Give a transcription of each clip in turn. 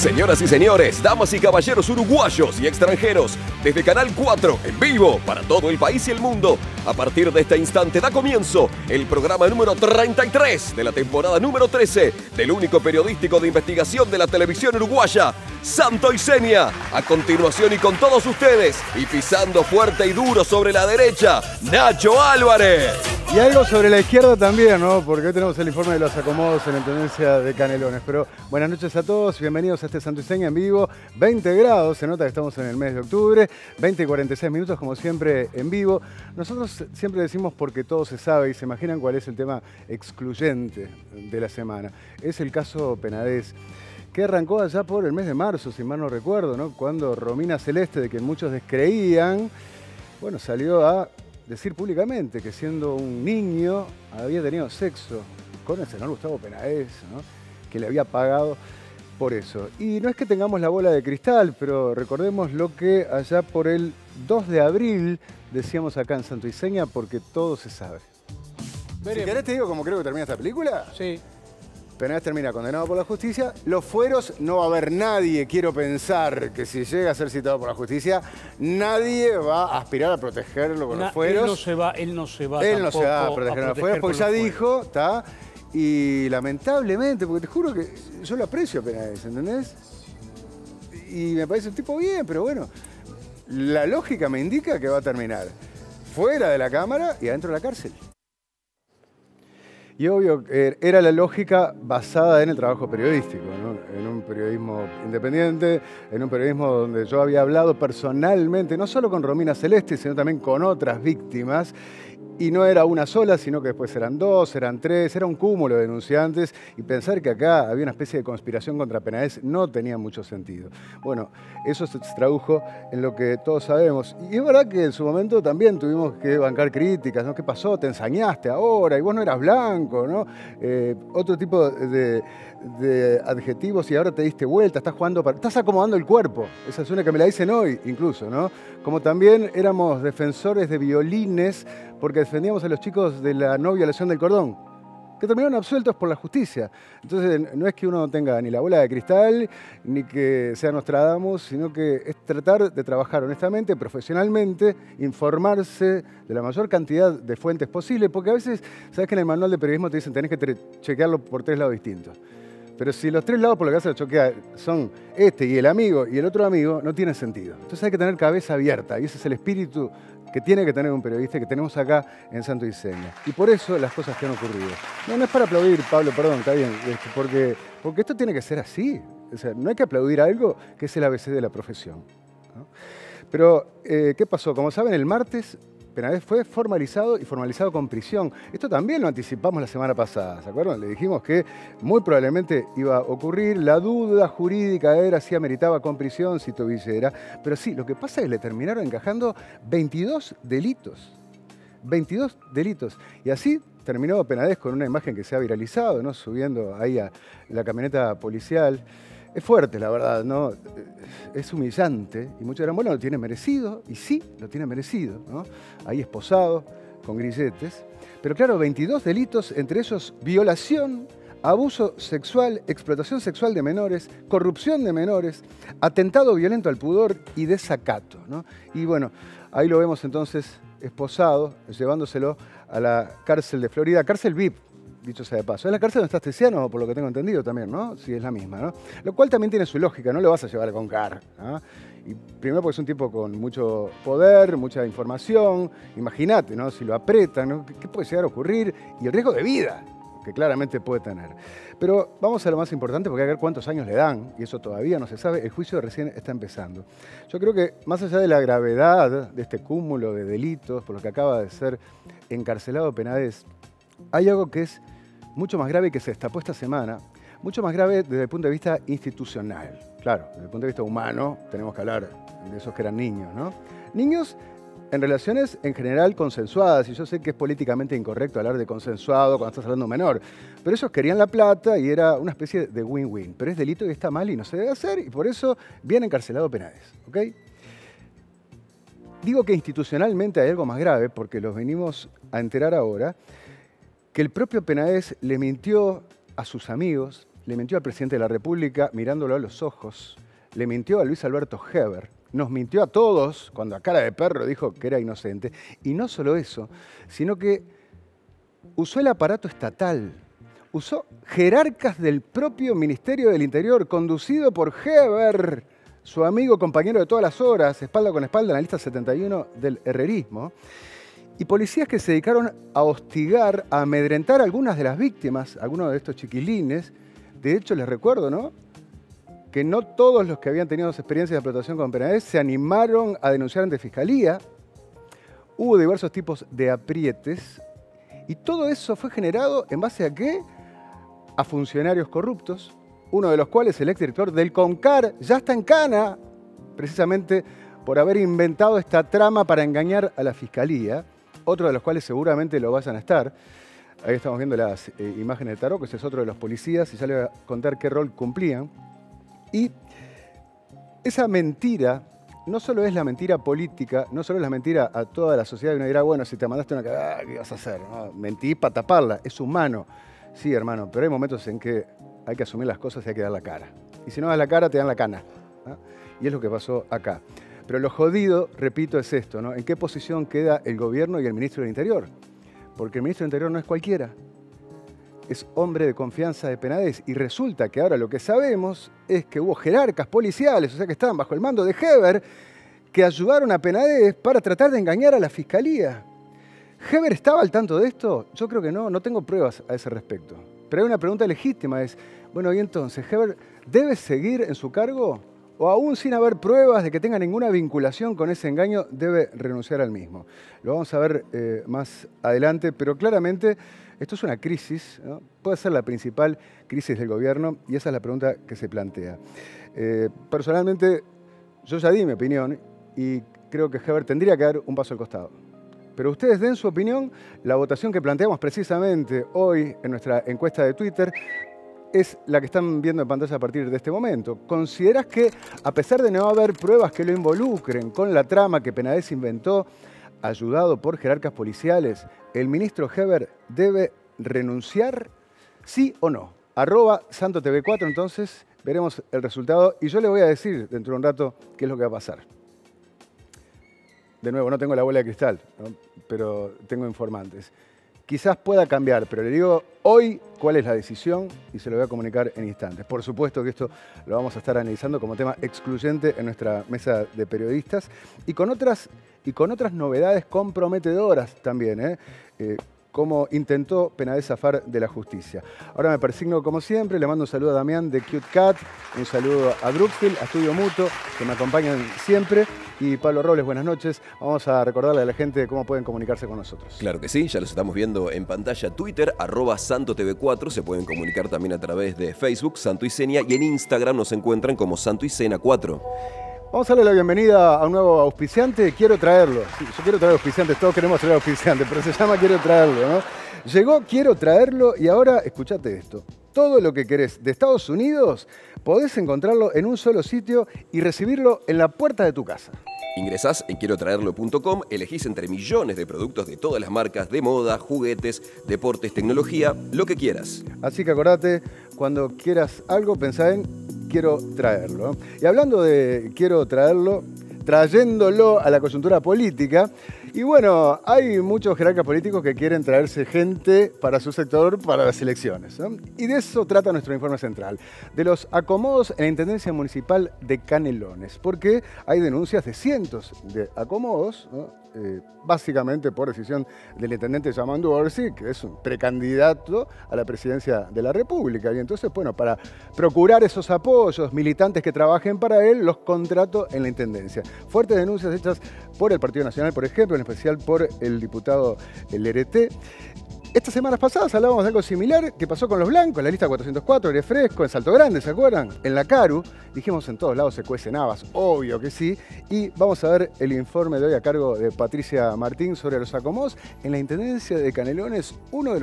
Señoras y señores, damas y caballeros uruguayos y extranjeros, desde Canal 4, en vivo, para todo el país y el mundo. A partir de este instante da comienzo el programa número 33 de la temporada número 13 del único periodístico de investigación de la televisión uruguaya, Santo y Seña. A continuación y con todos ustedes, y pisando fuerte y duro sobre la derecha, Nacho Álvarez. Y algo sobre la izquierda también, ¿no? Porque hoy tenemos el informe de los acomodos en la Intendencia de Canelones. Pero buenas noches a todos, bienvenidos a este Santo y Seña en vivo. 20 grados, se nota que estamos en el mes de octubre, 20 y 46 minutos como siempre en vivo. Nosotros siempre decimos porque todo se sabe y se imaginan cuál es el tema excluyente de la semana. Es el caso Penades, que arrancó allá por el mes de marzo, si mal no recuerdo, ¿no? Cuando Romina Celeste, de quien muchos descreían, bueno, salió a decir públicamente que siendo un niño había tenido sexo con el senador Gustavo Penades, ¿no? Que le había pagado por eso. Y no es que tengamos la bola de cristal, pero recordemos lo que allá por el 2 de abril decíamos acá en Santo y Seña, porque todo se sabe. Si querés te digo cómo creo que termina esta película. Sí. Penades termina condenado por la justicia. Los fueros, no va a haber nadie, quiero pensar, que si llega a ser citado por la justicia, nadie va a aspirar a protegerlo con los fueros. Él no se va a proteger con los fueros, porque ya dijo, ¿está? Y lamentablemente, porque te juro que yo lo aprecio a Penades, ¿entendés? Y me parece un tipo bien, pero bueno, la lógica me indica que va a terminar fuera de la Cámara y adentro de la cárcel. Y obvio, era la lógica basada en el trabajo periodístico, ¿no? En un periodismo independiente, en un periodismo donde yo había hablado personalmente, no solo con Romina Celeste, sino también con otras víctimas. Y no era una sola, sino que después eran dos, eran tres, era un cúmulo de denunciantes. Y pensar que acá había una especie de conspiración contra Penades no tenía mucho sentido. Bueno, eso se tradujo en lo que todos sabemos. Y es verdad que en su momento también tuvimos que bancar críticas, ¿no? ¿Qué pasó? Te ensañaste ahora y vos no eras blanco, ¿no? Otro tipo de adjetivos y ahora te diste vuelta, estás acomodando el cuerpo. Esa es una que me la dicen hoy incluso, ¿no? Como también éramos defensores de violines porque defendíamos a los chicos de la no violación del cordón, que terminaron absueltos por la justicia. Entonces no es que uno no tenga ni la bola de cristal, ni que sea Nostradamus, sino que es tratar de trabajar honestamente, profesionalmente, informarse de la mayor cantidad de fuentes posible, porque a veces, sabes que en el manual de periodismo te dicen tenés que chequearlo por 3 lados distintos. Pero si los 3 lados por lo que vas a choquear son este y el amigo y el otro amigo, no tiene sentido. Entonces hay que tener cabeza abierta y ese es el espíritu que tiene que tener un periodista que tenemos acá en Santo y Seña. Y por eso las cosas que han ocurrido. No es para aplaudir, Pablo, perdón, está bien, porque esto tiene que ser así. O sea, no hay que aplaudir algo que es el ABC de la profesión, ¿no? Pero, ¿qué pasó? Como saben, el martes Penades fue formalizado y formalizado con prisión. Esto también lo anticipamos la semana pasada, ¿se acuerdan? Le dijimos que muy probablemente iba a ocurrir. La duda jurídica era si ameritaba con prisión, si Tobillera. Pero sí, lo que pasa es que le terminaron encajando 22 delitos. 22 delitos. Y así terminó Penades con una imagen que se ha viralizado, ¿no? Subiendo ahí a la camioneta policial. Es fuerte, la verdad, ¿no? Es humillante y muchos dirán, bueno, lo tiene merecido, y sí, lo tiene merecido, ¿no? Ahí esposado, con grilletes. Pero claro, 22 delitos, entre ellos violación, abuso sexual, explotación sexual de menores, corrupción de menores, atentado violento al pudor y desacato, ¿no? Y bueno, ahí lo vemos entonces esposado, llevándoselo a la cárcel de Florida, cárcel VIP. Dicho sea de paso. Es la cárcel donde está Astesiano, por lo que tengo entendido también, ¿no? Sí, es la misma, ¿no? Lo cual también tiene su lógica, no lo vas a llevar con Car, ¿no? Y primero porque es un tipo con mucho poder, mucha información. Imagínate, ¿no? Si lo apretan, ¿no? ¿Qué puede llegar a ocurrir? Y el riesgo de vida que claramente puede tener. Pero vamos a lo más importante porque hay que ver cuántos años le dan, y eso todavía no se sabe. El juicio recién está empezando. Yo creo que más allá de la gravedad de este cúmulo de delitos por lo que acaba de ser encarcelado Penades, hay algo que es mucho más grave y que se destapó esta semana, mucho más grave desde el punto de vista institucional. Claro, desde el punto de vista humano tenemos que hablar de esos que eran niños, ¿no? Niños en relaciones en general consensuadas, y yo sé que es políticamente incorrecto hablar de consensuado cuando estás hablando de un menor, pero ellos querían la plata y era una especie de win-win, pero es delito y está mal y no se debe hacer, y por eso viene encarcelado Penades, ¿ok? Digo que institucionalmente hay algo más grave, porque los venimos a enterar ahora, que el propio Penades le mintió a sus amigos le mintió al presidente de la República mirándolo a los ojos, le mintió a Luis Alberto Heber, nos mintió a todos cuando a cara de perro dijo que era inocente. Y no solo eso, sino que usó el aparato estatal, usó jerarcas del propio Ministerio del Interior, conducido por Heber, su amigo, compañero de todas las horas, espalda con espalda en la lista 71 del herrerismo, y policías que se dedicaron a hostigar, a amedrentar a algunas de las víctimas, algunos de estos chiquilines. De hecho, les recuerdo, ¿no?, que no todos los que habían tenido experiencias de explotación con Penades se animaron a denunciar ante Fiscalía. Hubo diversos tipos de aprietes, y todo eso fue generado ¿en base a qué? A funcionarios corruptos, uno de los cuales, el exdirector del CONCAR, ya está en cana, precisamente por haber inventado esta trama para engañar a la Fiscalía, otro de los cuales seguramente lo vayan a estar. Ahí estamos viendo las imágenes de Taró, que ese es otro de los policías, y ya les voy a contar qué rol cumplían. Y esa mentira no solo es la mentira política, no solo es la mentira a toda la sociedad, que uno dirá, bueno, si te mandaste una cagada, ¿qué vas a hacer? No, mentí para taparla, es humano. Sí, hermano, pero hay momentos en que hay que asumir las cosas y hay que dar la cara. Y si no das la cara, te dan la cana, ¿no? Y es lo que pasó acá. Pero lo jodido, repito, es esto, ¿no? ¿En qué posición queda el gobierno y el ministro del Interior? Porque el ministro del Interior no es cualquiera. Es hombre de confianza de Penades, y resulta que ahora lo que sabemos es que hubo jerarcas policiales, o sea que estaban bajo el mando de Heber, que ayudaron a Penades para tratar de engañar a la Fiscalía. ¿Heber estaba al tanto de esto? Yo creo que no tengo pruebas a ese respecto. Pero hay una pregunta legítima, es, bueno, ¿y entonces Heber debe seguir en su cargo? ¿O aún sin haber pruebas de que tenga ninguna vinculación con ese engaño, debe renunciar al mismo? Lo vamos a ver más adelante, pero claramente esto es una crisis, ¿no? Puede ser la principal crisis del gobierno, y esa es la pregunta que se plantea. Personalmente, yo ya di mi opinión y creo que Heber tendría que dar un paso al costado. Pero ustedes den su opinión. La votación que planteamos precisamente hoy en nuestra encuesta de Twitter es la que están viendo en pantalla a partir de este momento. ¿Considerás que, a pesar de no haber pruebas que lo involucren con la trama que Penades inventó, ayudado por jerarcas policiales, el ministro Heber debe renunciar? ¿Sí o no? @SantoTV4, entonces veremos el resultado y yo le voy a decir dentro de un rato qué es lo que va a pasar. De nuevo, no tengo la bola de cristal, ¿no?, pero tengo informantes. Quizás pueda cambiar, pero le digo hoy cuál es la decisión y se lo voy a comunicar en instantes. Por supuesto que esto lo vamos a estar analizando como tema excluyente en nuestra mesa de periodistas y con otras novedades comprometedoras también, cómo intentó Penades zafar de la justicia. Ahora me persigno como siempre, le mando un saludo a Damián de Cute Cat, un saludo a Brooksville, a Estudio Mutuo, que me acompañan siempre, y Pablo Robles, buenas noches. Vamos a recordarle a la gente cómo pueden comunicarse con nosotros. Claro que sí, ya los estamos viendo en pantalla. Twitter, @SantoTV4, se pueden comunicar también a través de Facebook, Santo y Seña, y en Instagram nos encuentran como Santo y Sena 4. Vamos a darle la bienvenida a un nuevo auspiciante. Quiero traerlo. Sí, yo quiero traer auspiciantes, todos queremos traer auspiciantes, pero se llama Quiero Traerlo, ¿no? Llegó Quiero Traerlo y ahora, escuchate esto. Todo lo que querés de Estados Unidos, podés encontrarlo en un solo sitio y recibirlo en la puerta de tu casa. Ingresás en quierotraerlo.com, elegís entre millones de productos de todas las marcas, de moda, juguetes, deportes, tecnología, lo que quieras. Así que acordate, cuando quieras algo, pensá en Quiero Traerlo. Y hablando de Quiero Traerlo, trayéndolo a la coyuntura política, y bueno, hay muchos jerarcas políticos que quieren traerse gente para su sector para las elecciones, ¿no? Y de eso trata nuestro informe central, de los acomodos en la Intendencia Municipal de Canelones, porque hay denuncias de cientos de acomodos, ¿no? Básicamente por decisión del intendente Yamandu Orsi, que es un precandidato a la presidencia de la República. Y entonces, bueno, para procurar esos apoyos, militantes que trabajen para él, los contrato en la intendencia. Fuertes denuncias hechas por el Partido Nacional, por ejemplo, en especial por el diputado Lerete. Estas semanas pasadas hablábamos de algo similar que pasó con los blancos, en la lista 404, Aire Fresco, en Salto Grande, ¿se acuerdan? En la Caru, dijimos en todos lados se cuecen habas, obvio que sí, y vamos a ver el informe de hoy a cargo de Patricia Martín sobre los acomodos en la Intendencia de Canelones, uno de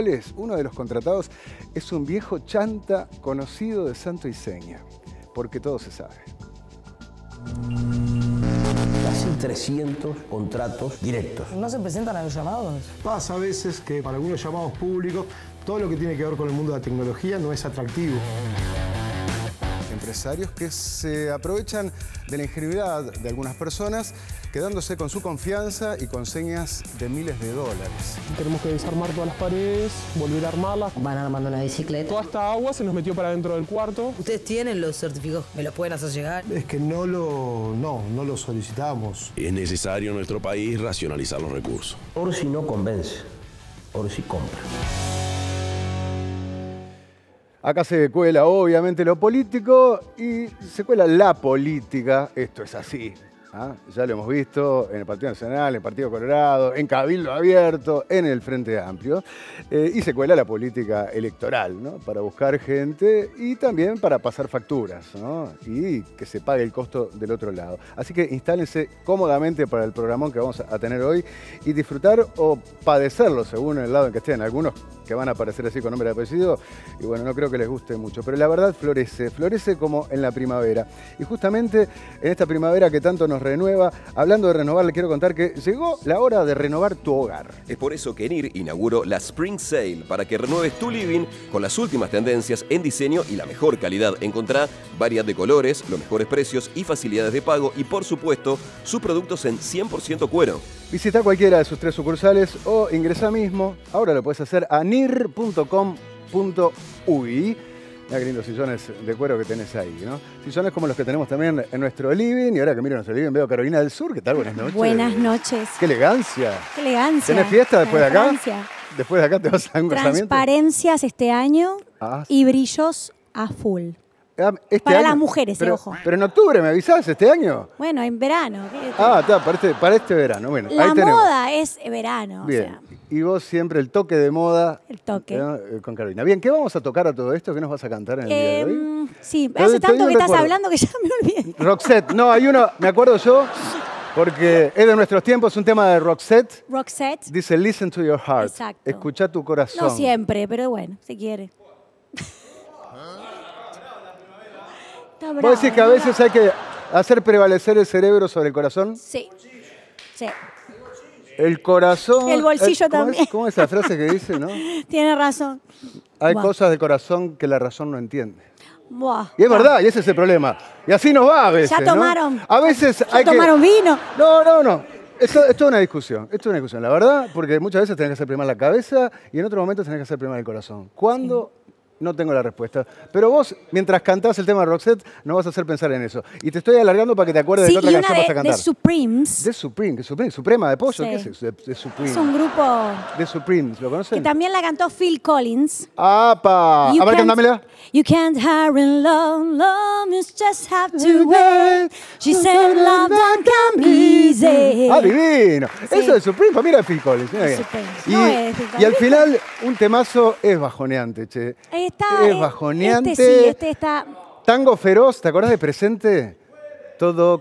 los contratados, es un viejo chanta conocido de Santo y Seña, porque todo se sabe. Casi 300 contratos directos. ¿No se presentan a los llamados? Pasa a veces que para algunos llamados públicos Todo lo que tiene que ver con el mundo de la tecnología no es atractivo. Empresarios que se aprovechan de la ingenuidad de algunas personas, quedándose con su confianza y con señas de miles de dólares. Tenemos que desarmar todas las paredes, volver a armarlas. Van armando la bicicleta. Toda esta agua se nos metió para dentro del cuarto. ¿Ustedes tienen los certificados? ¿Me los pueden hacer llegar? Es que no lo solicitamos. Es necesario en nuestro país racionalizar los recursos. Orsi no convence, Orsi compra. Acá se cuela obviamente lo político y se cuela la política. Esto es así. Ya lo hemos visto en el Partido Nacional, en el Partido Colorado, en Cabildo Abierto, en el Frente Amplio. Y se cuela la política electoral, ¿no? Para buscar gente y también para pasar facturas, ¿no? Y que se pague el costo del otro lado. Así que instálense cómodamente para el programón que vamos a tener hoy y disfrutar o padecerlo según el lado en que estén. Algunos que van a aparecer así con nombre y apellido, y bueno, no creo que les guste mucho, pero la verdad florece como en la primavera. Y justamente en esta primavera que tanto nos renueva, hablando de renovar, le quiero contar que llegó la hora de renovar tu hogar. Es por eso que ENIR inauguró la Spring Sale para que renueves tu living con las últimas tendencias en diseño y la mejor calidad. Encontrá variedad de colores, los mejores precios y facilidades de pago y, por supuesto, sus productos en 100% cuero. Visita cualquiera de sus 3 sucursales o ingresa mismo. Ahora lo puedes hacer a nir.com.uy. Mira qué lindos sillones de cuero que tenés ahí, ¿no? Sillones como los que tenemos también en nuestro living. Y ahora que miro nuestro living veo a Carolina del Sur. ¿Qué tal? Buenas noches. Buenas noches. ¡Qué elegancia! ¡Qué elegancia! ¿Tenés fiesta después de acá? Francia. ¿Después de acá te vas a un casamiento? Transparencias este año y brillos a full. Para las mujeres, ojo. Pero en octubre, ¿me avisás este año? Bueno, en verano. Está, para este verano. Bueno, la ahí tenemos. moda es verano. Bien. O sea. Y vos siempre el toque de moda. El toque. Con Carolina. Bien, ¿qué vamos a tocar a todo esto? ¿Qué nos vas a cantar en el día de hoy? Sí, hace tanto que estás hablando que ya me olvidé. Roxette. No, hay uno, me acuerdo yo, porque es de nuestros tiempos, un tema de Roxette. Roxette. Dice, listen to your heart. Exacto. Escucha tu corazón. No siempre, pero bueno, si quiere. ¿Vos decís que a veces hay que hacer prevalecer el cerebro sobre el corazón? Sí. Sí. El corazón... El bolsillo también. ¿Cómo es la frase que dice, no? Tiene razón. Hay cosas del corazón que la razón no entiende. Buah. Y es verdad, y ese es el problema. Y así nos va a veces, ¿Ya tomaron? ¿no? A veces hay que... ¿Tomaron vino? No. Esto es una discusión. Esto es una discusión, la verdad, porque muchas veces tenés que hacer primero la cabeza y en otros momentos tenés que hacer primero el corazón. ¿Cuándo? Sí. No tengo la respuesta. Pero vos, mientras cantás el tema de Roxette, no vas a hacer pensar en eso. Y te estoy alargando para que te acuerdes de qué otra canción vas a cantar. De Supremes. De Supreme, Suprema de pollo. Sí. ¿Qué es eso? De Supreme. Es un grupo... De Supremes, ¿lo conocen? Que también la cantó Phil Collins. ¡Apa! A ver, cantámela. You can't hurry love, you just have to wait. She said love don't come easy. ¡Ah, divino! Sí. Eso de Supreme, para mí era de Phil Collins. Y al final, un temazo es bajoneante, che. Es bajoneante. Este está... Tango Feroz, ¿te acordás de Presente? Todo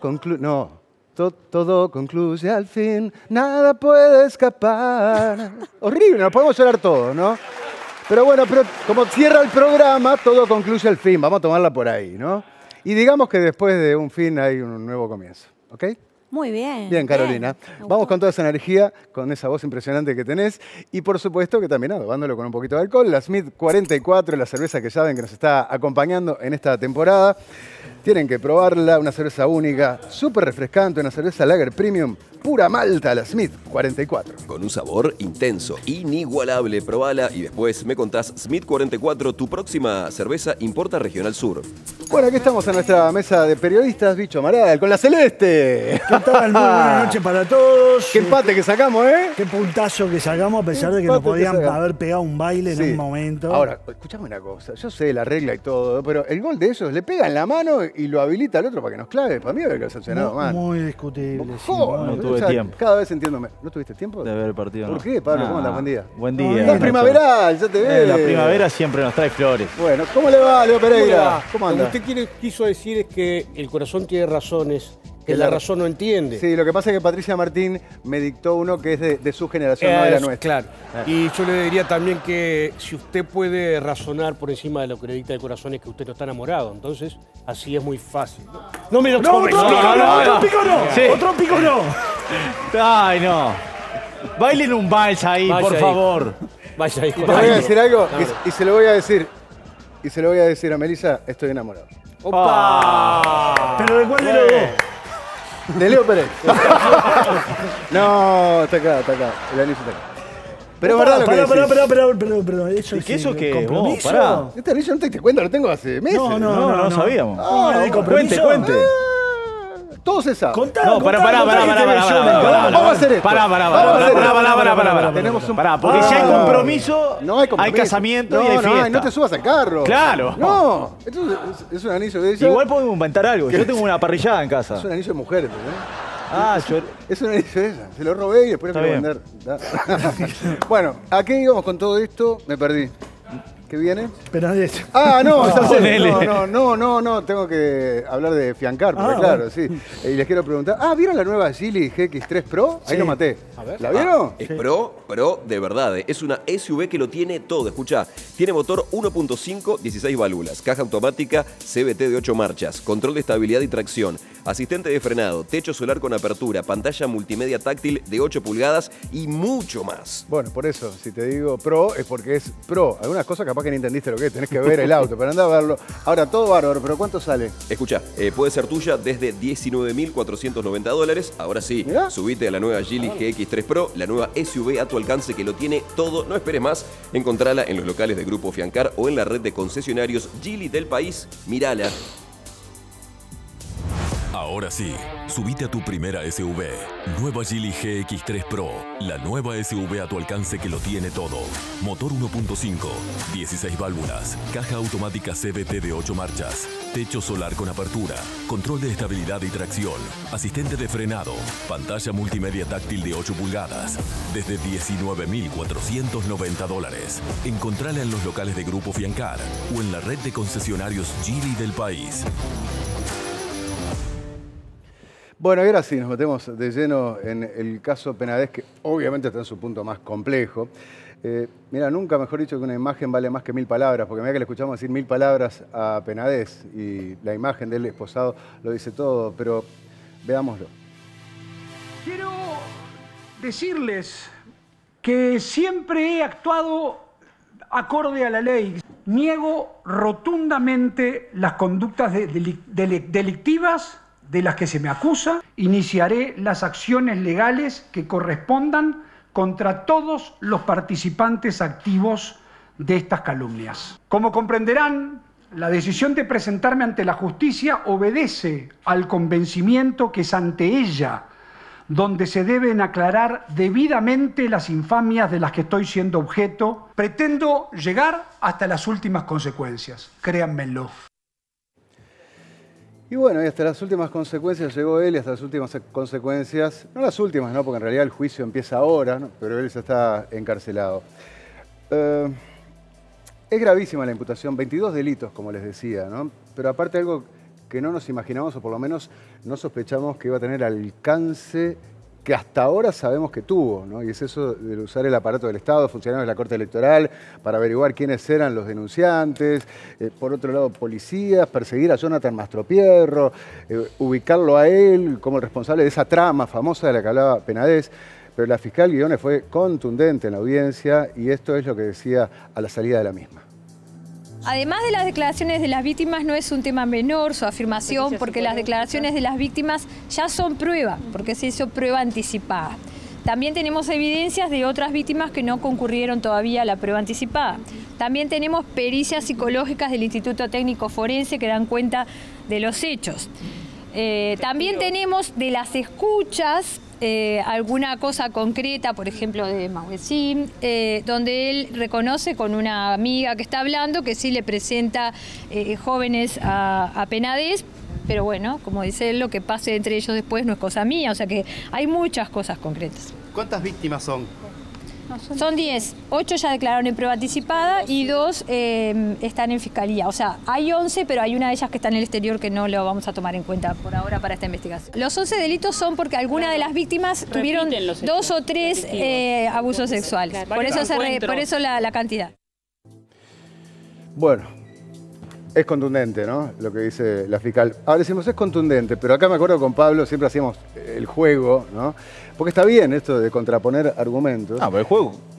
concluye al fin, nada puede escapar. Horrible, nos podemos llorar todos, ¿no? Pero bueno, como cierra el programa, todo concluye al fin. Vamos a tomarla por ahí, ¿no? Y digamos que después de un fin hay un nuevo comienzo, ¿ok? Muy bien. Bien, Carolina. Vamos con toda esa energía, con esa voz impresionante que tenés. Y por supuesto que también adobándolo con un poquito de alcohol. La Smith 44, la cerveza que saben que nos está acompañando en esta temporada. Tienen que probarla, una cerveza única, súper refrescante, una cerveza Lager Premium, pura malta, la Smith 44. Con un sabor intenso, inigualable. Probala y después me contás. Smith 44, tu próxima cerveza importa Regional Sur. Bueno, aquí estamos en nuestra mesa de periodistas, Bicho Amaral, con la Celeste. ¿Qué tal? Muy buenas noches para todos. Qué empate que sacamos, ¿eh? Qué puntazo que sacamos, a pesar de que nos podían haber pegado un baile en un momento. Ahora, escuchame una cosa. Yo sé la regla y todo, pero el gol de ellos le pega en la mano y lo habilita al otro para que nos clave. Para mí debe haber sancionado mal. Muy discutible. No tuve tiempo. Cada vez entiendo. ¿No tuviste tiempo? De ver el partido. ¿Por qué, Pablo? ¿Cómo andas? Buen día. Buen día. Estás primaveral, ya te veo. La primavera siempre nos trae flores. Bueno, ¿cómo le va, Leo Pereira? ¿Cómo anda? Lo que usted quiso decir es que el corazón tiene razones que la razón no entiende. Sí, lo que pasa es que Patricia Martín me dictó uno que es de su generación, no de la nuestra. Claro. Y yo le diría también que si usted puede razonar por encima de lo que le dicta el corazón es que usted no está enamorado. Entonces, así es muy fácil. No me lo tomes. Otro pico no. Sí. Otro pico no. Ay, no. Bailen un vals ahí, por favor. Vaya, hijo. Te voy a decir algo y se lo voy a decir. Y se lo voy a decir a Melissa, estoy enamorado. ¡Opa! ¿Pero de cuál de los dos? De Leo Pérez. No, está acá. El anillo está acá. Pero es verdad lo que decís. Pero eso ¿Qué eso qué? ¿Compromiso? Pará. Este anillo no te diste cuenta, lo tengo hace meses. No sabíamos. ¿El compromiso? Cuente. Todo se sabe. No, pará. Vamos a hacer esto. Pará. Tenemos un... Porque si hay compromiso, no hay compromiso. hay casamiento y hay fiesta. No te subas al carro. Claro. No. Esto es un anillo de ella. Igual podemos inventar algo. Yo tengo una parrillada en casa. Es un anillo de mujer, ¿entendés? Es un anillo de ella. Se lo robé y después lo quiero vender. Bueno, ¿a qué íbamos con todo esto? Me perdí. ¿Qué viene? Penades. No, ya sé. No, tengo que hablar de Fiancar, porque claro, sí. Y les quiero preguntar, ¿vieron la nueva Geely GX3 Pro? Ahí lo maté. A ver. ¿La vieron? Es Pro de verdad. Es una SUV que lo tiene todo. Escuchá, tiene motor 1.5, 16 válvulas, caja automática CVT de 8 marchas, control de estabilidad y tracción, asistente de frenado, techo solar con apertura, pantalla multimedia táctil de 8 pulgadas y mucho más. Bueno, por eso, si te digo Pro, es porque es Pro. Algunas cosas capaz que ni entendiste lo que es, tenés que ver el auto, pero andá a verlo. Ahora, todo bárbaro, pero ¿cuánto sale? Escuchá, puede ser tuya desde $19.490. Ahora sí, ¿Mirá? subite a la nueva Geely GX3 Pro, la nueva SUV a tu alcance que lo tiene todo. No esperes más, encontrala en los locales de Grupo Fiancar o en la red de concesionarios Geely del país. Mírala. Ahora sí, subite a tu primera SUV. Nueva Geely GX3 Pro. La nueva SUV a tu alcance que lo tiene todo. Motor 1.5, 16 válvulas, caja automática CVT de 8 marchas, techo solar con apertura, control de estabilidad y tracción, asistente de frenado, pantalla multimedia táctil de 8 pulgadas. Desde $19.490. Encontrala en los locales de Grupo Fiancar o en la red de concesionarios Geely del país. Bueno, y ahora sí, nos metemos de lleno en el caso Penades, que obviamente está en su punto más complejo. Mira, nunca mejor dicho que una imagen vale más que 1000 palabras, porque mira que le escuchamos decir 1000 palabras a Penades y la imagen del esposado lo dice todo, pero veámoslo. Quiero decirles que siempre he actuado acorde a la ley. Niego rotundamente las conductas delictivas de las que se me acusa. Iniciaré las acciones legales que correspondan contra todos los participantes activos de estas calumnias. Como comprenderán, la decisión de presentarme ante la justicia obedece al convencimiento que es ante ella donde se deben aclarar debidamente las infamias de las que estoy siendo objeto. Pretendo llegar hasta las últimas consecuencias, créanmelo. Y bueno, y hasta las últimas consecuencias llegó él, y hasta las últimas consecuencias, no las últimas, ¿no? Porque en realidad el juicio empieza ahora, ¿no? Pero él ya está encarcelado. Es gravísima la imputación, 22 delitos, como les decía, ¿no? Pero aparte algo que no nos imaginamos, o por lo menos no sospechamos que iba a tener alcance que hasta ahora sabemos que tuvo, ¿no? Y es eso de usar el aparato del Estado, funcionarios de la Corte Electoral, para averiguar quiénes eran los denunciantes, por otro lado policías, perseguir a Jonathan Mastropierro, ubicarlo a él como el responsable de esa trama famosa de la que hablaba Penades. Pero la fiscal Guiones fue contundente en la audiencia y esto es lo que decía a la salida de la misma. Además de las declaraciones de las víctimas, no es un tema menor su afirmación, porque las declaraciones de las víctimas ya son prueba, porque se hizo prueba anticipada. También tenemos evidencias de otras víctimas que no concurrieron todavía a la prueba anticipada. También tenemos pericias psicológicas del Instituto Técnico Forense que dan cuenta de los hechos. También tenemos de las escuchas alguna cosa concreta, por ejemplo de Mauecín, donde él reconoce con una amiga que está hablando que sí le presenta jóvenes a Penades, pero bueno, como dice él, lo que pase entre ellos después no es cosa mía, o sea que hay muchas cosas concretas. ¿Cuántas víctimas son? Son 10, 8 ya declararon en prueba anticipada y 2 están en fiscalía. O sea, hay 11, pero hay una de ellas que está en el exterior que no lo vamos a tomar en cuenta por ahora para esta investigación. Los 11 delitos son porque algunas de las víctimas tuvieron 2 o 3 abusos sexuales. Por eso la cantidad. Bueno, es contundente, ¿no? Lo que dice la fiscal. Ahora decimos, es contundente, pero acá me acuerdo con Pablo, siempre hacíamos el juego, ¿no? Porque está bien esto de contraponer argumentos. Ah, pero el juego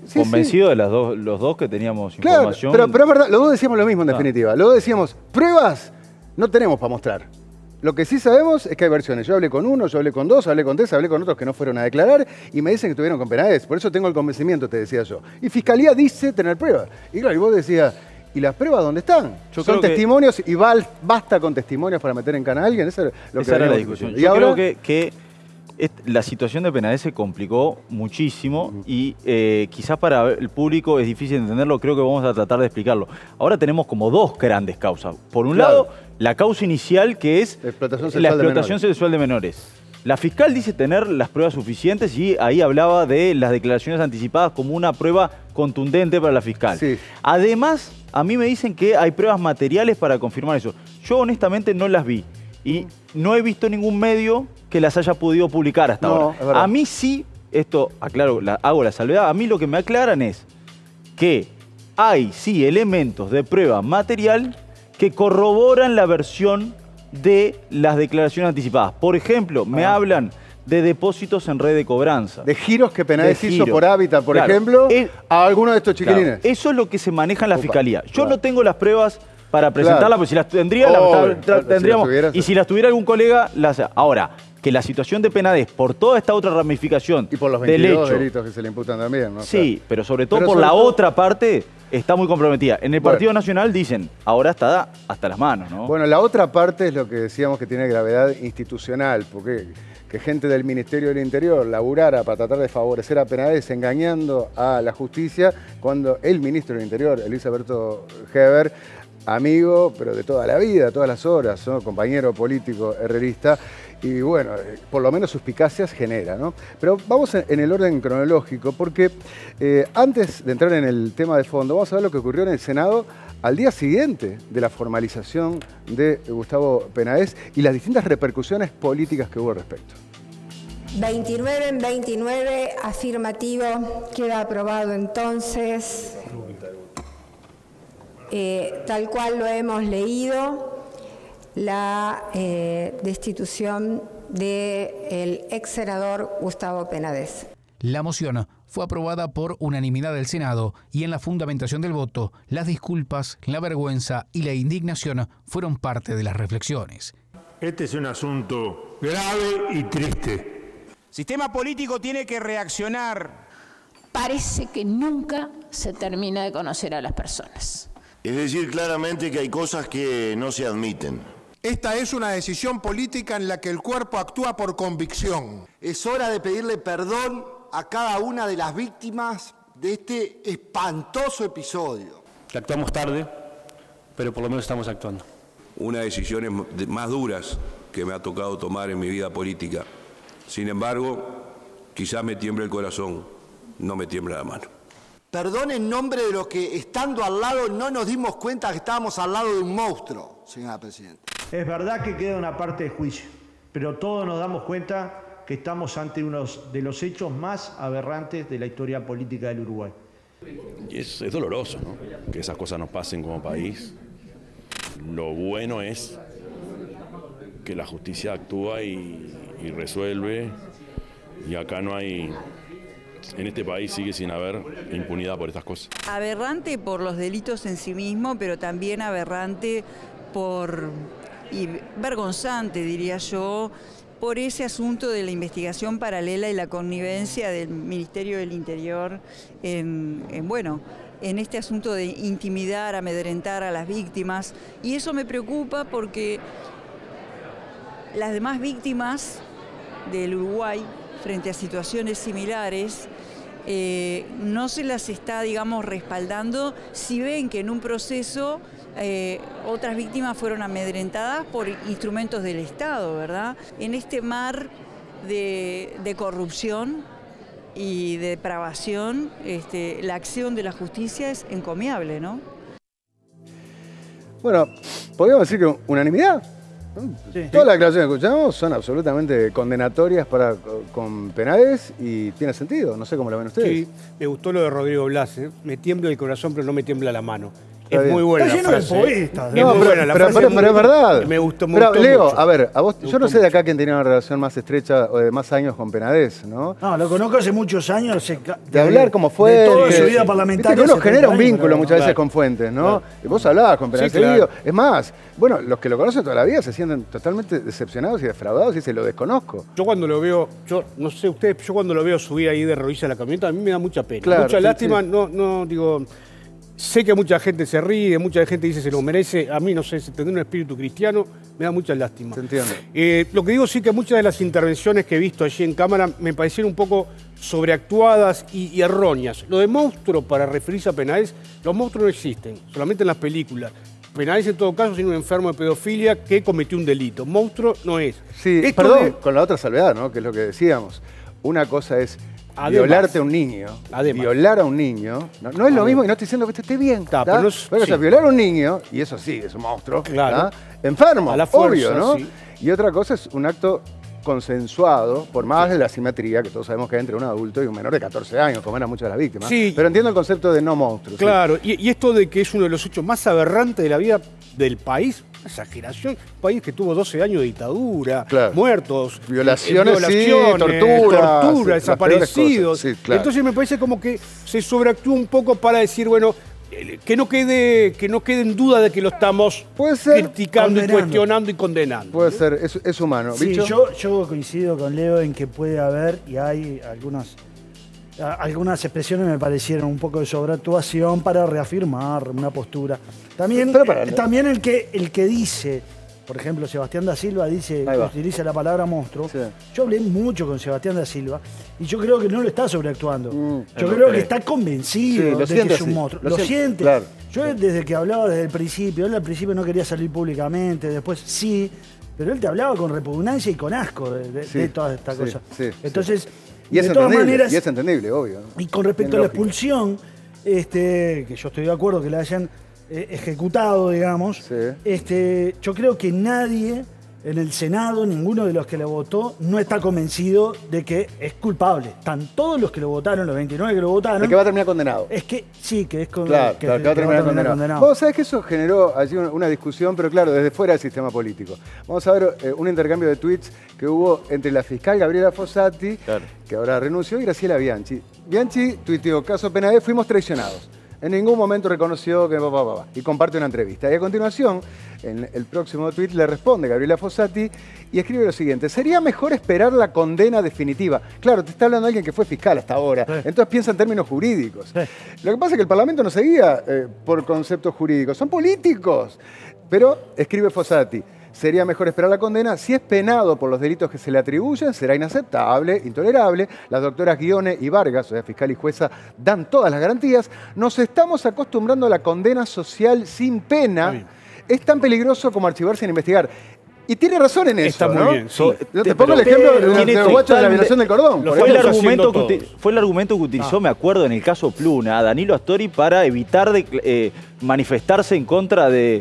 convencido de los dos que teníamos claro, información. Pero es verdad, los dos decíamos lo mismo en definitiva. Los dos decíamos, pruebas no tenemos para mostrar. Lo que sí sabemos es que hay versiones. Yo hablé con uno, yo hablé con dos, hablé con tres, hablé con otros que no fueron a declarar y me dicen que estuvieron con Penades. Por eso tengo el convencimiento, te decía yo. Y Fiscalía dice tener pruebas. Y claro, y vos decías, ¿y las pruebas dónde están? Son testimonios y basta con testimonios para meter en cana a alguien. Eso es lo que era la discusión. Yo creo que la situación de Penades se complicó muchísimo y quizás para el público es difícil entenderlo, creo que vamos a tratar de explicarlo. Ahora tenemos como dos grandes causas. Por un lado, la causa inicial que es la explotación sexual de menores. La fiscal dice tener las pruebas suficientes y ahí hablaba de las declaraciones anticipadas como una prueba contundente para la fiscal. Sí. Además, a mí me dicen que hay pruebas materiales para confirmar eso. Yo honestamente no las vi y no he visto ningún medio que las haya podido publicar hasta ahora. A mí sí, esto aclaro, hago la salvedad, a mí lo que me aclaran es que hay sí elementos de prueba material que corroboran la versión de las declaraciones anticipadas. Por ejemplo, me hablan de depósitos en red de cobranza. De giros que Penades hizo por hábitat, por ejemplo, a alguno de estos chiquilines. Eso es lo que se maneja en la Fiscalía. Yo no tengo las pruebas para presentarlas, porque si las tendría, tendríamos. Y si las tuviera algún colega, las... Ahora, que la situación de Penades, por toda esta otra ramificación y por los 22 delitos que se le imputan también, ¿no? Sí, pero sobre todo por la otra parte, está muy comprometida. En el Partido Nacional dicen, ahora está hasta las manos, ¿no? Bueno, la otra parte es lo que decíamos que tiene gravedad institucional, porque que gente del Ministerio del Interior laburara para tratar de favorecer a Penades engañando a la justicia, cuando el Ministro del Interior, Luis Alberto Heber, amigo, pero de toda la vida, todas las horas, ¿no? Compañero político, herrerista, y bueno, por lo menos suspicacias genera, ¿no? Pero vamos en el orden cronológico, porque antes de entrar en el tema de fondo, vamos a ver lo que ocurrió en el Senado al día siguiente de la formalización de Gustavo Penades y las distintas repercusiones políticas que hubo al respecto. 29 en 29, afirmativo, queda aprobado entonces, tal cual lo hemos leído, la destitución del ex senador Gustavo Penades. La moción fue aprobada por unanimidad del Senado y en la fundamentación del voto, las disculpas, la vergüenza y la indignación fueron parte de las reflexiones. Este es un asunto grave y triste. Sistema político tiene que reaccionar. Parece que nunca se termina de conocer a las personas. Es decir, claramente que hay cosas que no se admiten. Esta es una decisión política en la que el cuerpo actúa por convicción. Es hora de pedirle perdón a cada una de las víctimas de este espantoso episodio. Actuamos tarde, pero por lo menos estamos actuando. Una de las decisiones más duras que me ha tocado tomar en mi vida política. Sin embargo, quizás me tiemble el corazón, no me tiembla la mano. Perdón en nombre de los que, estando al lado, no nos dimos cuenta que estábamos al lado de un monstruo, señora Presidenta. Es verdad que queda una parte de juicio, pero todos nos damos cuenta que estamos ante uno de los hechos más aberrantes de la historia política del Uruguay. Y es doloroso, ¿no?, que esas cosas nos pasen como país. Lo bueno es que la justicia actúa y resuelve, y acá no hay... En este país sigue sin haber impunidad por estas cosas. Aberrante por los delitos en sí mismo, pero también aberrante y vergonzante, diría yo, por ese asunto de la investigación paralela y la connivencia del Ministerio del Interior en este asunto de intimidar, amedrentar a las víctimas. Y eso me preocupa porque las demás víctimas del Uruguay, frente a situaciones similares, no se las está, digamos, respaldando si ven que en un proceso otras víctimas fueron amedrentadas por instrumentos del Estado, ¿verdad? En este mar de corrupción y de depravación, la acción de la justicia es encomiable, ¿no? Bueno, podríamos decir que unanimidad. Sí. Todas las declaraciones que escuchamos son absolutamente condenatorias con Penades y tiene sentido. No sé cómo lo ven ustedes. Sí, me gustó lo de Rodrigo Blas. Me tiembla el corazón, pero no me tiembla la mano. Es muy buena Está la lleno de frase. poetas. Es muy buena la frase. Pero es verdad. Me gustó Pero, mucho. Leo, a ver, a vos, yo no sé de acá quién tenía una relación más estrecha o de más años con Penades, ¿no? No, lo conozco hace muchos años. De hablar cómo fue. De toda su que- vida viste parlamentaria. que uno hace genera 30 un vínculo años, muchas veces Claro. con Fuentes, ¿no? Claro. Y vos hablabas con Penades Sí, claro. seguido. Es más, bueno, los que lo conocen toda la vida se sienten totalmente decepcionados y defraudados y se lo desconozco. Yo cuando lo veo, yo no sé ustedes, yo cuando lo veo subir ahí de rodillas a la camioneta, a mí me da mucha pena. Claro, mucha sí, lástima, sí. no digo. Sé que mucha gente se ríe, mucha gente dice se lo merece. A mí, no sé, tener un espíritu cristiano me da mucha lástima. Se entiende. Lo que digo sí que muchas de las intervenciones que he visto allí en cámara me parecieron un poco sobreactuadas y erróneas. Lo de monstruo, para referirse a Penades, los monstruos no existen, solamente en las películas. Penades en todo caso es un enfermo de pedofilia que cometió un delito. Monstruo no es. Sí, Esto perdón, de- con la otra salvedad, ¿no? Que es lo que decíamos. Una cosa es Además. violarte a un niño. Además. Violar a un niño. No es lo mismo, y no estoy diciendo que esto esté bien. Está, ¿tá? pero no es- Porque, o sea, sí. violar a un niño, y eso sí, es un monstruo. Claro. ¿tá? Enfermo, A la fuerza, obvio, ¿no? sí. Y otra cosa es un acto consensuado, por más de la simetría que todos sabemos que hay entre un adulto y un menor de 14 años, como eran muchas de las víctimas. Sí. Pero entiendo el concepto de no monstruo. sí. Claro, y esto de que es uno de los hechos más aberrantes de la vida del país, una exageración, un país que tuvo 12 años de dictadura, Claro. muertos, Violaciones, sí, tortura, torturas, sí, las peores desaparecidos. cosas, sí, claro. Entonces me parece como que se sobreactúa un poco para decir, bueno, que no quede en duda de que lo estamos criticando y Condenando. cuestionando y condenando. Puede ser, es humano. Sí, ¿Bicho? yo coincido con Leo en que puede haber, y hay algunas expresiones me parecieron un poco de sobreactuación para reafirmar una postura. También, también el que dice, por ejemplo, Sebastián da Silva dice, Ahí va. utiliza la palabra monstruo. Yo hablé mucho con Sebastián da Silva y yo creo que no lo está sobreactuando. Yo creo que está convencido Sí, lo de siente que es un así, monstruo. lo Lo siente, siente. claro. Yo desde que hablaba desde el principio, él al principio no quería salir públicamente, después sí, pero él te hablaba con repugnancia y con asco de todas estas sí, cosas. sí, Entonces, Y es de todas entendible, maneras, y es entendible, obvio. ¿no? y con respecto Tiene a la lógica. expulsión, que yo estoy de acuerdo que la hayan ejecutado, digamos, yo creo que nadie en el Senado, ninguno de los que lo votó, no está convencido de que es culpable. Están todos los que lo votaron, los 29 que lo votaron. De que va a terminar condenado. Es que sí, que es Claro, que va a terminar condenado. Vos sabés que eso generó allí una discusión, pero claro, desde fuera del sistema político. Vamos a ver un intercambio de tweets que hubo entre la fiscal Gabriela Fossati, que ahora renunció, y Graciela Bianchi. Bianchi tuiteó, caso Penades, fuimos traicionados. En ningún momento reconoció que y comparte una entrevista. Y a continuación, en el próximo tuit le responde Gabriela Fossati y escribe lo siguiente: sería mejor esperar la condena definitiva. Claro, te está hablando alguien que fue fiscal hasta ahora. Entonces piensa en términos jurídicos. Lo que pasa es que el Parlamento no seguía por conceptos jurídicos, son políticos. Pero, escribe Fossati, sería mejor esperar la condena. Si es penado por los delitos que se le atribuyen, será inaceptable, intolerable. Las doctoras Guione y Vargas, o sea, fiscal y jueza, dan todas las garantías. Nos estamos acostumbrando a la condena social sin pena. Es tan peligroso como archivar sin investigar. Y tiene razón en eso, Está muy ¿no? bien, sí. Yo te pongo el ejemplo de los guachos de la violación del cordón. Fue el argumento que utilizó, me acuerdo, en el caso Pluna, a Danilo Astori para evitar manifestarse en contra de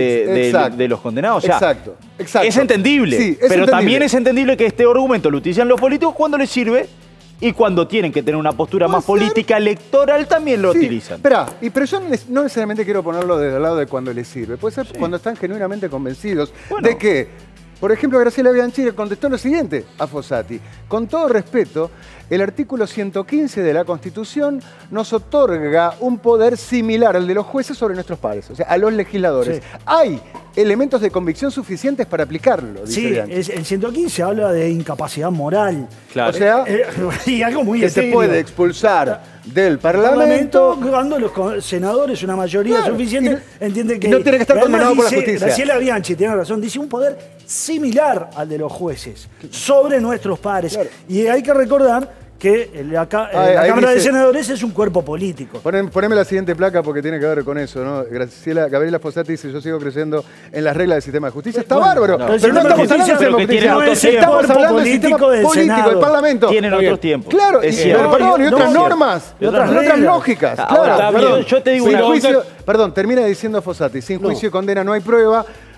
los condenados. O sea, Exacto. es entendible, Sí, es pero entendible. también es entendible que este argumento lo utilizan los políticos cuando les sirve y cuando tienen que tener una postura más política electoral también lo utilizan. Espera, pero yo no necesariamente quiero ponerlo desde el lado de cuando les sirve. Puede ser cuando están genuinamente convencidos de que, por ejemplo, Graciela Bianchi le contestó lo siguiente a Fossati: con todo respeto, el artículo 115 de la Constitución nos otorga un poder similar al de los jueces sobre nuestros pares, o sea, a los legisladores. Sí. Hay elementos de convicción suficientes para aplicarlo, dice Sí, Bianchi. el 115 habla de incapacidad moral. Claro. O sea, y algo muy que se serio. puede expulsar del Parlamento cuando los senadores, una mayoría suficiente, entienden que... no tiene que estar Además condenado por la dice, justicia. Graciela Bianchi tiene razón, dice un poder similar al de los jueces sobre nuestros pares. Y hay que recordar que la Cámara de Senadores es un cuerpo político. Poneme la siguiente placa porque tiene que ver con eso, ¿no? Gabriela Fossati dice: yo sigo creyendo en las reglas del sistema de justicia. Está bárbaro, pero no estamos hablando del sistema de justicia. Estamos hablando del sistema político, del Parlamento. Tienen otros tiempos. Claro, y otras normas, y otras lógicas. Ahora, Claro, yo te digo sin una juicio, perdón, termina diciendo Fossati: sin juicio y condena no hay prueba.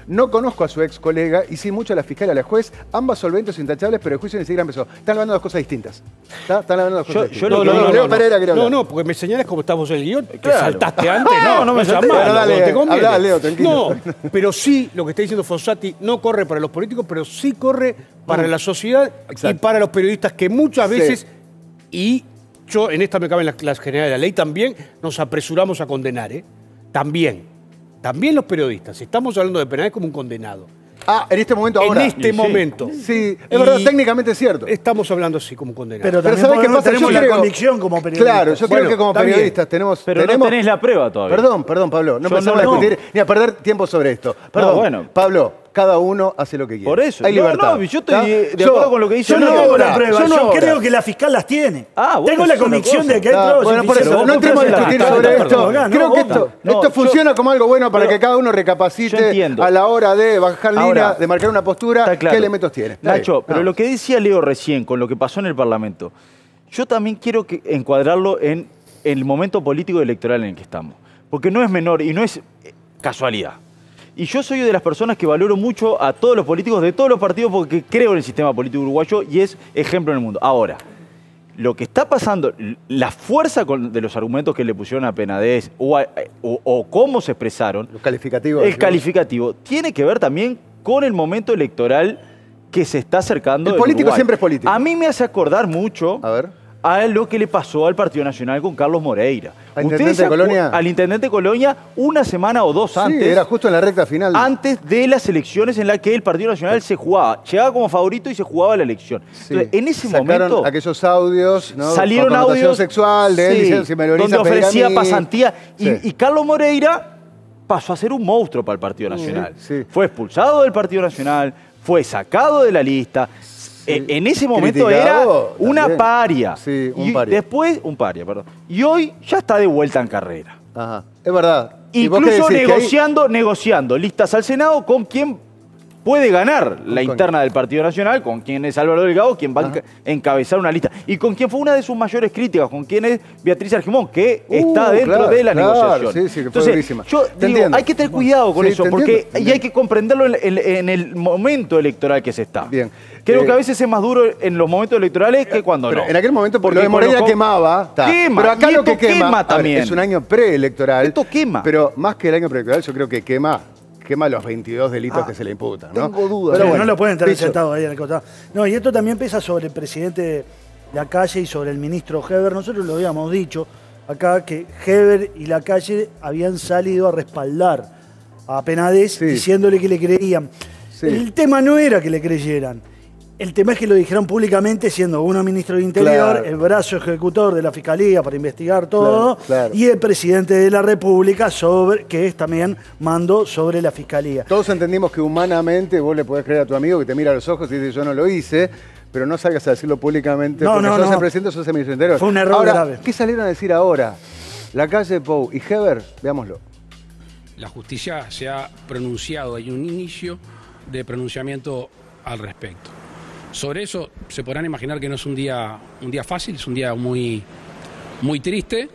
No conozco a su ex colega y sí mucho a la fiscal y a la juez, ambas solventes e intachables, pero el juicio ni siquiera empezó. Están hablando de dos cosas distintas. Están hablando de dos cosas distintas. No, porque me señalas como estamos en el guión, que Claro. saltaste antes. No me salté. Bueno, dale, habla, Leo, tranquilo. No, pero sí, lo que está diciendo Fossati no corre para los políticos, pero sí corre para la sociedad y para los periodistas que muchas veces, y yo en esta me cabe en la general de la ley, también nos apresuramos a condenar, ¿eh? También los periodistas. Estamos hablando de Penades como un condenado. En este momento ahora. En este momento. Sí, es verdad, técnicamente es cierto. Estamos hablando así como condenado. Pero también ¿sabes qué pasa? tenemos Yo la creo- convicción como periodistas. Claro, yo creo que como también. periodistas tenemos... Pero no tenés la prueba todavía. Perdón, Pablo, no Yo empezamos a no- discutir ni a perder tiempo sobre esto. Perdón, bueno. Pablo, cada uno hace lo que quiere. Por eso. Hay libertad. No, yo estoy de acuerdo con lo que dice Yo no Leo. tengo la prueba, yo ahora. creo que la fiscal las tiene. Bueno, tengo la es una convicción cosa. de que hay pruebas Bueno, por eso, suficientes. no entremos a discutir sobre esto. Creo que esto yo- funciona como algo bueno para que cada uno yo recapacite entiendo. a la hora de bajar Ahora, línea, de marcar una postura, está claro. qué elementos tiene. Nacho, Está pero bien. lo que decía Leo recién con lo que pasó en el Parlamento, yo también quiero encuadrarlo en el momento político y electoral en el que estamos. Porque no es menor y no es casualidad. Y yo soy de las personas que valoro mucho a todos los políticos de todos los partidos porque creo en el sistema político uruguayo y es ejemplo en el mundo. Ahora, lo que está pasando, la fuerza de los argumentos que le pusieron a Penades o cómo se expresaron, Los calificativos. el calificativo, tiene que ver también con el momento electoral que se está acercando. El en político Uruguay. siempre es político. A mí me hace acordar mucho a lo que le pasó al Partido Nacional con Carlos Moreira. ¿Al intendente de Colonia? Al intendente de Colonia una semana o dos Sí, antes. era justo en la recta final. Antes de las elecciones en las que el Partido Nacional se jugaba. Llegaba como favorito y se jugaba la elección. Sí. Entonces, en ese Sacaron momento aquellos audios, ¿no? salieron con connotación audios sexual de él sí, diciendo si me lo donde ofrecía pedir a mí. pasantía. Sí. Y Carlos Moreira pasó a ser un monstruo para el Partido Nacional. sí. Fue expulsado del Partido Nacional, fue sacado de la lista. En ese momento era Criticado una también. paria. Sí, un y paria. después, un paria, perdón. Y hoy ya está de vuelta en carrera. Ajá, es verdad. ¿Y vos qué Incluso decís? Que ahí- negociando listas al Senado con quien puede ganar la interna del Partido Nacional, con quien es Álvaro Delgado, quien va a encabezar una lista. Y con quien fue una de sus mayores críticas, con quien es Beatriz Argimón, que está dentro claro, de la claro, negociación. sí, que fue Entonces, durísima. yo Te digo, entiendo. hay que tener cuidado con Sí, eso, te porque entiendo. y hay que comprenderlo en el momento electoral que se está. Bien. Creo que a veces es más duro en los momentos electorales que cuando Pero no. en aquel momento, Porque lo de Moreira con- quemaba. Está. Quema, Pero acá y lo que esto quema, quema a ver, también. es un año preelectoral. Esto quema. Pero más que el año preelectoral, yo creo que quema los 22 delitos que se le imputan, ¿no? Tengo dudas. Pero Sí, bueno, no lo pueden tener Picho. sentado ahí en el costado. No, y esto también pesa sobre el presidente de la calle y sobre el ministro Heber. Nosotros lo habíamos dicho acá que Heber y la calle habían salido a respaldar a Penades diciéndole que le creían. El tema no era que le creyeran. El tema es que lo dijeron públicamente siendo uno ministro del Interior, Claro. el brazo ejecutor de la Fiscalía para investigar todo, Claro, claro. y el presidente de la República, que es también mando sobre la Fiscalía. Todos entendimos que humanamente vos le podés creer a tu amigo que te mira a los ojos y dice yo no lo hice, pero no salgas a decirlo públicamente No, porque no, sos no. el presidente, sos el ministro del Interior. Fue un error ahora, grave. ¿Qué salieron a decir ahora? La calle Pou y Heber, veámoslo. La justicia se ha pronunciado, hay un inicio de pronunciamiento al respecto. Sobre eso se podrán imaginar que no es un día fácil, es un día muy triste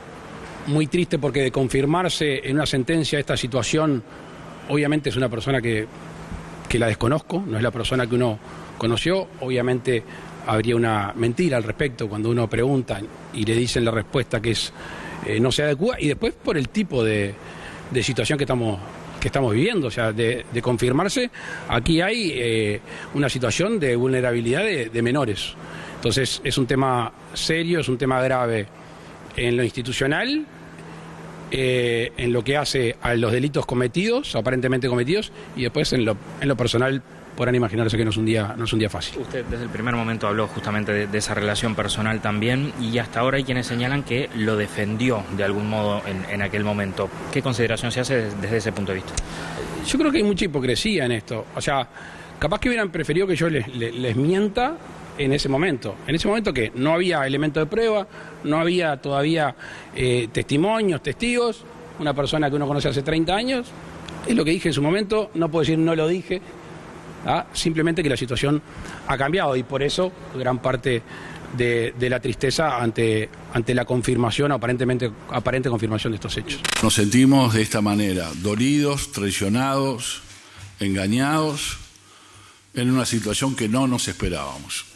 porque de confirmarse en una sentencia esta situación, obviamente es una persona que la desconozco, no es la persona que uno conoció, obviamente habría una mentira al respecto cuando uno pregunta y le dicen la respuesta que es no se adecua, y después por el tipo de situación que estamos viviendo, o sea, de confirmarse, aquí hay una situación de vulnerabilidad de menores. Entonces es un tema serio, es un tema grave en lo institucional, en lo que hace a los delitos cometidos, aparentemente cometidos, y después en lo personal podrán imaginarse que no es un día fácil. Usted desde el primer momento habló justamente de esa relación personal también, y hasta ahora hay quienes señalan que lo defendió de algún modo en aquel momento. ¿Qué consideración se hace desde ese punto de vista? Yo creo que hay mucha hipocresía en esto. O sea, capaz que hubieran preferido que yo les mienta en ese momento. En ese momento que no había elemento de prueba, no había todavía testimonios, testigos, una persona que uno conoce hace 30 años, es lo que dije en su momento, no puedo decir no lo dije, simplemente que la situación ha cambiado y por eso gran parte de la tristeza ante la confirmación, aparente confirmación de estos hechos. Nos sentimos de esta manera, dolidos, traicionados engañados en una situación que no nos esperábamos.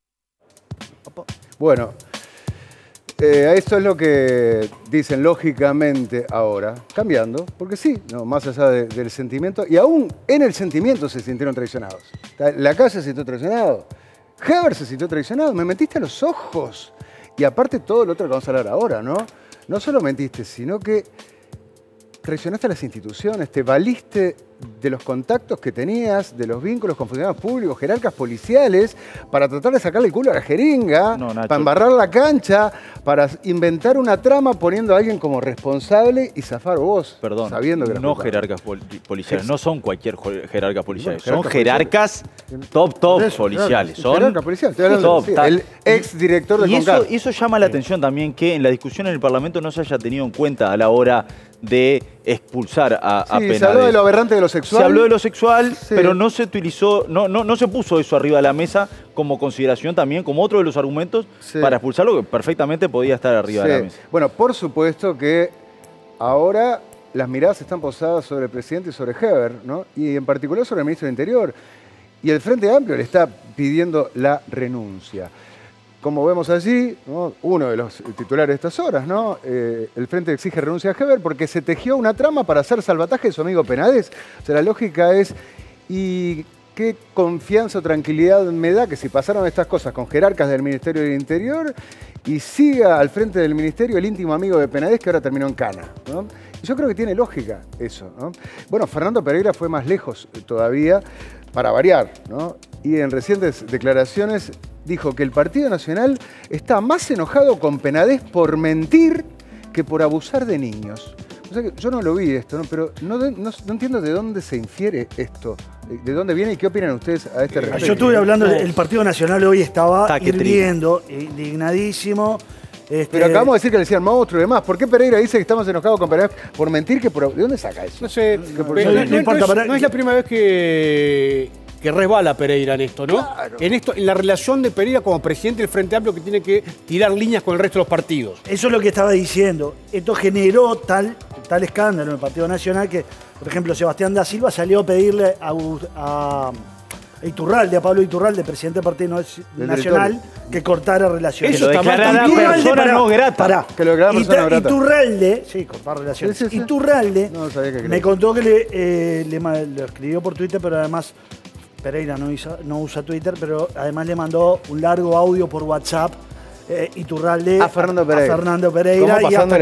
Bueno, esto es lo que dicen lógicamente ahora, cambiando, porque sí, no, más allá del sentimiento, y aún en el sentimiento se sintieron traicionados. La calle se sintió traicionado, Heber se sintió traicionado, me mentiste a los ojos. Y aparte todo lo otro que vamos a hablar ahora, ¿no? No solo mentiste, sino que traicionaste a las instituciones, te valiste de los contactos que tenías, de los vínculos con funcionarios públicos, jerarcas policiales, para tratar de sacarle el culo a la jeringa, para embarrar la cancha, para inventar una trama poniendo a alguien como responsable y zafar vos. Perdón, sabiendo que no jerarcas policiales, no son cualquier jerarca policiales, son jerarcas top policiales. Son jerarca policial, estoy hablando el ex director de CONCAR. Y eso llama la atención también, que en la discusión en el Parlamento no se haya tenido en cuenta a la hora de expulsar a Penades. Se habló de lo aberrante de lo sexual. Se habló de lo sexual, pero no se utilizó, no se puso eso arriba de la mesa como consideración también, como otro de los argumentos para expulsarlo, que perfectamente podía estar arriba de la mesa. Bueno, por supuesto que ahora las miradas están posadas sobre el presidente y sobre Heber, ¿no? Y en particular sobre el ministro del Interior. Y el Frente Amplio le está pidiendo la renuncia. Como vemos allí, ¿no? Uno de los titulares de estas horas, ¿no? El Frente exige renuncia a Heber porque se tejió una trama para hacer salvataje de su amigo Penades. O sea, la lógica es, ¿y qué confianza o tranquilidad me da que si pasaron estas cosas con jerarcas del Ministerio del Interior y siga al frente del Ministerio el íntimo amigo de Penades que ahora terminó en cana, ¿no? Y yo creo que tiene lógica eso, ¿no? Bueno, Fernando Pereira fue más lejos todavía, para variar, ¿no? Y en recientes declaraciones dijo que el Partido Nacional está más enojado con Penades por mentir que por abusar de niños. O sea que yo no lo vi esto, ¿no? Pero no entiendo de dónde se infiere esto, de dónde viene y qué opinan ustedes a este respecto. Yo estuve hablando, el Partido Nacional hoy estaba hirviendo, indignadísimo. Pero acabamos de decir que le decían monstruo y demás. ¿Por qué Pereira dice que estamos enojados con Penades por mentir? ¿De dónde saca eso? No sé, no es la primera vez que resbala Pereira en esto, ¿no? Claro. En la relación de Pereira como presidente del Frente Amplio que tiene que tirar líneas con el resto de los partidos. Eso es lo que estaba diciendo. Esto generó tal escándalo en el Partido Nacional que, por ejemplo, Sebastián da Silva salió a pedirle a Iturralde, a Pablo Iturralde, presidente del Partido Nacional, que cortara relaciones. Eso está mal. Persona no grata. Que lo declarara persona no grata. Iturralde, sí, cortar relaciones. Sí. Iturralde me contó que le escribió por Twitter, pero además Pereira no usa Twitter, pero además le mandó un largo audio por WhatsApp Iturralde a Fernando Pereira.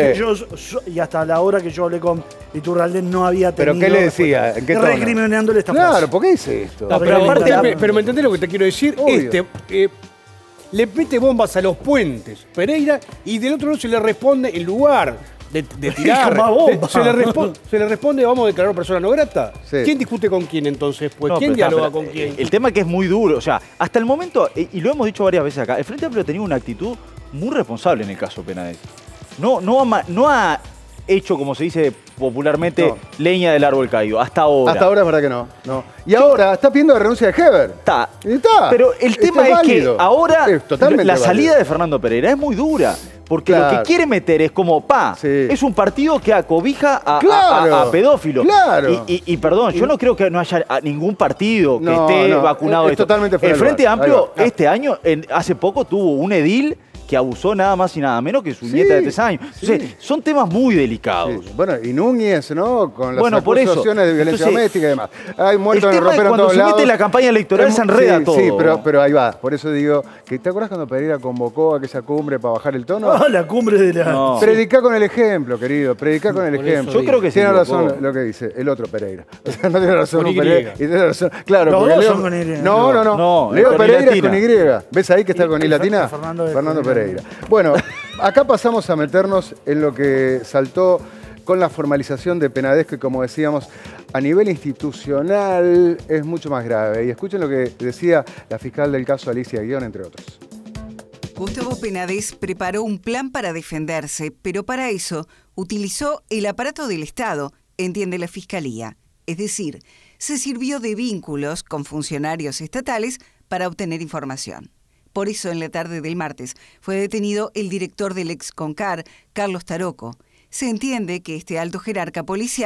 Y hasta la hora que yo hablé con Iturralde no había tenido... ¿Pero qué le decía? ¿En qué tono? Recriminándole esta frase. Claro, ¿por qué dice esto? No, pero me entendés lo que te quiero decir. Le mete bombas a los puentes Pereira y del otro lado se le responde en lugar de tirar. Se le responde, vamos a declarar persona no grata. Sí. ¿Quién discute con quién entonces? Pues, ¿quién dialoga con quién? El tema que es muy duro, o sea, hasta el momento, y lo hemos dicho varias veces acá, el Frente Amplio ha tenido una actitud muy responsable en el caso Penades. No ha hecho, como se dice popularmente, leña del árbol caído, hasta ahora. Hasta ahora es verdad que no. Y ahora está pidiendo la renuncia de Heber. Está. Pero el tema es que ahora la salida de Fernando Pereira es muy dura. Porque lo que quiere meter es como, es un partido que acobija a pedófilos. Claro. Y perdón, yo no creo que no haya ningún partido que esté vacunado de esto. Totalmente fuera el Frente Amplio este año, hace poco, tuvo un edil que abusó nada más y nada menos que su nieta de 3 años. Entonces, son temas muy delicados. Sí. Bueno, y Núñez, ¿no? Con las acusaciones de violencia doméstica y demás. Hay muertos en el ropero en todos lados. Cuando se mete la campaña electoral se enreda todo. Sí, pero ahí va. Por eso digo, ¿te acuerdas cuando Pereira convocó a aquella cumbre para bajar el tono? La cumbre de la... No. Predicá con el ejemplo, querido. Predicá con el ejemplo. Yo creo que tiene razón lo que dice el otro Pereira. O sea, no tiene razón un Pereira. Y tiene razón. Claro, los dos son con Y. No. Leo Pereira es con Y. ¿Ves ahí que está con I latina? Fernando Pereira. Bueno, acá pasamos a meternos en lo que saltó con la formalización de Penades, que como decíamos, a nivel institucional es mucho más grave. Y escuchen lo que decía la fiscal del caso, Alicia Guión, entre otros. Gustavo Penades preparó un plan para defenderse, pero para eso utilizó el aparato del Estado, entiende la Fiscalía. Es decir, se sirvió de vínculos con funcionarios estatales para obtener información. Por eso, en la tarde del martes, fue detenido el director del ex CONCAR, Carlos Taroco. Se entiende que este alto jerarca policial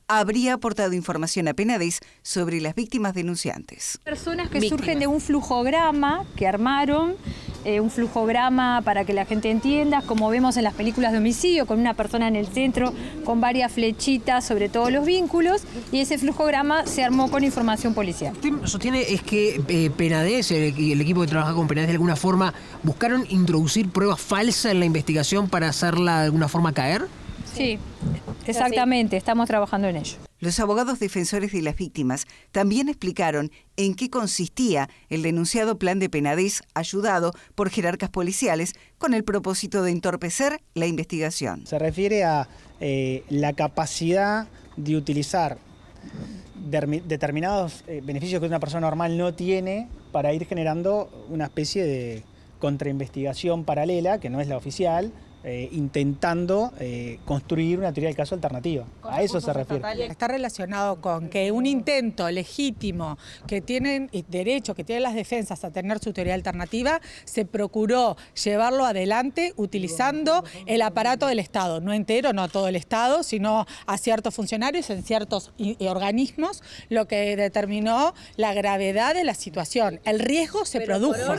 habría aportado información a Penades sobre las víctimas denunciantes. Personas que surgen de un flujograma que armaron, un flujograma para que la gente entienda, como vemos en las películas de homicidio, con una persona en el centro, con varias flechitas sobre todos los vínculos, y ese flujograma se armó con información policial. Usted sostiene es que Penades y el equipo que trabaja con Penades de alguna forma buscaron introducir pruebas falsas en la investigación para hacerla de alguna forma caer. Sí, exactamente, estamos trabajando en ello. Los abogados defensores de las víctimas también explicaron en qué consistía el denunciado plan de Penades ayudado por jerarcas policiales con el propósito de entorpecer la investigación. Se refiere a la capacidad de utilizar determinados beneficios que una persona normal no tiene para ir generando una especie de contrainvestigación paralela, que no es la oficial, intentando construir una teoría del caso alternativa. A eso se refiere. Está relacionado con que un intento legítimo que tienen derecho, que tienen las defensas a tener su teoría alternativa, se procuró llevarlo adelante utilizando el aparato del Estado, no entero, no a todo el Estado, sino a ciertos funcionarios en ciertos organismos, lo que determinó la gravedad de la situación. El riesgo se produjo.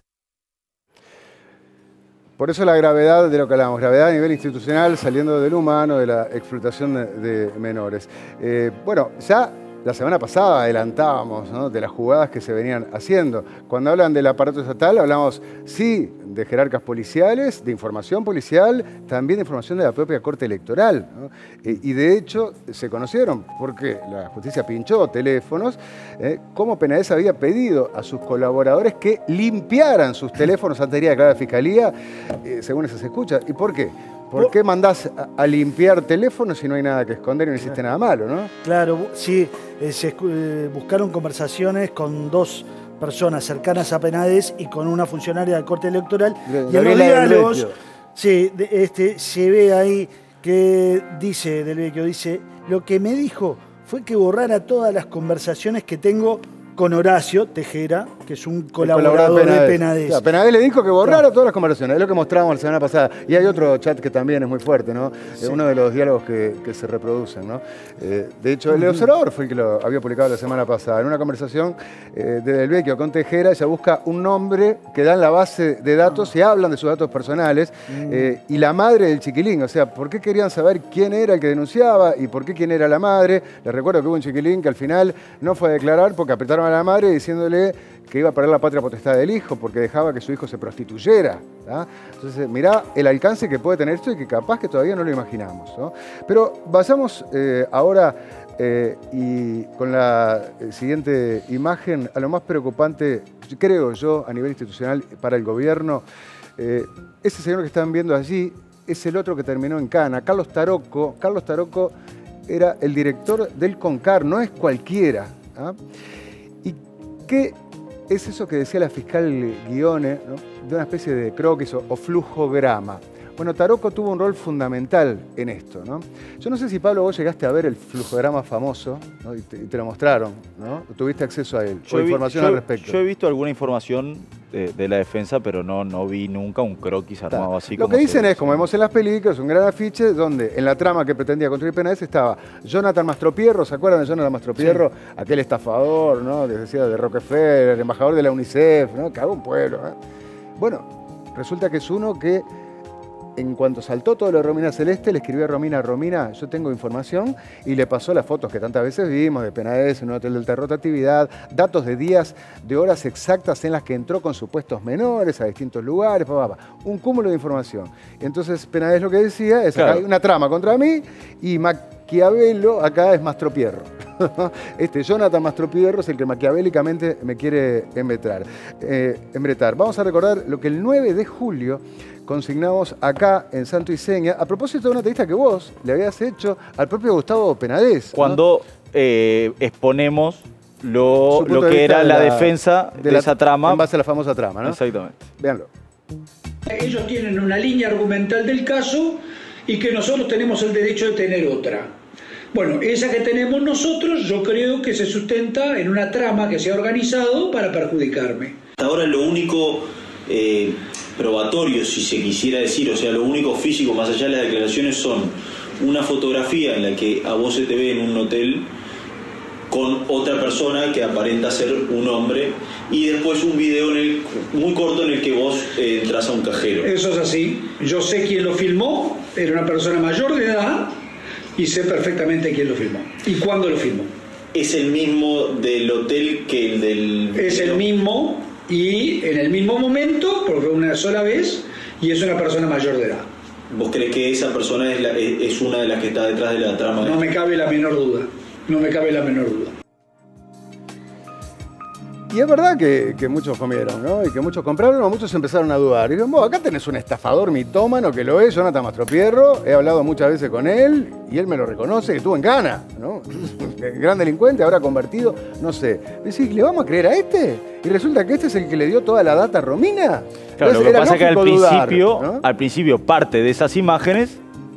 Por eso la gravedad de lo que hablamos, gravedad a nivel institucional, saliendo del humano, de la explotación de menores. Bueno, ya la semana pasada adelantábamos, ¿no?, de las jugadas que se venían haciendo. Cuando hablan del aparato estatal, hablamos, sí, de jerarcas policiales, de información policial, también de información de la propia Corte Electoral, ¿no? Y de hecho se conocieron, porque la justicia pinchó teléfonos, cómo Penades había pedido a sus colaboradores que limpiaran sus teléfonos antes de ir a declarar a la Fiscalía, según eso se escucha. ¿Y por qué? ¿Por qué mandás a limpiar teléfonos si no hay nada que esconder y no existe nada malo, no? Claro, sí, se buscaron conversaciones con dos personas cercanas a Penades y con una funcionaria de Corte Electoral. Y en los diálogos, sí, se ve ahí que dice Del Vecchio, dice, lo que me dijo fue que borrara todas las conversaciones que tengo con Horacio Tejera, que es un colaborador de Penades. Claro, Penades le dijo que borrara todas las conversaciones, es lo que mostrábamos la semana pasada. Y hay otro chat que también es muy fuerte, ¿no? Sí. Uno de los diálogos que se reproducen, ¿no? De hecho, el Observador fue el que lo había publicado la semana pasada. En una conversación de Del Vecchio con Tejera, ella busca un nombre que da en la base de datos y hablan de sus datos personales. Y la madre del chiquilín, o sea, ¿por qué querían saber quién era el que denunciaba y por qué quién era la madre? Les recuerdo que hubo un chiquilín que al final no fue a declarar porque apretaron a la madre diciéndole que iba a perder la patria potestad del hijo porque dejaba que su hijo se prostituyera, ¿tá? Entonces, mirá el alcance que puede tener esto y que capaz que todavía no lo imaginamos, ¿no? Pero vayamos ahora y con la siguiente imagen a lo más preocupante, creo yo, a nivel institucional para el gobierno. Ese señor que están viendo allí es el otro que terminó en Cana, Carlos Taroco. Carlos Taroco era el director del CONCAR, no es cualquiera, ¿ah? ¿Y qué es eso que decía la fiscal Guione, ¿no?, de una especie de croquis o flujograma? Bueno, Taroco tuvo un rol fundamental en esto, ¿no? Yo no sé si, Pablo, vos llegaste a ver el flujograma famoso, ¿no?, y te lo mostraron, ¿no? ¿Tuviste acceso a él? ¿O información al respecto? Yo he visto alguna información de la defensa, pero no vi nunca un croquis armado así. Lo que dicen es, como vemos en las películas, un gran afiche donde en la trama que pretendía construir Penades estaba Jonathan Mastropierro, ¿se acuerdan de Jonathan Mastropierro? Sí. Aquel estafador, ¿no?, les decía, de Rockefeller, el embajador de la UNICEF, ¿no?, cagó un pueblo, ¿eh? Bueno, resulta que es uno que en cuanto saltó todo lo de Romina Celeste, le escribió a Romina, yo tengo información, y le pasó las fotos que tantas veces vimos de Penades en un hotel de alta actividad, datos de días, de horas exactas en las que entró con supuestos menores a distintos lugares, un cúmulo de información. Entonces Penades lo que decía es, claro, acá hay una trama contra mí y Maquiavelo acá es Mastropierro. Jonathan Mastropierro es el que maquiavélicamente me quiere embretar. Vamos a recordar lo que el 9 de julio consignamos acá en Santo y Seña, a propósito de una entrevista que vos le habías hecho al propio Gustavo Penades, ¿no?, cuando exponemos lo que era la defensa de esa trama. En base a la famosa trama, ¿no? Exactamente. Véanlo. Ellos tienen una línea argumental del caso y que nosotros tenemos el derecho de tener otra. Bueno, esa que tenemos nosotros yo creo que se sustenta en una trama que se ha organizado para perjudicarme. Hasta ahora lo único probatorio, si se quisiera decir, o sea, lo único físico más allá de las declaraciones son una fotografía en la que a vos se te ve en un hotel con otra persona que aparenta ser un hombre, y después un video muy corto en el que vos entras a un cajero. Eso es así. Yo sé quién lo filmó, era una persona mayor de edad, y sé perfectamente quién lo filmó y cuándo lo filmó. ¿Es el mismo del hotel que el del...? Es el mismo, y en el mismo momento, porque una sola vez, y es una persona mayor de edad. ¿Vos crees que esa persona es una de las que está detrás de la trama? No me cabe la menor duda. No me cabe la menor duda. Y es verdad que muchos comieron, ¿no? Y que muchos compraron o muchos empezaron a dudar. Y dijeron, acá tenés un estafador mitómano que lo es, Jonathan Mastropierro. He hablado muchas veces con él y él me lo reconoce, que estuvo en Ghana, ¿no? Gran delincuente, ahora convertido, no sé. Decís, ¿le vamos a creer a este? Y resulta que este es el que le dio toda la data a Romina. Claro, entonces, lo que pasa es que dudar, ¿no? al principio parte de esas imágenes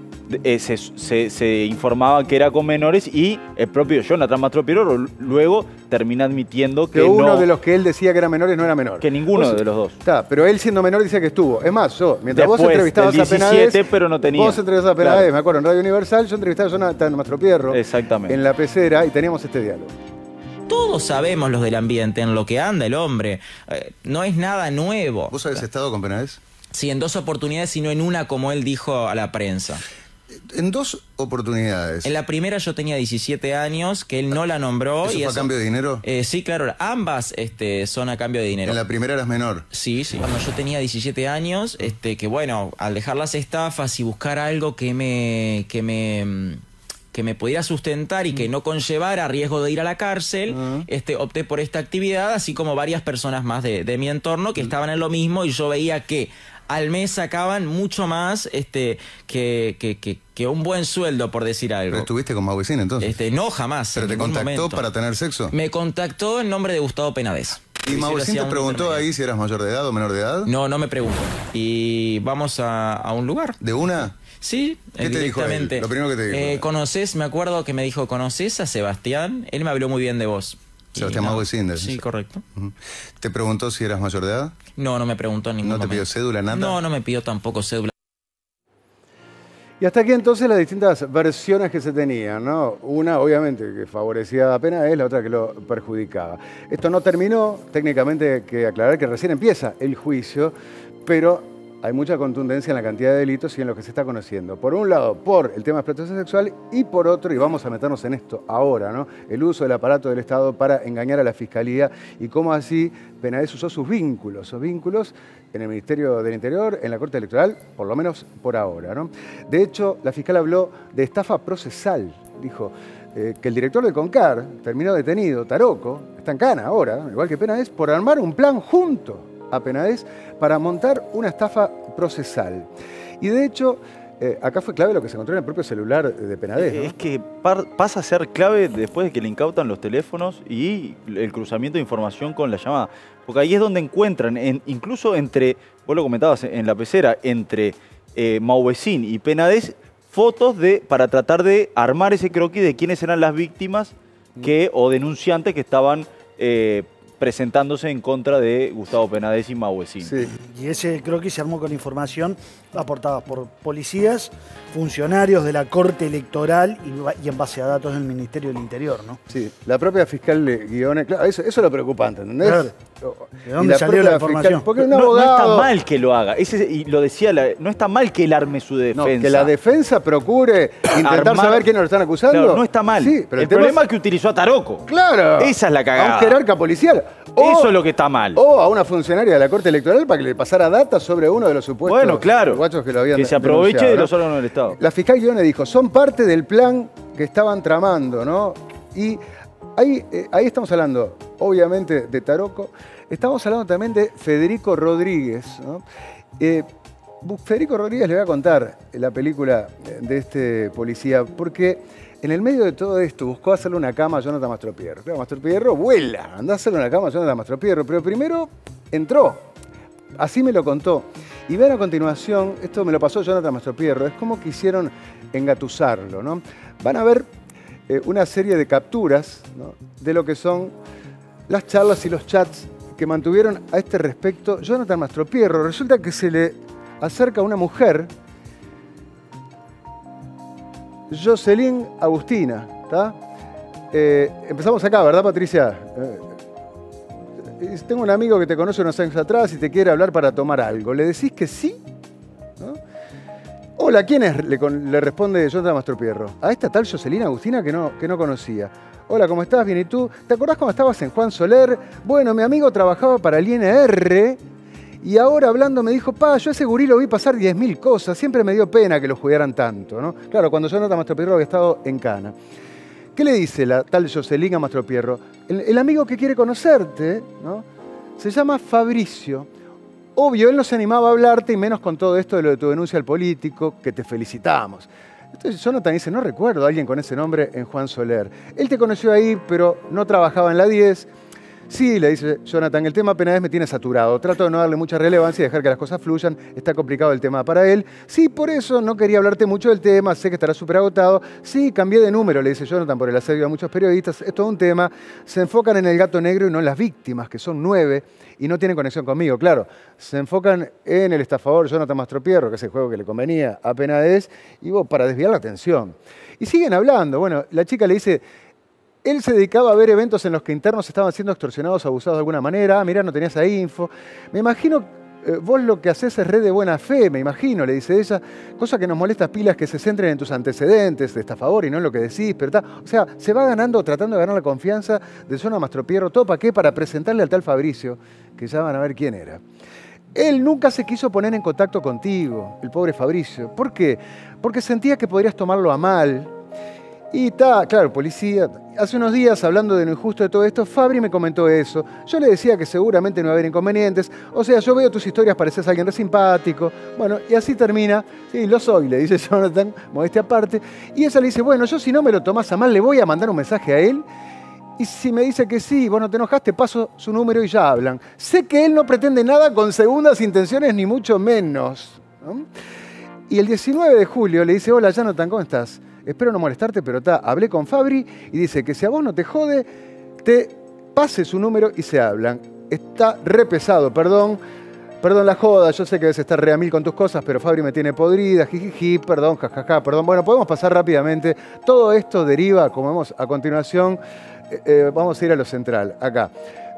se informaba que era con menores, y el propio Jonathan Mastropierro luego termina admitiendo que uno de los que él decía que eran menores no era menor. Que ninguno de los dos. Está, pero él siendo menor decía que estuvo. Es más, yo, mientras después, vos entrevistabas del 17, a Penades, pero no tenía. Vos entrevistabas a Penades, me acuerdo, en Radio Universal, yo entrevistaba a Jonathan Mastropierro. Exactamente. En la pecera y teníamos este diálogo. Todos sabemos los del ambiente, en lo que anda el hombre. No es nada nuevo. ¿Vos habés estado con Penades? Sí, en 2 oportunidades y no en una, como él dijo a la prensa. En 2 oportunidades. En la primera yo tenía 17 años, que él no la nombró. ¿Eso fue a cambio de dinero? Sí, claro, ambas son a cambio de dinero. ¿En la primera eras menor? Sí. Cuando yo tenía 17 años, que bueno, al dejar las estafas y buscar algo que me pudiera sustentar y que no conllevara riesgo de ir a la cárcel, opté por esta actividad, así como varias personas más de mi entorno que estaban en lo mismo, y yo veía que al mes sacaban mucho más que un buen sueldo, por decir algo. ¿Pero estuviste con Mauvesin entonces? No, jamás. ¿Pero te contactó para tener sexo? Me contactó en nombre de Gustavo Penades. ¿Y Mauvesin te preguntó ahí si eras mayor de edad o menor de edad? No, no me preguntó. Y vamos a un lugar. ¿De una? Sí, ¿Qué te dijo él? Lo primero que te dijo. ¿Conoces? Me acuerdo que me dijo, ¿conoces a Sebastián? Él me habló muy bien de vos. Sebastián Mauvesin. Sí, correcto. ¿Te preguntó si eras mayor de edad? No, no me preguntó en ningún momento. ¿No te pidió cédula, nada? No, no me pidió tampoco cédula. Y hasta aquí entonces las distintas versiones que se tenían, ¿no? Una, obviamente, que favorecía a Penades, la otra que lo perjudicaba. Esto no terminó, técnicamente hay que aclarar que recién empieza el juicio, pero hay mucha contundencia en la cantidad de delitos y en lo que se está conociendo. Por un lado, por el tema de explotación sexual, y por otro, y vamos a meternos en esto ahora, ¿no? El uso del aparato del Estado para engañar a la Fiscalía y cómo así Penades usó sus vínculos en el Ministerio del Interior, en la Corte Electoral, por lo menos por ahora, ¿no? De hecho, la fiscal habló de estafa procesal. Dijo que el director del CONCAR terminó detenido, Taroco, está en cana ahora, igual que Penades, por armar un plan junto a Penades para montar una estafa procesal. Y de hecho, acá fue clave lo que se encontró en el propio celular de Penades, ¿no? Es que pasa a ser clave después de que le incautan los teléfonos y el cruzamiento de información con la llamada. Porque ahí es donde encuentran, incluso entre, vos lo comentabas en la pecera, entre Mauvesin y Penades, fotos para tratar de armar ese croquis de quiénes eran las víctimas o denunciantes que estaban presentándose en contra de Gustavo Penades y Mauvesin. Sí. Y ese croquis se armó con información aportada por policías, funcionarios de la Corte Electoral y en base a datos del Ministerio del Interior, ¿no? Sí, la propia fiscal Guiones, claro, eso es lo preocupante, ¿entendés? Claro. ¿De dónde salió la información? Porque un no abogado... está mal que lo haga, y lo decía, no está mal que él arme su defensa. No, que la defensa procure intentar saber quiénes lo están acusando. Claro, no está mal. Sí, pero el problema es que utilizó a Taroco. Claro. Esa es la cagada. A un jerarca policial. Eso es lo que está mal. O a una funcionaria de la Corte Electoral para que le pasara data sobre uno de los supuestos guachos que lo habían que se aproveche de los órganos del Estado. La fiscal Guiones dijo, son parte del plan que estaban tramando, ¿no? Y ahí estamos hablando, obviamente, de Taroco. Estamos hablando también de Federico Rodríguez, ¿no? Federico Rodríguez le voy a contar la película de este policía, porque en el medio de todo esto buscó hacerle una cama a Jonathan Mastropierro. Claro, Mastropierro vuela, anda a hacerle una cama a Jonathan Mastropierro, pero primero entró. Así me lo contó. Y vean a continuación, esto me lo pasó Jonathan Mastropierro, es como quisieron engatusarlo, ¿no? Van a ver una serie de capturas, ¿no?, de lo que son las charlas y los chats que mantuvieron a este respecto Jonathan Mastropierro. Resulta que se le acerca una mujer Jocelyn Agustina, ¿está? Empezamos acá, ¿verdad, Patricia? Tengo un amigo que te conoce unos años atrás y te quiere hablar para tomar algo. ¿Le decís que sí? ¿No? Hola, ¿quién es? Le responde Jonathan Mastropierro. A esta tal Jocelyn Agustina que no conocía. Hola, ¿cómo estás? Bien, ¿y tú? ¿Te acordás cuando estabas en Juan Soler? Bueno, mi amigo trabajaba para el INR y ahora hablando me dijo, yo ese gurí lo vi pasar 10.000 cosas. Siempre me dio pena que lo jugaran tanto, ¿no? Claro, cuando Jonathan Mastropierro había estado en Cana. ¿Qué le dice la tal Jocelyn a Mastropierro? El amigo que quiere conocerte, ¿no? Se llama Fabricio. Obvio, él no se animaba a hablarte y menos con todo esto de lo de tu denuncia al político, que te felicitamos. Entonces Jonathan dice, no recuerdo a alguien con ese nombre en Juan Soler. Él te conoció ahí, pero no trabajaba en la 10. Sí, le dice Jonathan, el tema Penades me tiene saturado. Trato de no darle mucha relevancia y dejar que las cosas fluyan. Está complicado el tema para él. Sí, por eso no quería hablarte mucho del tema. Sé que estará súper agotado. Sí, cambié de número, le dice Jonathan, por el asedio a muchos periodistas. Es todo un tema. Se enfocan en el gato negro y no en las víctimas, que son 9, y no tienen conexión conmigo. Claro, se enfocan en el estafador Jonathan Mastropierro, que es el juego que le convenía a Penades, y para desviar la atención. Y siguen hablando. Bueno, la chica le dice... Él se dedicaba a ver eventos en los que internos estaban siendo extorsionados o abusados de alguna manera. Mirá, no tenías esa info. Me imagino, vos lo que haces es red de buena fe, me imagino, le dice ella. Cosa que nos molesta pilas que se centren en tus antecedentes de estafador y no en lo que decís. Pero o sea, se va ganando, tratando de ganar la confianza de Jonathan Mastropierro. ¿Todo para qué? Para presentarle al tal Fabricio, que ya van a ver quién era. Él nunca se quiso poner en contacto contigo, el pobre Fabricio. ¿Por qué? Porque sentía que podrías tomarlo a mal. Y claro, policía. Hace unos días, hablando de lo injusto de todo esto, Fabri me comentó eso. Yo le decía que seguramente no iba a haber inconvenientes. O sea, yo veo tus historias, pareces alguien re simpático. Bueno, y así termina. Sí, lo soy, le dice Jonathan, modestia aparte. Y ella le dice, bueno, yo si no me lo tomás a mal, le voy a mandar un mensaje a él. Y si me dice que sí, vos no te enojaste, paso su número y ya hablan. Sé que él no pretende nada con segundas intenciones, ni mucho menos, ¿no? Y el 19 de julio le dice, hola Jonathan, ¿cómo estás? Espero no molestarte, pero hablé con Fabri y dice que si a vos no te jode, te pase su número y se hablan. Está re pesado, perdón la joda, yo sé que debes estar re a mil con tus cosas, pero Fabri me tiene podrida, jijiji, perdón, jajaja, perdón. Bueno, podemos pasar rápidamente. Todo esto deriva, como vemos a continuación, vamos a ir a lo central, acá.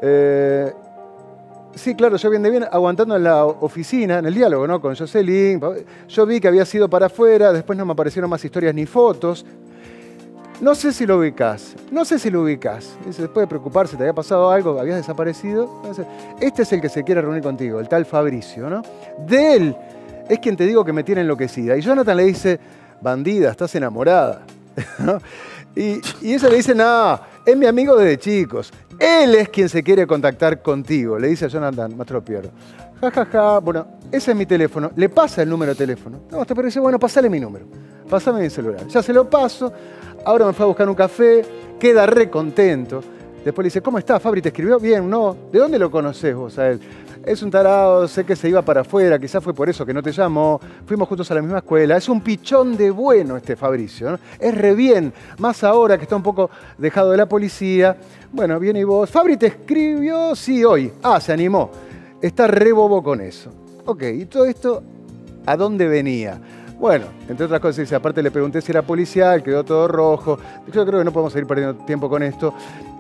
Sí, claro, yo bien aguantando en la oficina, en el diálogo, ¿no? Con Jocelyn. Yo vi que había sido para afuera, después no me aparecieron más historias ni fotos. No sé si lo ubicás. Dice, después de preocuparse, ¿te había pasado algo? ¿Habías desaparecido? Este es el que se quiere reunir contigo, el tal Fabricio, ¿no? De él es quien te digo que me tiene enloquecida. Y Jonathan le dice, bandida, estás enamorada. ¿No? Y ella le dice, no, es mi amigo desde chicos. Él es quien se quiere contactar contigo, le dice a Jonathan Mastropierro. Ja, bueno, ese es mi teléfono. Le pasa el número de teléfono. No, te parece, bueno, pasale mi número. Pásame mi celular. Ya se lo paso. Ahora me fue a buscar un café. Queda re contento. Después le dice, ¿cómo estás, Fabri? ¿Te escribió? Bien, no. ¿De dónde lo conocés vos a él? Es un tarado, sé que se iba para afuera, quizás fue por eso que no te llamó. Fuimos juntos a la misma escuela. Es un pichón de bueno este Fabricio, ¿no? Es re bien, más ahora que está un poco dejado de la policía. Bueno, viene y vos. ¿Fabri te escribió? Sí, hoy. Se animó. Está re bobo con eso. Ok, ¿y todo esto a dónde venía? Bueno, entre otras cosas, dice, aparte le pregunté si era policial, quedó todo rojo. Yo creo que no podemos seguir perdiendo tiempo con esto.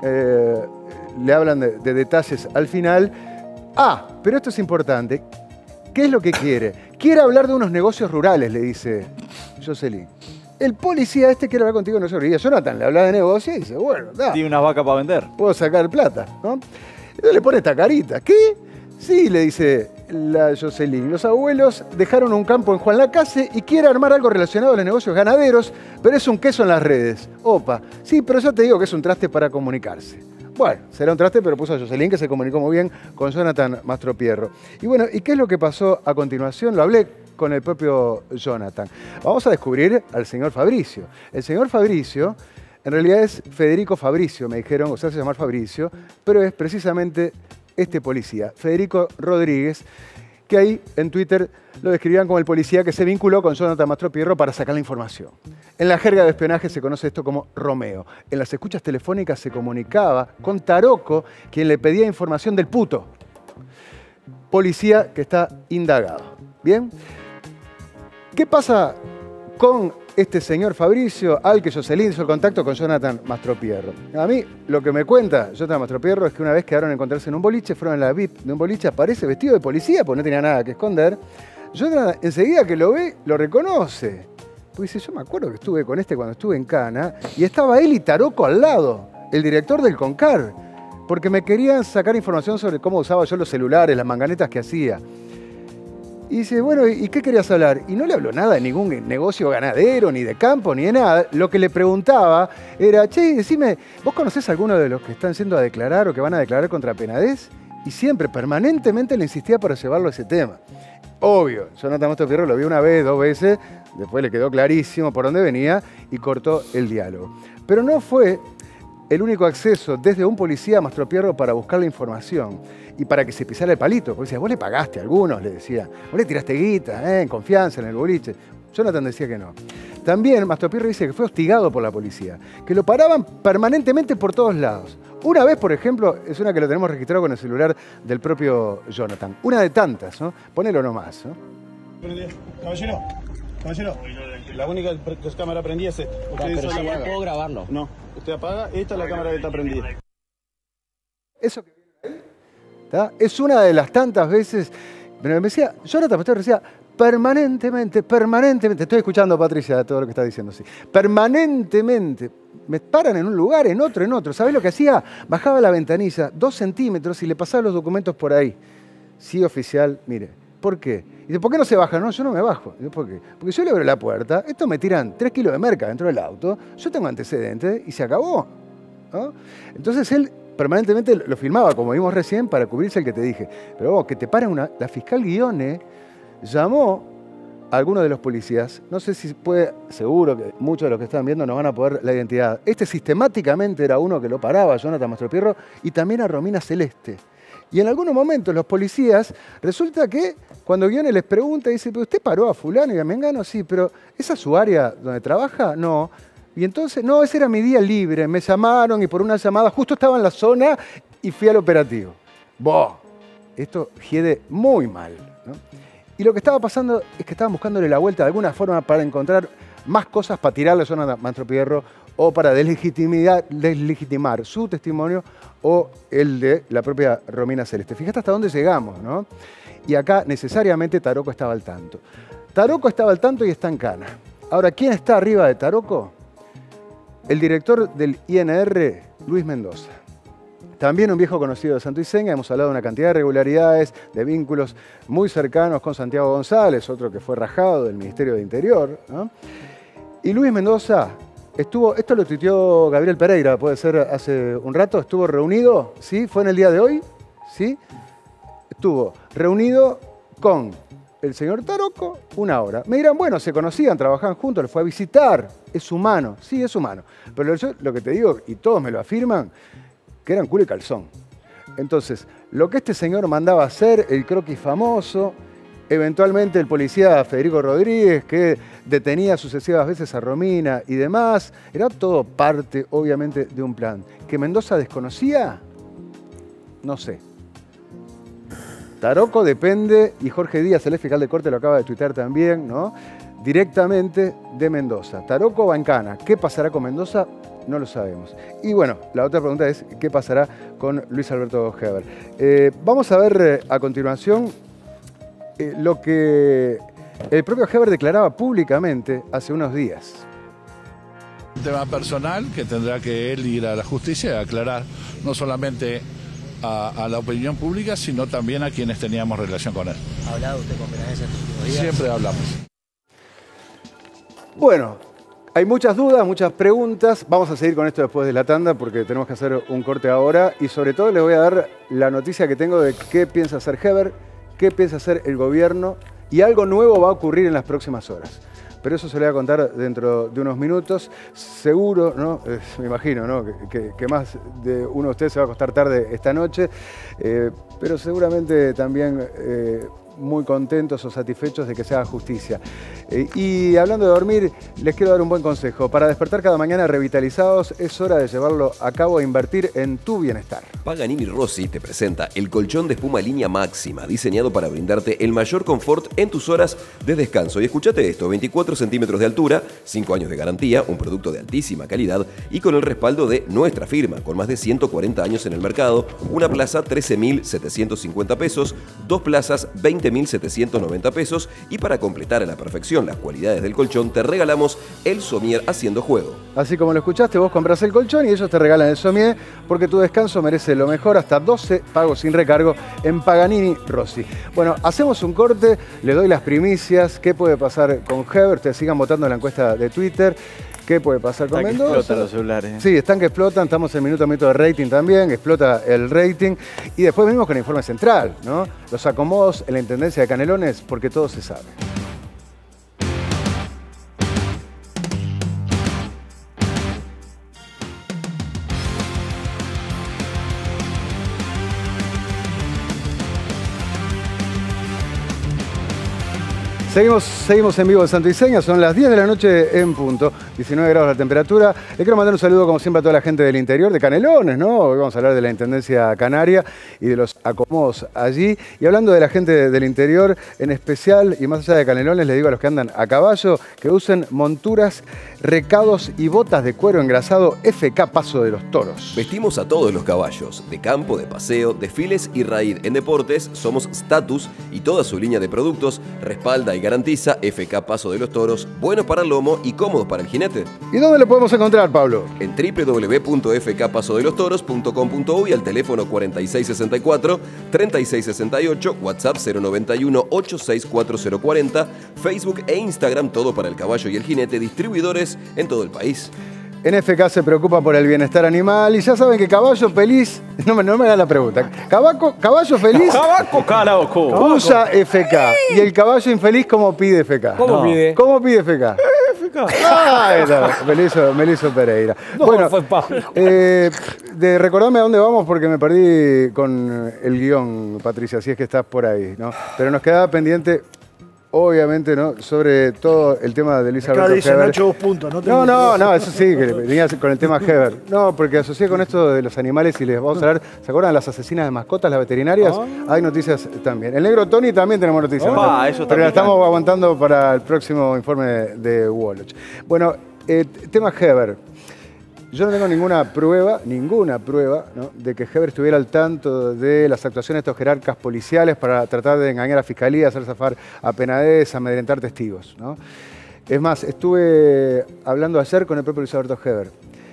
Le hablan de detalles al final. Pero esto es importante. ¿Qué es lo que quiere? Quiere hablar de unos negocios rurales, le dice Jocelyn. El policía quiere hablar contigo de negocios rurales. Jonathan le habla de negocio y dice, bueno, tiene unas vacas para vender. Puedo sacar plata, ¿no? Entonces le pone esta carita. ¿Qué? Sí, le dice la Jocelyn. Los abuelos dejaron un campo en Juan Lacase y quiere armar algo relacionado a los negocios ganaderos, pero es un queso en las redes. Opa. Sí, pero ya te digo que es un traste para comunicarse. Bueno, será un traste, pero puso a Jocelyn, que se comunicó muy bien con Jonathan Mastropierro. Y bueno, ¿y qué es lo que pasó a continuación? Lo hablé con el propio Jonathan. Vamos a descubrir al señor Fabricio. El señor Fabricio, en realidad es Federico Fabricio, me dijeron, o sea, se llama Fabricio, pero es precisamente este policía, Federico Rodríguez, que ahí en Twitter lo describían como el policía que se vinculó con Jonathan Mastropierro para sacar la información. En la jerga de espionaje se conoce esto como Romeo. En las escuchas telefónicas se comunicaba con Taroco, quien le pedía información del puto. Policía que está indagado. ¿Bien? ¿Qué pasa con este señor Fabricio, al que Jocelyn hizo el contacto con Jonathan Mastropierro. A mí, lo que me cuenta Jonathan Mastropierro es que una vez quedaron a encontrarse en un boliche, fueron en la VIP de un boliche, aparece vestido de policía, porque no tenía nada que esconder. Jonathan, enseguida que lo ve, lo reconoce. Pues dice, yo me acuerdo que estuve con este cuando estuve en Cana, y estaba él y Taroco al lado, el director del CONCAR, porque me querían sacar información sobre cómo usaba yo los celulares, las manganetas que hacía. Y dice, bueno, ¿y qué querías hablar? Y no le habló nada de ningún negocio ganadero, ni de campo, ni de nada. Lo que le preguntaba era, che, decime, ¿vos conocés a alguno de los que están yendo a declarar o que van a declarar contra Penades? Y siempre, permanentemente le insistía para llevarlo a ese tema. Obvio, Jonathan Mastropierro lo vio una vez, 2 veces, después le quedó clarísimo por dónde venía y cortó el diálogo. Pero no fue el único acceso desde un policía a Mastropierro para buscar la información y para que se pisara el palito. Porque decía, vos le pagaste a algunos, le decía. Vos le tiraste guita, en confianza, en el boliche. Jonathan decía que no. También Mastropierro dice que fue hostigado por la policía, que lo paraban permanentemente por todos lados. Una vez, por ejemplo, es una que lo tenemos registrado con el celular del propio Jonathan. Una de tantas, ¿no? Ponelo nomás, ¿no? Caballero, la única cámara prendida es esta. Pero yo no puedo grabarlo. No, usted apaga, esta es la cámara que está prendida. Eso que viene ahí, es una de las tantas veces, pero me decía, Jonathan Mastropierro decía, permanentemente, estoy escuchando, Patricia, todo lo que está diciendo, sí, permanentemente, me paran en un lugar, en otro, ¿sabés lo que hacía? Bajaba la ventanilla 2 centímetros y le pasaba los documentos por ahí. Sí, oficial, mire, ¿por qué? Y dice, ¿por qué no se baja? No, yo no me bajo. Digo, ¿por qué? Porque yo le abro la puerta, estos me tiran 3 kilos de merca dentro del auto, yo tengo antecedentes y se acabó, ¿no? Entonces él permanentemente lo filmaba, como vimos recién, para cubrirse el que te dije. Pero vos, que te paren la fiscal Guione llamó a algunos de los policías, no sé si puede, seguro que muchos de los que están viendo no van a poder la identidad. Este sistemáticamente era uno que lo paraba, Jonathan Mastropierro, y también a Romina Celeste. Y en algunos momentos los policías, resulta que cuando Guione les pregunta, dice, ¿pero usted paró a fulano y a mengano? Sí, pero ¿esa es su área donde trabaja? No. Y entonces, no, ese era mi día libre, me llamaron y por una llamada justo estaba en la zona y fui al operativo. Esto hiede muy mal, ¿no? Y lo que estaba pasando es que estaban buscándole la vuelta de alguna forma para encontrar más cosas para tirarle a Jonathan Mastropierro o para deslegitimar su testimonio o el de la propia Romina Celeste. Fíjate hasta dónde llegamos, ¿no? Y acá necesariamente Taroco estaba al tanto. Taroco estaba al tanto y está en Cana. Ahora, ¿quién está arriba de Taroco? El director del INR, Luis Mendoza. También un viejo conocido de Santo Iseña, hemos hablado de una cantidad de irregularidades, de vínculos muy cercanos con Santiago González, otro que fue rajado del Ministerio de Interior, ¿no? Y Luis Mendoza estuvo, esto lo tuiteó Gabriel Pereira, puede ser hace un rato, estuvo reunido, ¿sí? ¿Fue en el día de hoy? ¿Sí? Estuvo reunido con el señor Taroco 1 hora. Me dirán, bueno, se conocían, trabajaban juntos, lo fue a visitar, es humano, sí, es humano. Pero yo lo que te digo, y todos me lo afirman, que eran culo y calzón. Entonces, lo que este señor mandaba hacer, el croquis famoso, eventualmente el policía Federico Rodríguez, que detenía sucesivas veces a Romina y demás, era todo parte, obviamente, de un plan. ¿Que Mendoza desconocía? No sé. Taroco depende, y Jorge Díaz, el fiscal de corte, lo acaba de tuitear también, ¿no? Directamente de Mendoza. Taroco va en Cana. ¿Qué pasará con Mendoza? No lo sabemos. Y bueno, la otra pregunta es, ¿qué pasará con Luis Alberto Heber? Vamos a ver a continuación lo que el propio Heber declaraba públicamente hace unos días. Un tema personal que tendrá que él ir a la justicia y aclarar, no solamente a la opinión pública, sino también a quienes teníamos relación con él. ¿Ha hablado usted con Penades estos últimos días? Siempre hablamos. Bueno, hay muchas dudas, muchas preguntas. Vamos a seguir con esto después de la tanda porque tenemos que hacer un corte ahora. Y sobre todo les voy a dar la noticia que tengo de qué piensa hacer Heber, qué piensa hacer el gobierno. Y algo nuevo va a ocurrir en las próximas horas. Pero eso se lo voy a contar dentro de unos minutos. Seguro, ¿no? Me imagino, ¿no? Que más de uno de ustedes se va a acostar tarde esta noche. Pero seguramente también muy contentos o satisfechos de que se haga justicia. Y hablando de dormir, les quiero dar un buen consejo. Para despertar cada mañana revitalizados, es hora de llevarlo a cabo e invertir en tu bienestar. Paganini Rossi te presenta el colchón de espuma línea máxima, diseñado para brindarte el mayor confort en tus horas de descanso. Y escúchate esto, 24 centímetros de altura, 5 años de garantía, un producto de altísima calidad y con el respaldo de nuestra firma, con más de 140 años en el mercado, una plaza 13.750 pesos, 2 plazas 20.790 pesos y para completar a la perfección las cualidades del colchón, te regalamos el somier haciendo juego. Así como lo escuchaste, vos compras el colchón y ellos te regalan el somier porque tu descanso merece lo mejor, hasta 12 pagos sin recargo en Paganini Rossi. Bueno, hacemos un corte, le doy las primicias, qué puede pasar con Heber, ustedes sigan votando en la encuesta de Twitter. ¿Qué puede pasar con Mendoza? Explotan los celulares. Sí, están que explotan, estamos en minuto a minuto de rating también, explota el rating. Y después venimos con el informe central, ¿no? Los acomodos en la Intendencia de Canelones, porque todo se sabe. Seguimos en vivo en Santo Iseña, son las 10 de la noche en punto, 19 grados la temperatura. Le quiero mandar un saludo como siempre a toda la gente del interior, de Canelones, ¿no? Hoy vamos a hablar de la Intendencia Canaria y de los acomodos allí. Y hablando de la gente del interior, en especial, y más allá de Canelones, les digo a los que andan a caballo, que usen monturas, recados y botas de cuero engrasado FK Paso de los Toros. Vestimos a todos los caballos, de campo, de paseo, desfiles y raid. En deportes somos Status y toda su línea de productos respalda y garantiza FK Paso de los Toros, buenos para el lomo y cómodos para el jinete. ¿Y dónde lo podemos encontrar, Pablo? En www.fkpasodelostoros.com.uy al teléfono 4664-3668, WhatsApp 091-86440, Facebook e Instagram, todo para el caballo y el jinete, distribuidores en todo el país. En FK se preocupa por el bienestar animal y ya saben que caballo feliz, no me hagan la pregunta, caballo feliz usa FK y el caballo infeliz ¿cómo pide FK? ¿Cómo pide? ¿Cómo pide FK? Me lo hizo Pereira. No, bueno, fue Pablo. Recordame a dónde vamos porque me perdí con el guión, Patricia, si es que estás por ahí, ¿no? Pero nos quedaba pendiente, obviamente, ¿no? Sobre todo el tema de Luis Alberto dice Heber. Nacho 2 puntos. No, eso sí, que venía con el tema Heber. No, porque asocié con esto de los animales y les vamos a hablar. ¿Se acuerdan de las asesinas de mascotas, las veterinarias? Hay noticias también. El negro Tony también tenemos noticias. Pero la estamos aguantando para el próximo informe de Woloch. Bueno, tema Heber. Yo no tengo ninguna prueba, ¿no? de que Heber estuviera al tanto de las actuaciones de estos jerarcas policiales para tratar de engañar a la fiscalía, hacer zafar a Penades, amedrentar testigos, ¿no? Es más, estuve hablando ayer con el propio Luis Alberto Heber.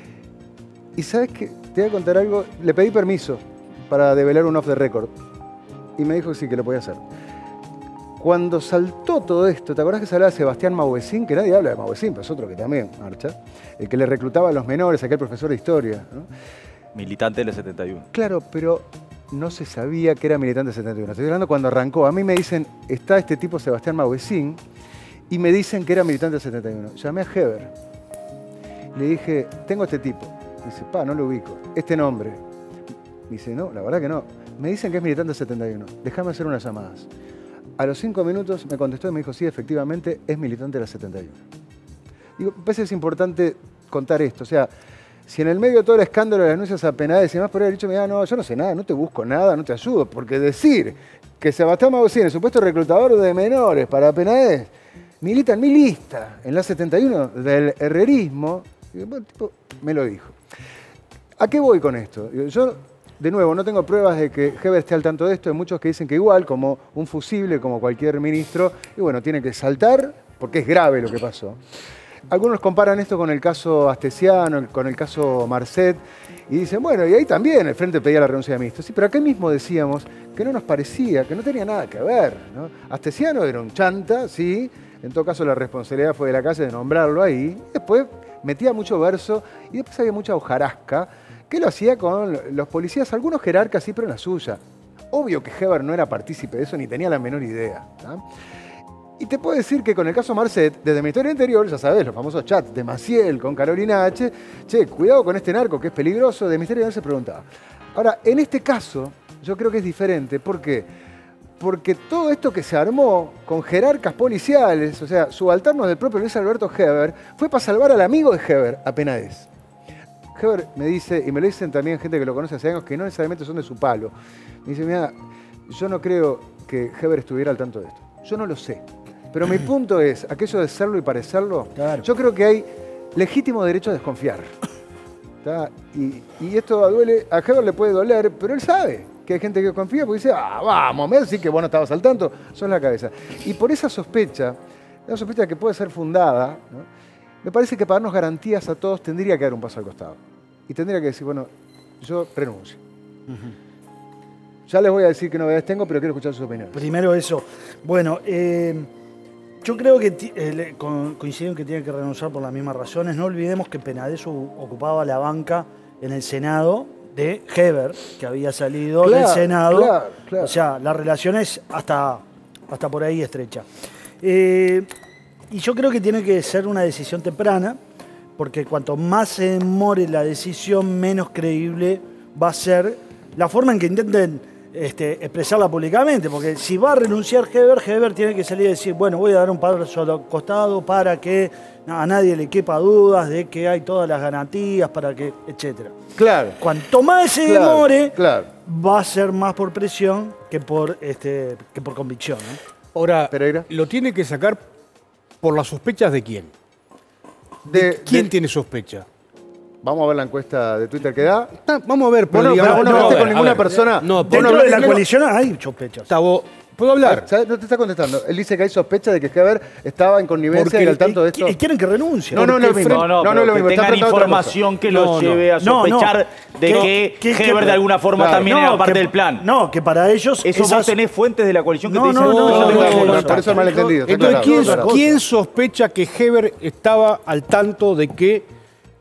Y ¿sabes qué? Te voy a contar algo. Le pedí permiso para develar un off the record. Y me dijo que sí, que lo podía hacer. Cuando saltó todo esto, ¿te acordás que se hablaba de Sebastián Mauesín? Que nadie habla de Mauesín, pero es otro que también marcha. El que le reclutaba a los menores, aquel profesor de historia, ¿no? Militante del 71. Claro, pero no se sabía que era militante del 71. Estoy hablando cuando arrancó. A mí me dicen, está este tipo Sebastián Mauesín, y me dicen que era militante del 71. Llamé a Heber. Le dije, tengo este tipo. Me dice, no lo ubico. Este nombre. Me dice, no, la verdad que no. Me dicen que es militante del 71. Déjame hacer unas llamadas. A los 5 minutos me contestó y me dijo, sí, efectivamente, es militante de la 71. Digo, me parece que es importante contar esto. O sea, si en el medio de todo el escándalo de las denuncias a Penades y demás, por haber dicho, mira, no, yo no sé nada, no te busco nada, no te ayudo, porque decir que Sebastián Mauesín, el supuesto reclutador de menores para Penades, milita en mi lista, en la 71 del herrerismo, bueno, tipo, me lo dijo. ¿A qué voy con esto? Yo, de nuevo, no tengo pruebas de que Heber esté al tanto de esto. Hay muchos que dicen que igual, como un fusible, como cualquier ministro, y bueno, tiene que saltar porque es grave lo que pasó. Algunos comparan esto con el caso Astesiano, con el caso Marcet, y dicen, bueno, y ahí también el Frente pedía la renuncia de ministros. Sí, pero acá mismo decíamos que no nos parecía, que no tenía nada que ver, ¿no? Astesiano era un chanta, sí, en todo caso la responsabilidad fue de la calle de nombrarlo ahí, después metía mucho verso y después había mucha hojarasca, que lo hacía con los policías, algunos jerarcas sí, pero en la suya. Obvio que Heber no era partícipe de eso ni tenía la menor idea, ¿no? Y te puedo decir que con el caso Marcet, desde el Ministerio del Interior, ya sabés, los famosos chats de Maciel con Carolina H., che, cuidado con este narco que es peligroso, del Ministerio del Interior se preguntaba. Ahora, en este caso, yo creo que es diferente. ¿Por qué? porque todo esto que se armó con jerarcas policiales, o sea, subalternos del propio Luis Alberto Heber, fue para salvar al amigo de Heber, a Penades. Heber me dice, y me lo dicen también gente que lo conoce hace años, que no necesariamente son de su palo. Me dice, mira, yo no creo que Heber estuviera al tanto de esto. Yo no lo sé. Pero mi punto es, aquello de serlo y parecerlo, yo creo que hay legítimo derecho a desconfiar. Y esto duele, a Heber le puede doler, pero él sabe que hay gente que confía porque dice, vamos, me decís que vos no estabas al tanto, son la cabeza. Y por esa sospecha, una sospecha que puede ser fundada, ¿no? Me parece que para darnos garantías a todos tendría que dar un paso al costado. Y tendría que decir, bueno, yo renuncio. Ya les voy a decir qué novedades tengo, pero quiero escuchar sus opiniones. Primero eso. Bueno, yo creo que coincido en que tiene que renunciar por las mismas razones. No olvidemos que Penades ocupaba la banca en el Senado de Heber, que había salido del Senado. Claro. O sea, la relación es hasta por ahí estrecha. Y yo creo que tiene que ser una decisión temprana, porque cuanto más se demore la decisión, menos creíble va a ser la forma en que intenten expresarla públicamente. Porque si va a renunciar Heber tiene que salir y decir, bueno, voy a dar un paso al costado para que a nadie le quepa dudas de que hay todas las garantías, para que, etcétera. Claro. Cuanto más se demore, va a ser más por presión que por convicción, ¿no? Ahora, Pereira, lo tiene que sacar por las sospechas de quién. ¿Quién tiene sospecha? Vamos a ver la encuesta de Twitter que da. Vamos a ver, pero digamos, no con ninguna persona. Dentro de la coalición hay sospechas. ¿Puedo hablar? No te está contestando. Él dice que hay sospecha de que Heber estaba en connivencia y al tanto de esto. Y quieren que renuncie. No, que tengan información que los lleve a sospechar de que Heber de alguna forma también era parte del plan. No, que para ellos... Eso vos tenés fuentes de la coalición que te dicen... Por eso es malentendido. Entonces, ¿quién sospecha que Heber estaba al tanto de que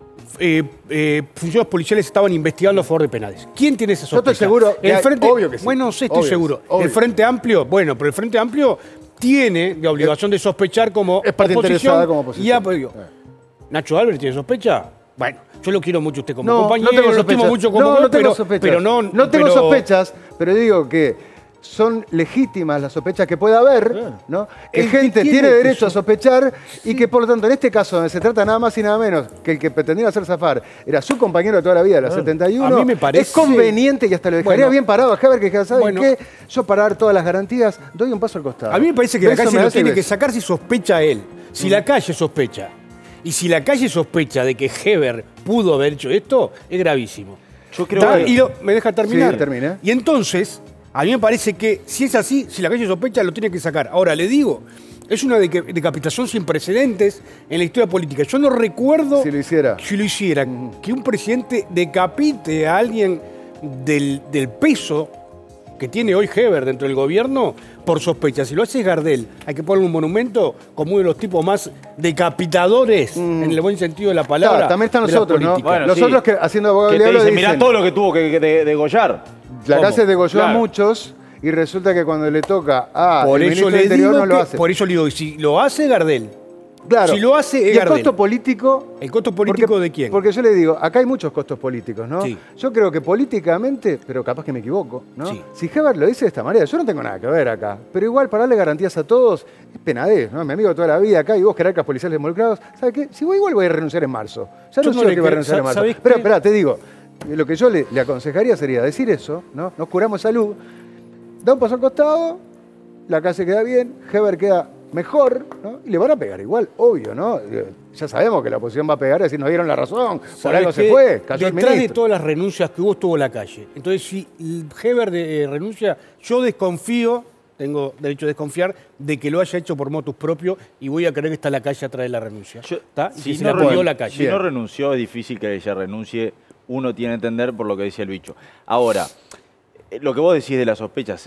funcionarios policiales estaban investigando a favor de Penades? ¿Quién tiene esa sospecha? Yo estoy seguro. Obvio que sí. Bueno, sí, estoy seguro. El Frente Amplio, bueno, pero el Frente Amplio tiene la obligación de sospechar como es parte interesada como oposición. ¿Nacho Álvarez tiene sospecha? Bueno, yo lo quiero mucho a usted como compañero. No tengo sospechas. Mucho como no tengo sospechas. No tengo sospechas, pero digo que son legítimas las sospechas que pueda haber, ¿no? Que gente tiene derecho a sospechar y que, por lo tanto, en este caso, donde se trata nada más y nada menos que el que pretendía hacer zafar era su compañero de toda la vida, de la 71, a mí me parece... es conveniente y hasta lo dejaría bien parado a Heber, que ¿saben qué? Yo para dar todas las garantías doy un paso al costado. A mí me parece que la calle lo tiene que sacar si sospecha él. Si la calle sospecha, y si la calle sospecha de que Heber pudo haber hecho esto, es gravísimo. Yo creo que... ¿Me deja terminar? Sí, termina. Y entonces... A mí me parece que, si es así, si la calle sospecha, lo tiene que sacar. Ahora, le digo, es una decapitación sin precedentes en la historia política. Yo no recuerdo... Si lo hiciera. Que un presidente decapite a alguien del peso que tiene hoy Heber dentro del gobierno por sospecha. Si lo hace Gardel, hay que ponerle un monumento como uno de los tipos más decapitadores, en el buen sentido de la palabra. Claro, también están nosotros, ¿no? Bueno, nosotros que haciendo abogado del diablo dicen, mirá todo lo que tuvo que degollar. La casa degolló a muchos y resulta que cuando le toca al ministro del Interior no lo hace. Por eso le digo, si lo hace Gardel, claro. Si lo hace ¿Y el costo político? ¿El costo político de quién? Porque yo le digo, acá hay muchos costos políticos, ¿no? Sí. Yo creo que políticamente, pero capaz que me equivoco, ¿no? Sí. Si Heber lo dice de esta manera, yo no tengo nada que ver acá. Pero igual, para darle garantías a todos, es Penades, ¿no? Mi amigo de toda la vida acá y vos, jerarcas policiales involucrados, ¿sabes qué? Si voy igual voy a renunciar en marzo. Ya no sé que voy a renunciar en marzo. Pero espera, te digo, lo que yo le aconsejaría sería decir eso, ¿no? Nos curamos salud, da un paso al costado, la calle queda bien, Heber queda mejor, ¿no? Y le van a pegar igual, obvio, ¿no? Ya sabemos que la oposición va a pegar y decir, nos dieron la razón, por algo se fue, cayó el ministro. Detrás de todas las renuncias que hubo estuvo la calle. Entonces, si Heber renuncia, yo desconfío, tengo derecho a desconfiar, de que lo haya hecho por motus propio y voy a creer que está la calle atrás de la renuncia. Si no renunció, es difícil que ella renuncie. Uno tiene que entender por lo que dice el bicho. Ahora, lo que vos decís de las sospechas,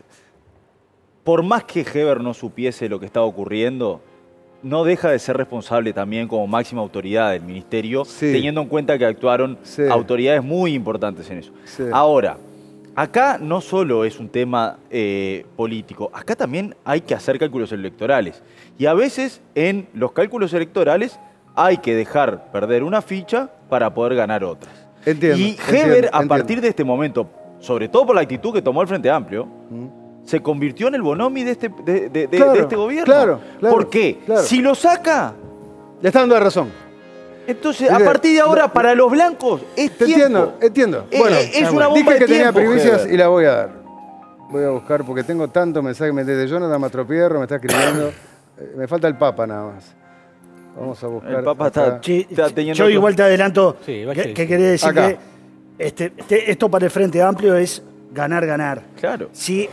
por más que Heber no supiese lo que estaba ocurriendo, no deja de ser responsable también como máxima autoridad del ministerio, teniendo en cuenta que actuaron autoridades muy importantes en eso. Ahora, acá no solo es un tema político, acá también hay que hacer cálculos electorales. Y a veces en los cálculos electorales hay que dejar perder una ficha para poder ganar otras. Entiendo, y Heber, a partir de este momento, sobre todo por la actitud que tomó el Frente Amplio, se convirtió en el bonomi de este, de Claro, este gobierno. claro. ¿Por qué? Claro. Si lo saca... Le está dando la razón. Entonces, a partir de ahora, para los blancos, es tiempo. Entiendo. Bueno, es una bomba dije de que tenía tiempo, primicias Heber. y la voy a dar. Voy a buscar porque tengo tantos mensajes desde Jonathan Matropierro, me está escribiendo. Me falta el Papa nada más. Vamos a buscar. El Papa acá. está teniendo... Yo igual te adelanto Sí, que quería decir Acá. que esto para el Frente Amplio es ganar. Claro. Si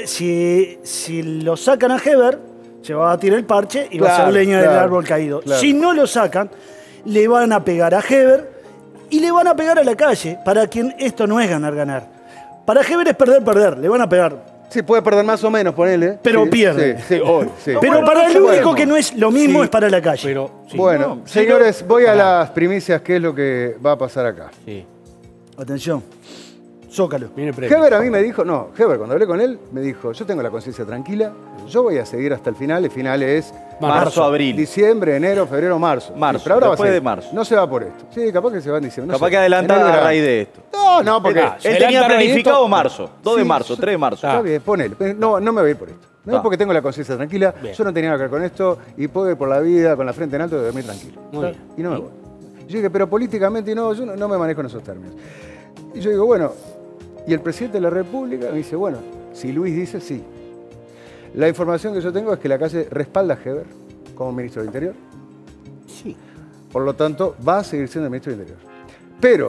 lo sacan a Heber, se va a batir el parche y va a Claro, ser leña del claro, árbol caído. claro. Si no lo sacan, le van a pegar a Heber y le van a pegar a la calle, para quien esto no es ganar. Para Heber es perder, le van a pegar. Sí, puede perder más o menos, ponele. Pero Sí, pierde. Sí, hoy, sí. Pero para el único bueno. que no es lo mismo Sí, es para la calle. Pero, sí. Bueno, No, señores, sí, voy a pará. las primicias, qué es lo que va a pasar acá. Sí. Atención. Zócalo. Viene el premio. Heber a mí me dijo, Heber cuando hablé con él, me dijo, yo tengo la conciencia tranquila, yo voy a seguir hasta el final es Marzo, abril. diciembre, enero, febrero, marzo. Marzo, Sí, pero ahora va a después seguir. de marzo. No se va por esto. Sí, capaz que se va en diciembre. No Capaz sé. que adelanta En el a verano. raíz de esto. No, porque... Ah, Él ¿se tenía adelanta planificado esto? marzo, 2 de Sí, marzo, 3 de marzo. Está bien, ponele. No me voy a ir por esto. No es Ah. porque tengo la conciencia tranquila, Bien. yo no tenía nada que ver con esto y puedo ir por la vida con la frente en alto y dormir tranquilo. Muy bien. Y no me voy. Yo dije, pero políticamente no, yo no me manejo en esos términos. Y yo digo, bueno, y el presidente de la República me dice, bueno, si Luis dice sí. La información que yo tengo es que la calle respalda a Heber como ministro del Interior. Sí. Por lo tanto, va a seguir siendo el ministro del Interior. Pero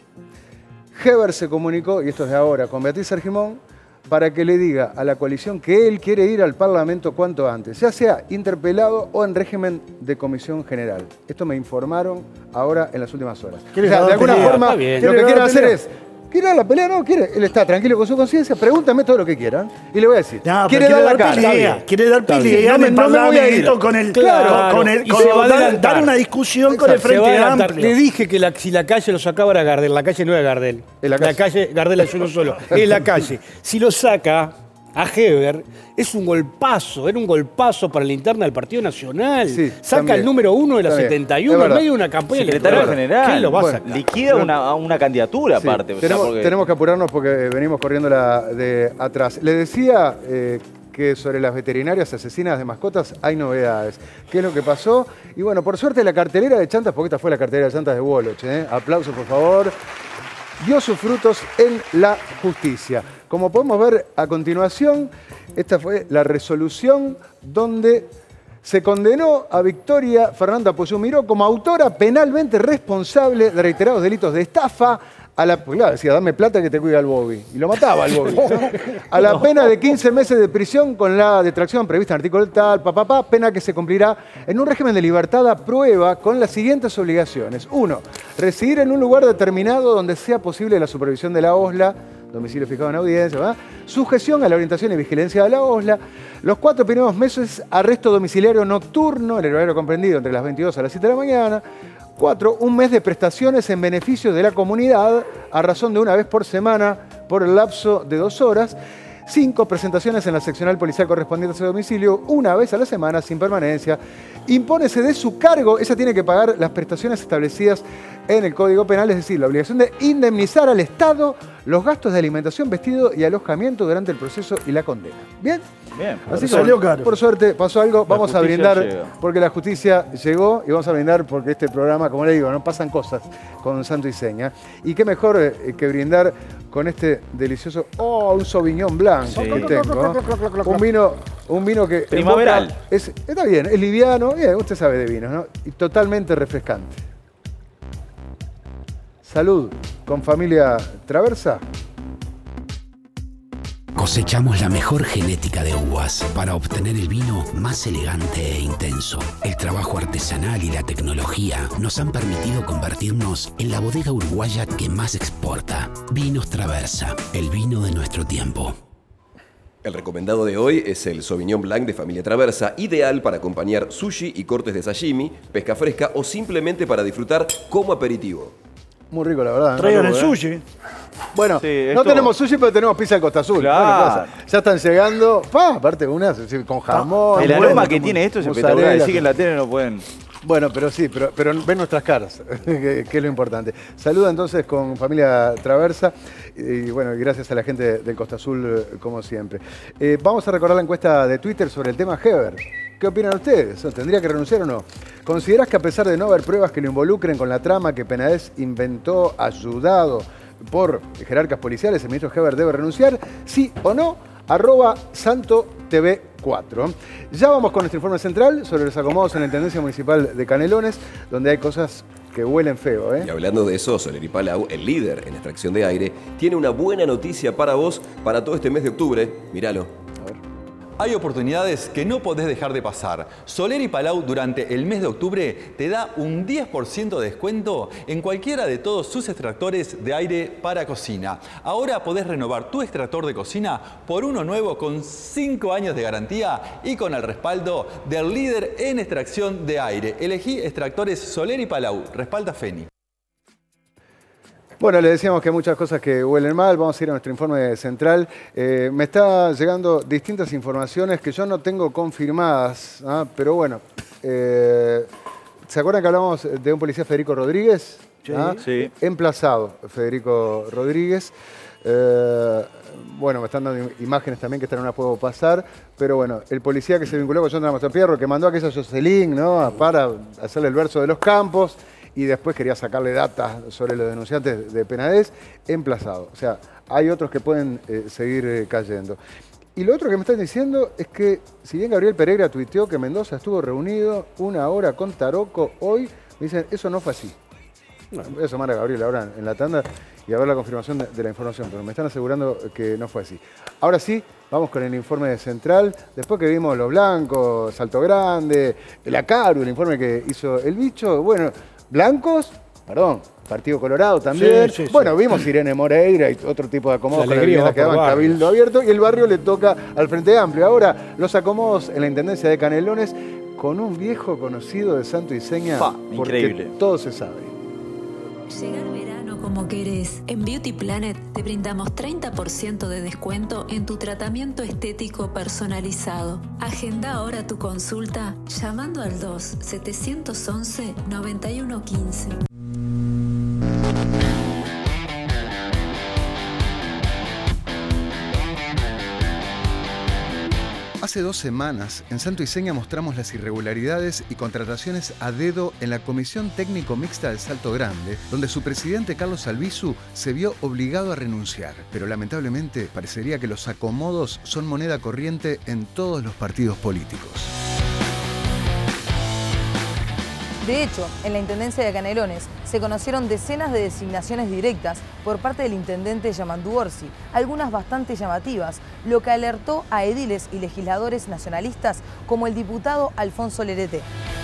Heber se comunicó, y esto es de ahora, con Beatriz Argimón, para que le diga a la coalición que él quiere ir al Parlamento cuanto antes, ya sea interpelado o en régimen de comisión general. Esto me informaron ahora en las últimas horas. O ¿Quiere sea, dar de alguna pelea? forma, Está bien. lo que ¿Quiere quiere dar hacer pelea? es... ¿Quiere dar la pelea? No, quiere. Él está tranquilo con su conciencia. Pregúntame todo lo que quieran y le voy a decir. No, quiere pero dar la cara. pelea, quiere dar Está pelea bien. en el No me voy a ir. Parlamento con el... Claro, con el- y con- se va a dar adelantar. una discusión con el Se va a Frente adelantar. Amplio. Le dije que si la calle lo sacaba era Gardel. La calle no era Gardel. Es la La calle, Gardel es uno solo. Es la calle. Si lo saca a Heber, es un golpazo. Era un golpazo para la interna del Partido Nacional. Sí, Saca también. el número 1 de la Está bien. 71 Es en verdad. medio de una campaña Secretario electoral. general. ¿Quién lo va a Bueno, sacar? Liquida una candidatura Sí, aparte. o sea, porque- tenemos que apurarnos porque venimos corriendo de atrás. Le decía que sobre las veterinarias asesinas de mascotas hay novedades. ¿Qué es lo que pasó? Y bueno, por suerte la cartelera de chantas, porque esta fue la cartelera de chantas de Woloch. Aplausos, por favor. Dio sus frutos en la justicia. Como podemos ver a continuación, esta fue la resolución donde se condenó a Victoria Fernanda Poyumiró como autora penalmente responsable de reiterados delitos de estafa pues claro, decía, dame plata que te cuida el Bobby. Y lo mataba al Bobby. ¿no? A la pena de 15 meses de prisión con la detracción prevista en el artículo tal, pena que se cumplirá en un régimen de libertad a prueba con las siguientes obligaciones. 1. Residir en un lugar determinado donde sea posible la supervisión de la OSLA, domicilio fijado en audiencia, ¿verdad? Sujeción a la orientación y vigilancia de la OSLA. Los 4 primeros meses, arresto domiciliario nocturno, en el horario comprendido entre las 22 a las 7 de la mañana. 4. Un mes de prestaciones en beneficio de la comunidad a razón de una vez por semana por el lapso de 2 horas. 5. Presentaciones en la seccional policial correspondiente a ese domicilio una vez a la semana sin permanencia. Impónese de su cargo, ella tiene que pagar las prestaciones establecidas en el Código Penal, es decir, la obligación de indemnizar al Estado los gastos de alimentación, vestido y alojamiento durante el proceso y la condena. ¿Bien? Bien. Así que, Salió bueno, caro. por suerte pasó algo, vamos a justicia brindar llega. porque la justicia llegó y vamos a brindar porque este programa, como le digo, no pasan cosas con santo y seña. Y qué mejor que brindar con este delicioso, un Sauvignon Blanc Sí. que tengo. Un vino que Primaveral. evoca- está bien, es liviano, bien, usted sabe de vinos, ¿no? Y totalmente refrescante. Salud con familia Traversa. Cosechamos la mejor genética de uvas para obtener el vino más elegante e intenso. El trabajo artesanal y la tecnología nos han permitido convertirnos en la bodega uruguaya que más exporta. Vinos Traversa, el vino de nuestro tiempo. El recomendado de hoy es el Sauvignon Blanc de familia Traversa, ideal para acompañar sushi y cortes de sashimi, pesca fresca o simplemente para disfrutar como aperitivo. Muy rico, la verdad. Traigan ¿no? el sushi. Bueno, Sí, no esto- tenemos sushi, pero tenemos pizza de Costa Azul. Claro. Buena cosa. Ya están llegando. Aparte, unas con jamón. El bueno, aroma que con tiene esto es mozzarella, espectacular. Siguen la tele no pueden. Bueno, pero sí, pero ven nuestras caras, que es lo importante. Saluda entonces con familia Traversa y bueno, gracias a la gente del Costa Azul, como siempre. Vamos a recordar la encuesta de Twitter sobre el tema Heber. ¿Qué opinan ustedes? ¿Tendría que renunciar o no? ¿Considerás que a pesar de no haber pruebas que lo involucren con la trama que Penades inventó, ayudado por jerarcas policiales, el ministro Heber debe renunciar? ¿Sí o no? @SantoTV4. Ya vamos con nuestro informe central sobre los acomodos en la Intendencia Municipal de Canelones, donde hay cosas que huelen feo, ¿eh? Y hablando de eso, Soler y Palau, el líder en extracción de aire, tiene una buena noticia para vos para todo este mes de octubre. Míralo. Hay oportunidades que no podés dejar de pasar. Soler y Palau durante el mes de octubre te da un 10% de descuento en cualquiera de todos sus extractores de aire para cocina. Ahora podés renovar tu extractor de cocina por uno nuevo con 5 años de garantía y con el respaldo del líder en extracción de aire. Elegí extractores Soler y Palau. Respalda Feni. Bueno, le decíamos que hay muchas cosas que huelen mal. Vamos a ir a nuestro informe central. Me está llegando distintas informaciones que yo no tengo confirmadas, ¿ah? Pero bueno, ¿se acuerdan que hablamos de un policía, Federico Rodríguez? Sí. ¿Ah? Sí. Emplazado, Federico Rodríguez. Bueno, me están dando imágenes también que esta no las puedo pasar, pero bueno, el policía que se vinculó con Jonathan Mastropierro, que mandó a aquella Jocelyn, ¿no? Para hacerle el verso de los campos, y después quería sacarle data sobre los denunciantes de Penades, emplazado. O sea, hay otros que pueden seguir cayendo. Y lo otro que me están diciendo es que, si bien Gabriel Pereira tuiteó que Mendoza estuvo reunido 1 hora con Taroco hoy, me dicen, eso no fue así. Bueno, voy a llamar a Gabriel ahora en la tanda y a ver la confirmación de la información, pero me están asegurando que no fue así. Ahora sí, vamos con el informe central. Después que vimos Los Blancos, Salto Grande, el Acaru, el informe que hizo el bicho, bueno, blancos, perdón, Partido Colorado también. Sí, sí, bueno, sí. Vimos Irene Moreira y otro tipo de acomodos con la que daban Cabildo Abierto, y el barrio le toca al Frente Amplio. Ahora, los acomodos en la Intendencia de Canelones con un viejo conocido de Santo y Seña, porque increíble. Todo se sabe. Llegar verano como querés. En Beauty Planet te brindamos 30% de descuento en tu tratamiento estético personalizado. Agenda ahora tu consulta llamando al 2-711-9115. Hace 2 semanas, en Santo y Seña mostramos las irregularidades y contrataciones a dedo en la Comisión Técnico Mixta del Salto Grande, donde su presidente Carlos Albizu se vio obligado a renunciar. Pero lamentablemente parecería que los acomodos son moneda corriente en todos los partidos políticos. De hecho, en la Intendencia de Canelones se conocieron decenas de designaciones directas por parte del intendente Yamandu Orsi, algunas bastante llamativas, lo que alertó a ediles y legisladores nacionalistas como el diputado Alfonso Lerete.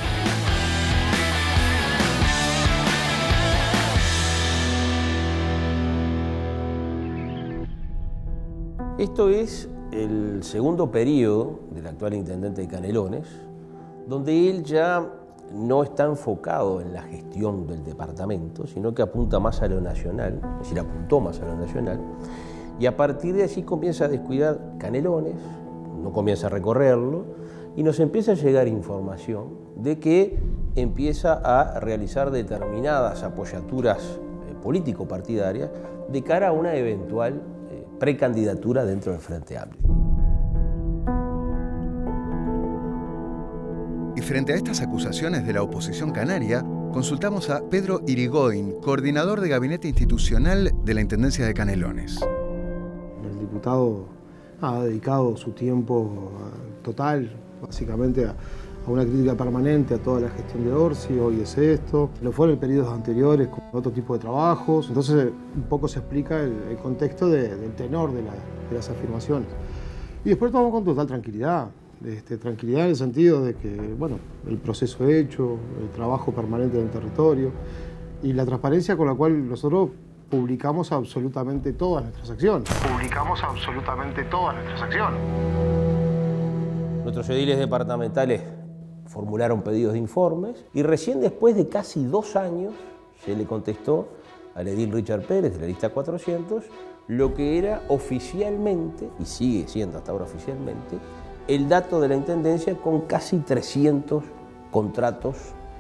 Esto es el segundo periodo del actual intendente de Canelones, donde él ya no está enfocado en la gestión del departamento, sino que apunta más a lo nacional, es decir, apuntó más a lo nacional, y a partir de allí comienza a descuidar Canelones, no comienza a recorrerlo, y nos empieza a llegar información de que empieza a realizar determinadas apoyaturas político-partidarias de cara a una eventual precandidatura dentro del Frente Amplio. Y frente a estas acusaciones de la oposición canaria, consultamos a Pedro Irigoyen, coordinador de Gabinete Institucional de la Intendencia de Canelones. El diputado ha dedicado su tiempo total, básicamente, a una crítica permanente a toda la gestión de Orsi. Hoy es esto, lo fue en periodos anteriores con otro tipo de trabajos. Entonces, un poco se explica el contexto del tenor de las afirmaciones. Y después tomamos con total tranquilidad. Tranquilidad en el sentido de que, bueno, el proceso hecho, el trabajo permanente en el territorio y la transparencia con la cual nosotros publicamos absolutamente todas nuestras acciones. Nuestros ediles departamentales formularon pedidos de informes y recién después de casi 2 años se le contestó al edil Richard Pérez de la lista 400 lo que era oficialmente, y sigue siendo hasta ahora oficialmente, el dato de la Intendencia con casi 300 contratos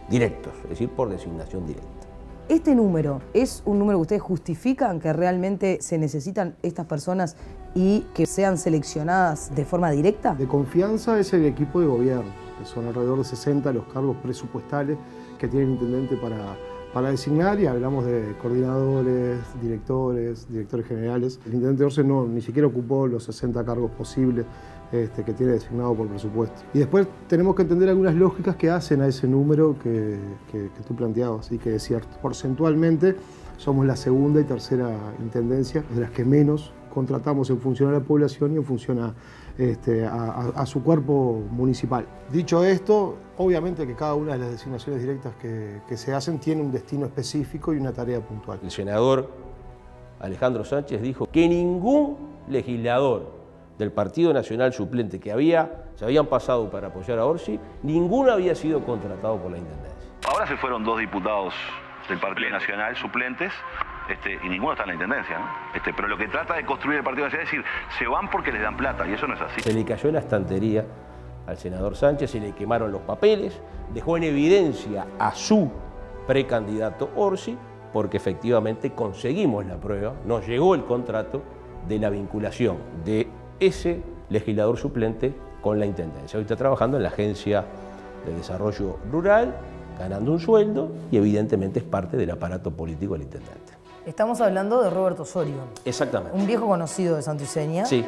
directos, es decir, por designación directa. ¿Este número es un número que ustedes justifican que realmente se necesitan estas personas y que sean seleccionadas de forma directa? De confianza es el equipo de gobierno, que son alrededor de 60 los cargos presupuestales que tiene el intendente para designar, y hablamos de coordinadores, directores generales. El intendente Orsi ni siquiera ocupó los 60 cargos posibles que tiene designado por presupuesto. Y después tenemos que entender algunas lógicas que hacen a ese número que tú planteabas, y que es cierto. Porcentualmente somos la segunda y tercera intendencia, de las que menos contratamos en función a la población y en función a su cuerpo municipal. Dicho esto, obviamente que cada una de las designaciones directas que se hacen tiene un destino específico y una tarea puntual. El senador Alejandro Sánchez dijo que ningún legislador del Partido Nacional suplente que se habían pasado para apoyar a Orsi, ninguno había sido contratado por la Intendencia. Ahora se fueron 2 diputados del Partido Nacional suplentes, y ninguno está en la Intendencia, ¿no? Pero lo que trata de construir el Partido Nacional es decir, se van porque les dan plata, y eso no es así. Se le cayó en la estantería al senador Sánchez, se le quemaron los papeles, dejó en evidencia a su precandidato Orsi, porque efectivamente conseguimos la prueba, nos llegó el contrato de la vinculación de ese legislador suplente con la Intendencia. Hoy está trabajando en la Agencia de Desarrollo Rural, ganando un sueldo, y evidentemente es parte del aparato político del intendente. Estamos hablando de Roberto Osorio. Exactamente. Un viejo conocido de Santo Iseña. Sí.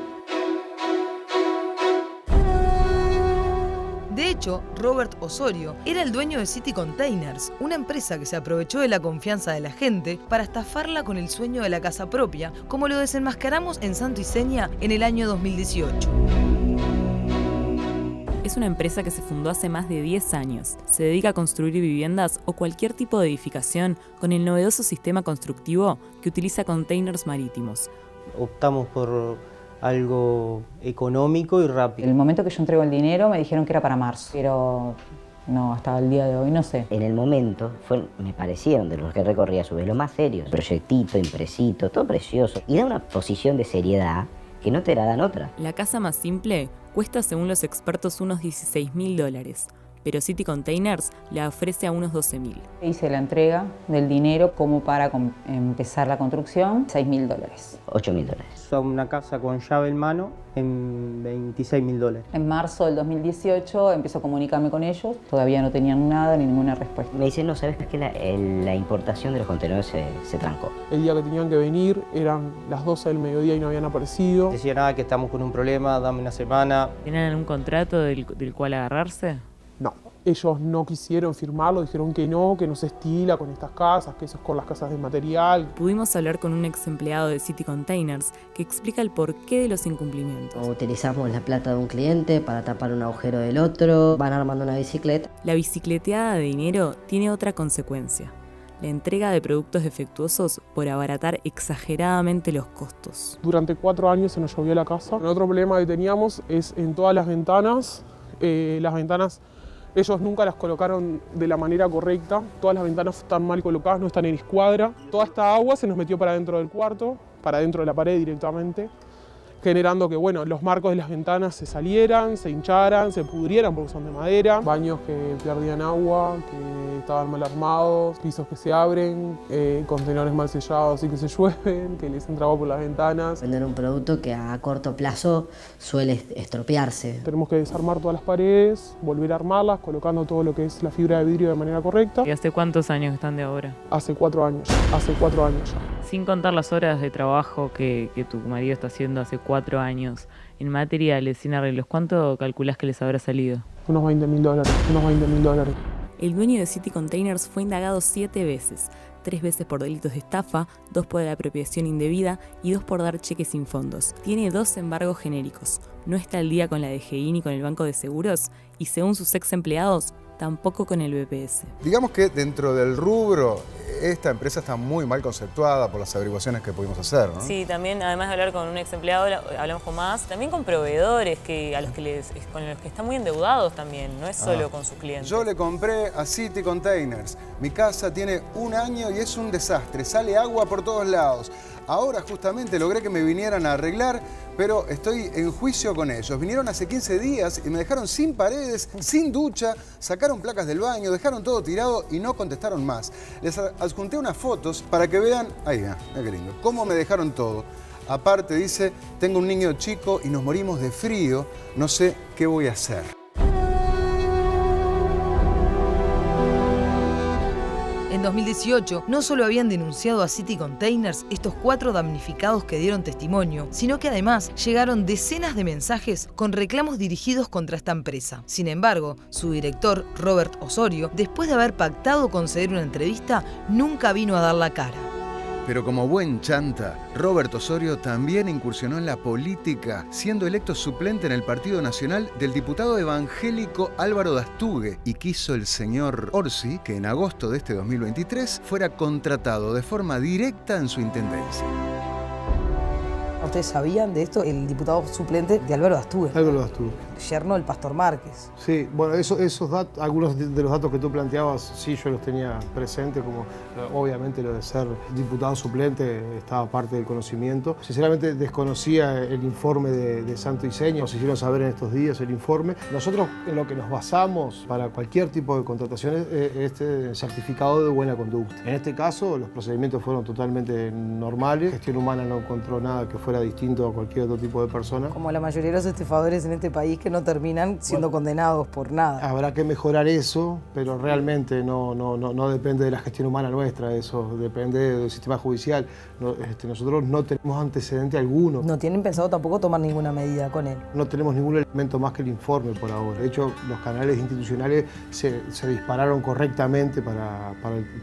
De hecho, Robert Osorio era el dueño de City Containers, una empresa que se aprovechó de la confianza de la gente para estafarla con el sueño de la casa propia, como lo desenmascaramos en Santo Iseña en el año 2018. Es una empresa que se fundó hace más de 10 años. Se dedica a construir viviendas o cualquier tipo de edificación con el novedoso sistema constructivo que utiliza containers marítimos. Optamos por algo económico y rápido. El momento que yo entrego el dinero me dijeron que era para marzo, pero no, hasta el día de hoy no sé. En el momento me parecieron, de los que recorría a su vez, los más serios. Proyectito, impresito, todo precioso. Y da una posición de seriedad que no te la dan otra. La casa más simple cuesta, según los expertos, unos $16.000, pero City Containers la ofrece a unos $12.000. Hice la entrega del dinero como para empezar la construcción, $6.000. $8.000. Una casa con llave en mano en $26.000. En marzo del 2018 empiezo a comunicarme con ellos, todavía no tenían nada ni ninguna respuesta. Me dicen, no, ¿sabes qué? La importación de los contenedores se trancó. El día que tenían que venir eran las 12 del mediodía y no habían aparecido. Decía, nada, que estamos con un problema, dame una semana. ¿Tienen algún contrato del cual agarrarse? No, ellos no quisieron firmarlo, dijeron que no se estila con estas casas, que eso es con las casas de material. Pudimos hablar con un ex empleado de City Containers que explica el porqué de los incumplimientos. Utilizamos la plata de un cliente para tapar un agujero del otro, van armando una bicicleta. La bicicleteada de dinero tiene otra consecuencia: la entrega de productos defectuosos por abaratar exageradamente los costos. Durante 4 años se nos llovió la casa. El otro problema que teníamos es en todas las ventanas. Ellos nunca las colocaron de la manera correcta, todas las ventanas están mal colocadas, no están en escuadra. Toda esta agua se nos metió para dentro del cuarto, para dentro de la pared directamente, generando que los marcos de las ventanas se salieran, se hincharan, se pudrieran porque son de madera, baños que perdían agua, que estaban mal armados, pisos que se abren, contenedores mal sellados y que se llueven, que les entra agua por las ventanas. Vender un producto que a corto plazo suele estropearse. Tenemos que desarmar todas las paredes, volver a armarlas, colocando todo lo que es la fibra de vidrio de manera correcta. ¿Y hace cuántos años están de obra? Hace 4 años, hace 4 años ya. Sin contar las horas de trabajo que tu marido está haciendo hace 4 años, en materiales, sin arreglos, ¿cuánto calculás que les habrá salido? Unos $20.000. El dueño de City Containers fue indagado 7 veces, 3 veces por delitos de estafa, 2 por la apropiación indebida y 2 por dar cheques sin fondos. Tiene 2 embargos genéricos, no está al día con la DGI ni con el Banco de Seguros y, según sus ex empleados, tampoco con el BPS. Digamos que dentro del rubro, esta empresa está muy mal conceptuada por las averiguaciones que pudimos hacer, ¿no? Sí, también, además de hablar con un ex empleado, hablamos con más, también con proveedores con los que están muy endeudados también, no es solo con sus clientes. Yo le compré a City Containers. Mi casa tiene 1 año y es un desastre. Sale agua por todos lados. Ahora justamente logré que me vinieran a arreglar, pero estoy en juicio con ellos. Vinieron hace 15 días y me dejaron sin paredes, sin ducha, sacaron placas del baño, dejaron todo tirado y no contestaron más. Les adjunté unas fotos para que vean, ahí, mira qué lindo, cómo me dejaron todo. Aparte dice, tengo un niño chico y nos morimos de frío, no sé qué voy a hacer. En 2018, no solo habían denunciado a City Containers estos 4 damnificados que dieron testimonio, sino que además llegaron decenas de mensajes con reclamos dirigidos contra esta empresa. Sin embargo, su director, Robert Osorio, después de haber pactado conceder una entrevista, nunca vino a dar la cara. Pero como buen chanta, Robert Osorio también incursionó en la política, siendo electo suplente en el Partido Nacional del diputado evangélico Álvaro Dastugue, y quiso el señor Orsi que en agosto de este 2023 fuera contratado de forma directa en su intendencia. ¿Ustedes sabían de esto? El diputado suplente de Álvaro Dastugue. Álvaro Dastugue. Yerno del Pastor Márquez. Sí, bueno, esos datos, algunos de los datos que tú planteabas, sí, yo los tenía presentes, como obviamente lo de ser diputado suplente estaba parte del conocimiento. Sinceramente desconocía el informe de Santo y Seña, nos hicieron saber en estos días el informe. Nosotros en lo que nos basamos para cualquier tipo de contratación es el certificado de buena conducta. En este caso los procedimientos fueron totalmente normales, Gestión Humana no encontró nada que fuera distinto a cualquier otro tipo de persona. Como la mayoría de los estafadores en este país que no terminan siendo condenados por nada. Habrá que mejorar eso, pero realmente no depende de la gestión humana nuestra, eso depende del sistema judicial. Nosotros no tenemos antecedente alguno. ¿No tienen pensado tampoco tomar ninguna medida con él? No tenemos ningún elemento más que el informe por ahora. De hecho, los canales institucionales se dispararon correctamente para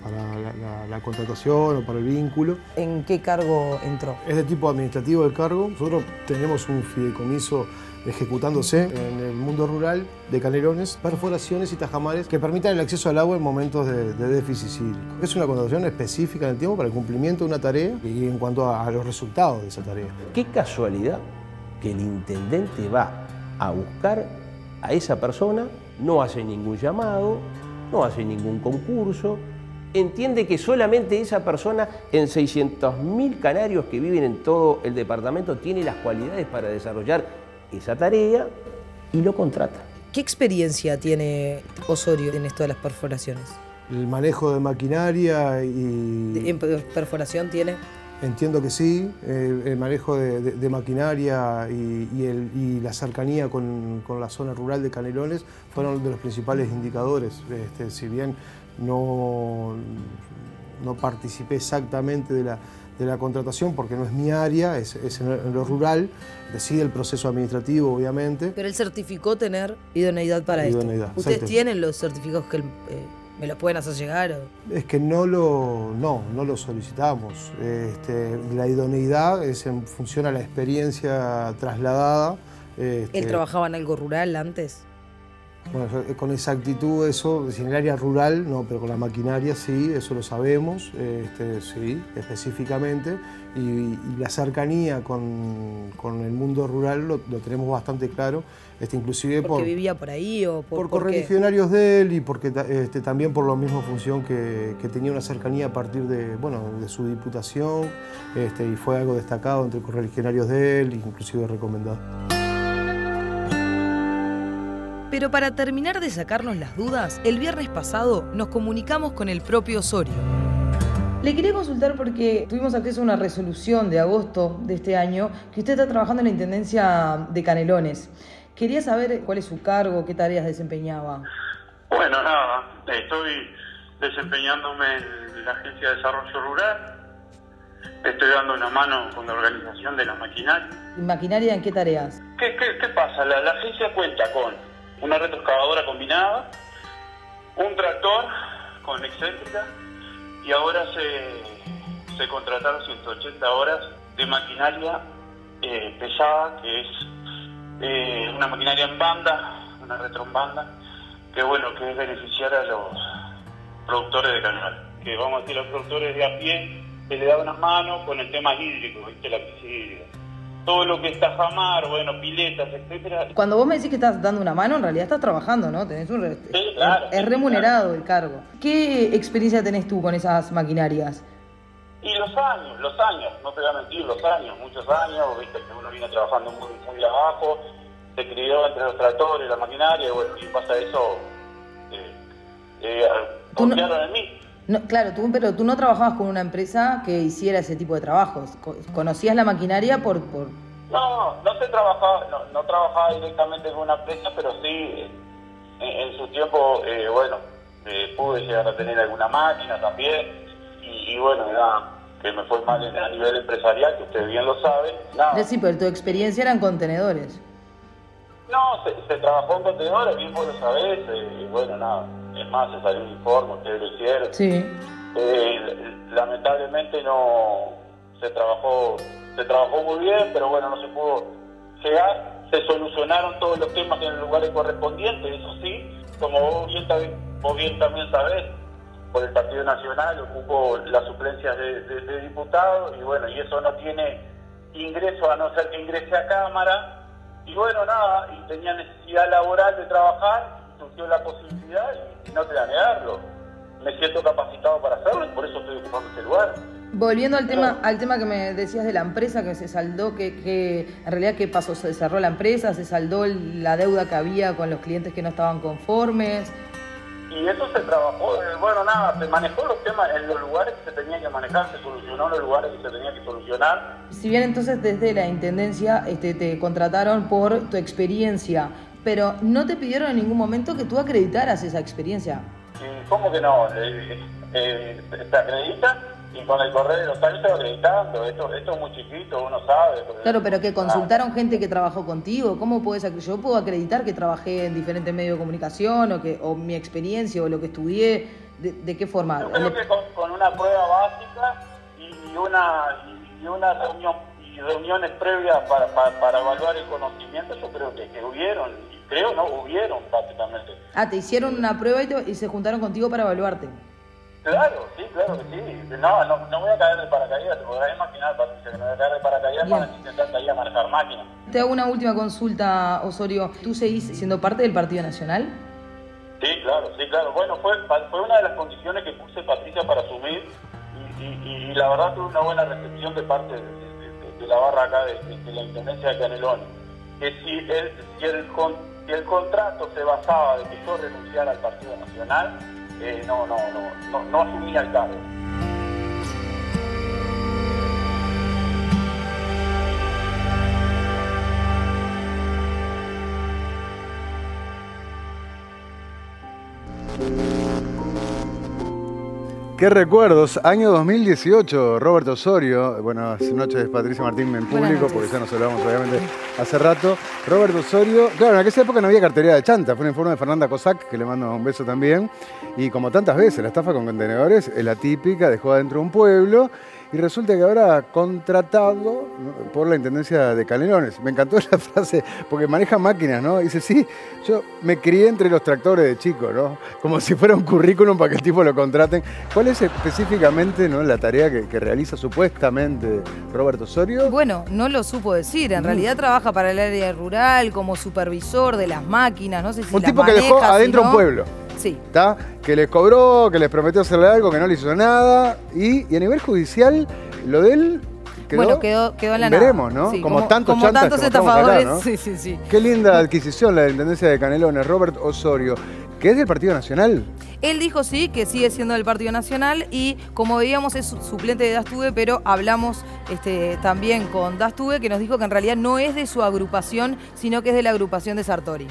la contratación o para el vínculo. ¿En qué cargo entró? Es de tipo administrativo el cargo. Nosotros tenemos un fideicomiso ejecutándose en el mundo rural de Canelones, perforaciones y tajamares que permitan el acceso al agua en momentos de déficit hídrico. Es una contratación específica en el tiempo para el cumplimiento de una tarea y en cuanto a los resultados de esa tarea. Qué casualidad que el intendente va a buscar a esa persona, no hace ningún llamado, no hace ningún concurso, entiende que solamente esa persona en 600.000 canarios que viven en todo el departamento tiene las cualidades para desarrollar esa tarea y lo contrata. ¿Qué experiencia tiene Osorio en esto de las perforaciones? El manejo de maquinaria y... ¿En perforación tiene? Entiendo que sí. El manejo de maquinaria y la cercanía con la zona rural de Canelones fueron de los principales indicadores. Si bien no participé exactamente de la contratación porque no es mi área, es en lo rural, decide el proceso administrativo obviamente. Pero él certificó tener idoneidad para esto. ¿Ustedes tienen los certificados que me los pueden hacer llegar? Es que no lo solicitamos. La idoneidad es en función a la experiencia trasladada. ¿Él trabajaba en algo rural antes? Bueno, con exactitud eso, en el área rural no, pero con la maquinaria sí, eso lo sabemos, sí, específicamente. Y la cercanía con el mundo rural lo tenemos bastante claro, inclusive ¿Porque vivía por ahí o por correligionarios de él y porque también por la misma función que tenía una cercanía a partir de su diputación, y fue algo destacado entre correligionarios de él, inclusive recomendado. Pero para terminar de sacarnos las dudas, el viernes pasado nos comunicamos con el propio Osorio. Le quería consultar porque tuvimos acceso a una resolución de agosto de este año que usted está trabajando en la Intendencia de Canelones. Quería saber cuál es su cargo, qué tareas desempeñaba. Bueno, nada, estoy desempeñándome en la Agencia de Desarrollo Rural. Estoy dando una mano con la organización de la maquinaria. ¿Y maquinaria en qué tareas? ¿Qué pasa? La agencia cuenta con una retroexcavadora combinada, un tractor con excéntrica y ahora se contrataron 180 horas de maquinaria pesada, que es una maquinaria en banda, una retro en banda, que es beneficiar a los productores de canal, que vamos a decir los productores de a pie, se le da una mano con el tema hídrico, ¿viste? La crisis hídrica. Todo lo que es tajamar, piletas, etcétera. Cuando vos me decís que estás dando una mano, en realidad estás trabajando, ¿no? Tenés sí, claro. Es remunerado el cargo. ¿Qué experiencia tenés tú con esas maquinarias? Y los años, no te voy a mentir, muchos años, viste que uno viene trabajando muy abajo, se crió entre los tractores, la maquinaria, y bueno, y pasa eso, confiaron en mí. No, claro, pero tú no trabajabas con una empresa que hiciera ese tipo de trabajos. ¿Conocías la maquinaria por...? No trabajaba directamente con una empresa, pero sí, en su tiempo, pude llegar a tener alguna máquina también. Y bueno, que me fue mal a nivel empresarial, que ustedes bien lo saben. Sí, pero tu experiencia era en contenedores. No, se trabajó en contenedores, bien vos lo sabés, es más, se salió un informe, ustedes lo hicieron. Sí. Lamentablemente no se trabajó muy bien, pero bueno, no se pudo llegar. Se solucionaron todos los temas en los lugares correspondientes, eso sí, como vos bien también sabés, por el Partido Nacional ocupó las suplencias de diputados y bueno, y eso no tiene ingreso a no ser que ingrese a Cámara. Y bueno, y tenía necesidad laboral de trabajar, surgió la posibilidad y no te voy a negarlo. Me siento capacitado para hacerlo y por eso estoy ocupando este lugar. Volviendo al tema que me decías de la empresa que se saldó, que en realidad ¿qué pasó? ¿Se cerró la empresa? ¿Se saldó la deuda que había con los clientes que no estaban conformes? Y eso se trabajó, se manejó los temas en los lugares que se tenían que manejar, se solucionó en los lugares que se tenían que solucionar. Si bien entonces desde la Intendencia te contrataron por tu experiencia, pero no te pidieron en ningún momento que tú acreditaras esa experiencia. ¿Cómo que no? ¿Te acreditan? Y con el correr de los años se va acreditando. Esto es muy chiquito, uno sabe. Claro, pero que consultaron gente que trabajó contigo. ¿Cómo puedes acreditar? Yo puedo acreditar que trabajé en diferentes medios de comunicación o mi experiencia o lo que estudié. ¿De qué forma? Yo creo que con una prueba básica y una reunión y reuniones previas para evaluar el conocimiento, yo creo que hubieron. Hubieron prácticamente. Te hicieron una prueba y se juntaron contigo para evaluarte. Claro que sí. No voy a caer de paracaídas, te podrás imaginar, Patricia, que no voy a caer de paracaídas para intentar salir a manejar máquinas. Te hago una última consulta, Osorio. ¿Tú seguís siendo parte del Partido Nacional? Sí, claro. Bueno, fue una de las condiciones que puse, Patricia, para asumir y la verdad tuve una buena recepción de parte de la barra acá de la Intendencia de Canelones. Que si el contrato se basaba de que yo renunciara al Partido Nacional, no asumía el cargo. Qué recuerdos, año 2018, Roberto Osorio, buenas noches Patricia Martín en público, porque ya nos hablamos obviamente hace rato. Roberto Osorio, claro, en aquella época no había cartería de chanta, fue un informe de Fernanda Cossack, que le mando un beso también, y como tantas veces, la estafa con contenedores es la típica, dejó adentro un pueblo, y resulta que ahora contratado por la Intendencia de Canelones. Me encantó la frase, porque maneja máquinas, ¿no? Dice, sí, yo me crié entre los tractores de chico, ¿no? Como si fuera un currículum para que el tipo lo contraten. ¿Cuál es específicamente, ¿no?, la tarea que realiza supuestamente Roberto Osorio? Bueno, no lo supo decir. En realidad trabaja para el área rural como supervisor de las máquinas. No sé si un tipo que dejó adentro un pueblo. Sí. ¿Está? Que les cobró, que les prometió hacerle algo, que no le hizo nada. Y a nivel judicial, lo de él quedó en la nada. Veremos, ¿no? Sí, como tantos estafadores. Acá, ¿no? Sí. Qué linda adquisición la de la Intendencia de Canelones, Robert Osorio, que es del Partido Nacional. Él dijo sí, que sigue siendo del Partido Nacional y como veíamos es suplente de Dastugue, pero hablamos también con Dastugue, que nos dijo que en realidad no es de su agrupación, sino que es de la agrupación de Sartori.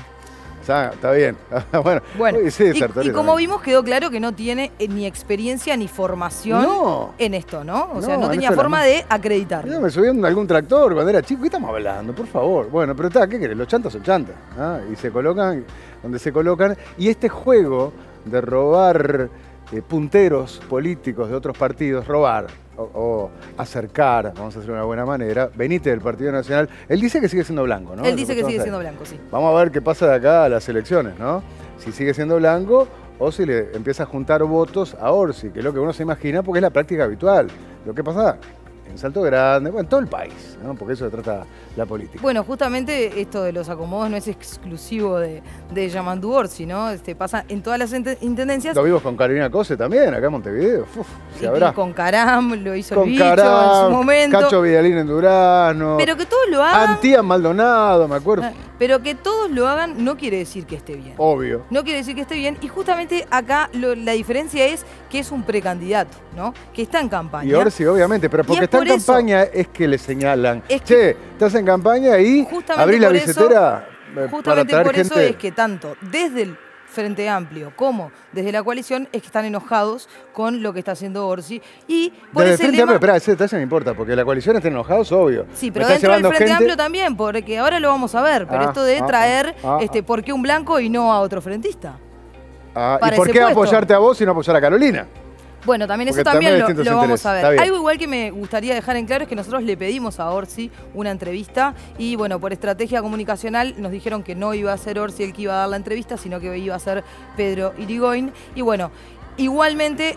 Está bien. Bueno, sí, y como vimos quedó claro que no tiene ni experiencia ni formación en esto, ¿no? O sea, no tenía forma de acreditarlo. Yo me subí en algún tractor cuando era chico. ¿Qué estamos hablando? Por favor. Bueno, pero ¿qué querés? Los chantas son chantas. Y se colocan donde se colocan. Y este juego de robar punteros políticos de otros partidos, robar o acercar, vamos a hacer de una buena manera, Benítez del Partido Nacional, él dice que sigue siendo blanco, ¿no? Él dice que sigue siendo blanco, sí. Vamos a ver qué pasa de acá a las elecciones, ¿no? Si sigue siendo blanco o si le empieza a juntar votos a Orsi, que es lo que uno se imagina porque es la práctica habitual. Lo que pasa en Salto Grande, bueno, en todo el país, ¿no? Porque eso se trata la política. Bueno, justamente esto de los acomodos no es exclusivo de Yamandu Orsi, ¿no? Pasa en todas las intendencias. Lo vimos con Carolina Cose también, acá en Montevideo. Y con Caram, lo hizo el bicho en su momento. Cacho Vidalín en Durazno. Pero que todos lo hagan. Antía Maldonado, me acuerdo. Pero que todos lo hagan no quiere decir que esté bien. Obvio. No quiere decir que esté bien. Y justamente acá la diferencia es que es un precandidato, ¿no? Que está en campaña. Y Orsi, obviamente, pero porque está en campaña es que le señalan, che, estás en campaña y abrís la billetera para traer por eso gente. Es que tanto desde el Frente Amplio como desde la coalición es que están enojados con lo que está haciendo Orsi. Y por desde ese el Frente lema, Amplio, ese detalle no importa, porque la coalición está enojados, obvio. Sí, pero dentro del Frente Amplio también, porque ahora lo vamos a ver. Pero esto de traer, ¿por qué un blanco y no a otro frentista? ¿Y por qué apoyarte a vos y no apoyar a Carolina? Bueno, también Porque eso también lo vamos a ver. Algo igual que me gustaría dejar en claro es que nosotros le pedimos a Orsi una entrevista y bueno, por estrategia comunicacional nos dijeron que no iba a ser Orsi el que iba a dar la entrevista, sino que iba a ser Pedro Irigoyen. Y bueno, igualmente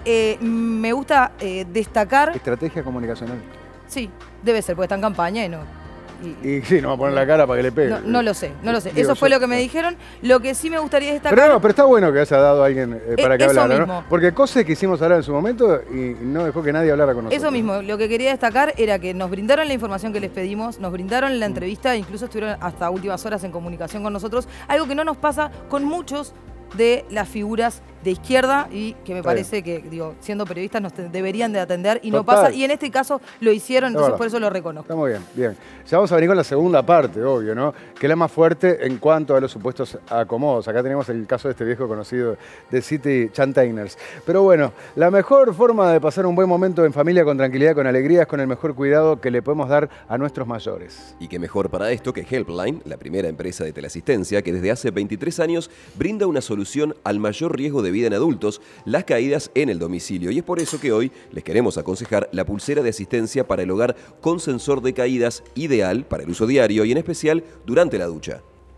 me gusta destacar... ¿Estrategia comunicacional? Sí, debe ser, porque está en campaña y no... Y sí, no va a poner la cara para que le pegue. No lo sé. Eso fue lo que me dijeron. Lo que sí me gustaría destacar... Pero está bueno que haya dado a alguien para que hablara, ¿no? Porque cosas que hicimos hablar en su momento y no dejó que nadie hablara con nosotros. Eso mismo, lo que quería destacar era que nos brindaron la información que les pedimos, nos brindaron la entrevista, incluso estuvieron hasta últimas horas en comunicación con nosotros, algo que no nos pasa con muchos de las figuras de izquierda y que me parece que, siendo periodistas nos deberían de atender y no pasa. Y en este caso lo hicieron, entonces por eso lo reconozco. Está muy bien, bien. Ya vamos a venir con la segunda parte, obvio, ¿no? Que es la más fuerte en cuanto a los supuestos acomodos. Acá tenemos el caso de este viejo conocido de City Chantainers. Pero bueno, la mejor forma de pasar un buen momento en familia con tranquilidad, con alegría, es con el mejor cuidado que le podemos dar a nuestros mayores. Y qué mejor para esto que Helpline, la primera empresa de teleasistencia que desde hace 23 años brinda una solución al mayor riesgo de vida en adultos, las caídas en el domicilio. Y es por eso que hoy les queremos aconsejar la pulsera de asistencia para el hogar con sensor de caídas, ideal para el uso diario y en especial durante la ducha.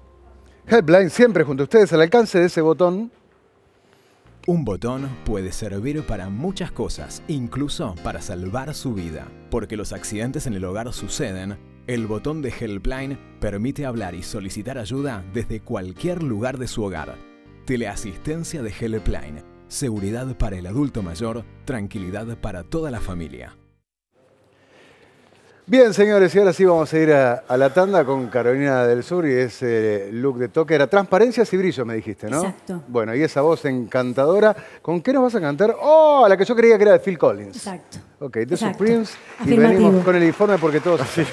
Helpline siempre junto a ustedes, al alcance de ese botón. Un botón puede servir para muchas cosas, incluso para salvar su vida. Porque los accidentes en el hogar suceden, el botón de Helpline permite hablar y solicitar ayuda desde cualquier lugar de su hogar. Teleasistencia de Helpline. Seguridad para el adulto mayor, tranquilidad para toda la familia. Bien, señores, y ahora sí vamos a ir a la tanda con Carolina del Sur y ese look de toque. Era transparencias y brillo, me dijiste, ¿no? Exacto. Bueno, y esa voz encantadora. ¿Con qué nos vas a cantar? ¡Oh! La que yo creía que era de Phil Collins. Exacto. Ok, de Supremes. Y venimos con el informe porque todos... así.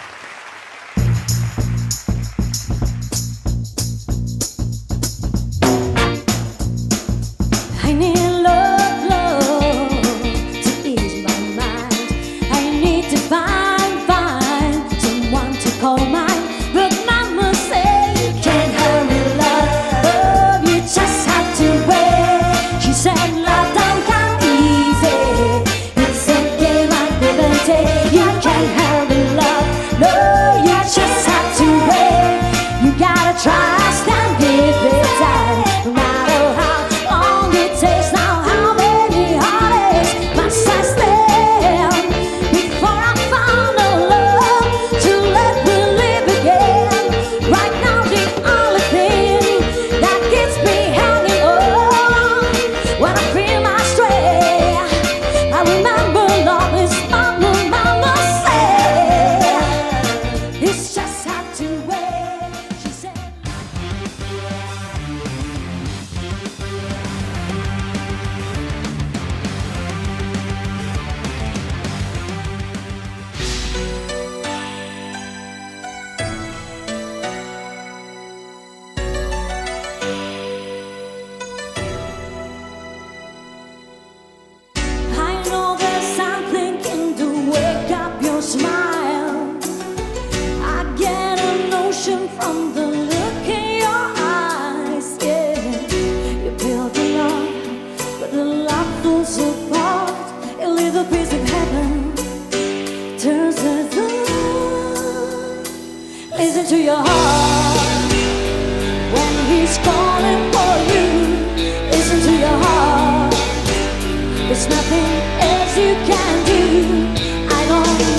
To your heart when he's calling for you. Listen to your heart. There's nothing else you can do. I don't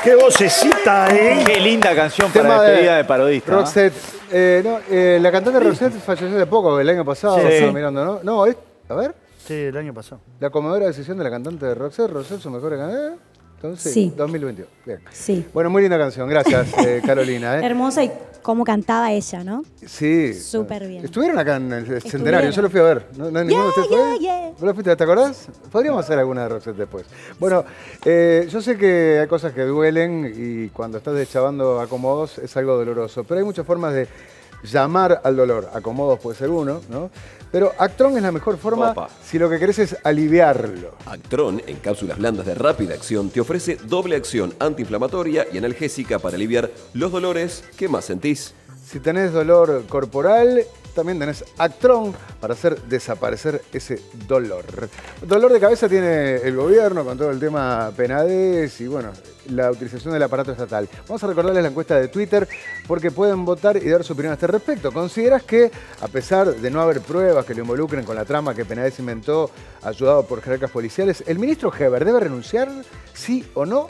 ¡Qué vocecita, Qué linda canción para despedida de parodista. Roxette. La cantante Roxette falleció hace poco, el año pasado. Sí. Estaba mirando, ¿no? No, a ver. Sí, el año pasado. La conmovedora decisión de la cantante de Roxette. Roxette, su mejor cantante. Entonces, Sí. 2022. Bien. Sí. Bueno, muy linda canción. Gracias, Carolina. Hermosa y cómo cantaba ella, ¿no? Sí. Súper bien. Estuvieron acá en el centenario, yo lo fui a ver. ¿No, ninguno de ustedes fue? ¿Vos lo fuiste? ¿Te acordás? Podríamos hacer alguna de Roxette después. Bueno, yo sé que hay cosas que duelen y cuando estás deschavando acomodos es algo doloroso, pero hay muchas formas de llamar al dolor. Acomodos puede ser uno, ¿no? Pero Actron es la mejor forma si lo que querés es aliviarlo. Actron, en cápsulas blandas de rápida acción, te ofrece doble acción antiinflamatoria y analgésica para aliviar los dolores que más sentís. Si tenés dolor corporal, también tenés Actron para hacer desaparecer ese dolor. Dolor de cabeza tiene el gobierno con todo el tema Penades y bueno, la utilización del aparato estatal. Vamos a recordarles la encuesta de Twitter porque pueden votar y dar su opinión a este respecto. ¿Considerás que, a pesar de no haber pruebas que lo involucren con la trama que Penades inventó, ayudado por jerarcas policiales, el ministro Heber debe renunciar, sí o no?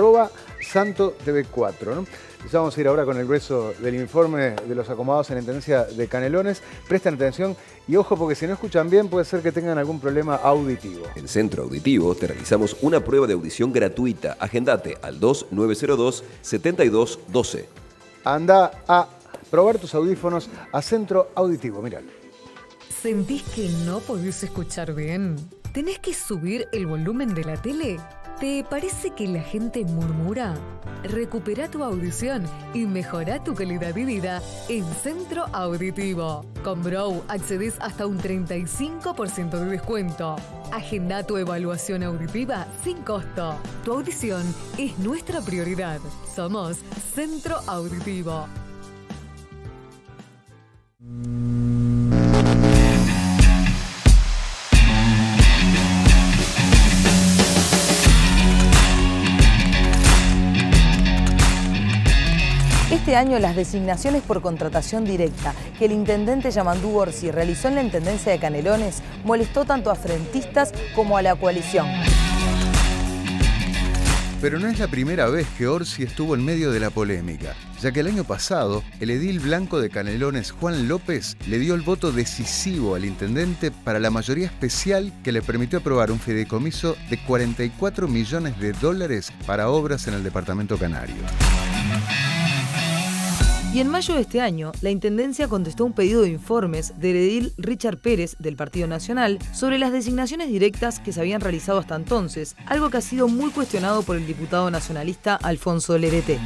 @SantoTV4, ¿no? Ya vamos a ir ahora con el grueso del informe de los acomodados en la Intendencia de Canelones. Presten atención y ojo porque si no escuchan bien puede ser que tengan algún problema auditivo. En Centro Auditivo te realizamos una prueba de audición gratuita. Agendate al 2902-7212. Anda a probar tus audífonos a Centro Auditivo, míralo. ¿Sentís que no podés escuchar bien? ¿Tenés que subir el volumen de la tele? ¿Te parece que la gente murmura? Recupera tu audición y mejora tu calidad de vida en Centro Auditivo. Con Brow accedes hasta un 35% de descuento. Agenda tu evaluación auditiva sin costo. Tu audición es nuestra prioridad. Somos Centro Auditivo. Este año las designaciones por contratación directa que el intendente Yamandú Orsi realizó en la Intendencia de Canelones molestó tanto a frentistas como a la coalición. Pero no es la primera vez que Orsi estuvo en medio de la polémica, ya que el año pasado el edil blanco de Canelones, Juan López, le dio el voto decisivo al intendente para la mayoría especial que le permitió aprobar un fideicomiso de $44 millones para obras en el departamento canario. Y en mayo de este año, la Intendencia contestó un pedido de informes del edil Richard Pérez del Partido Nacional sobre las designaciones directas que se habían realizado hasta entonces, algo que ha sido muy cuestionado por el diputado nacionalista Alfonso Lerete.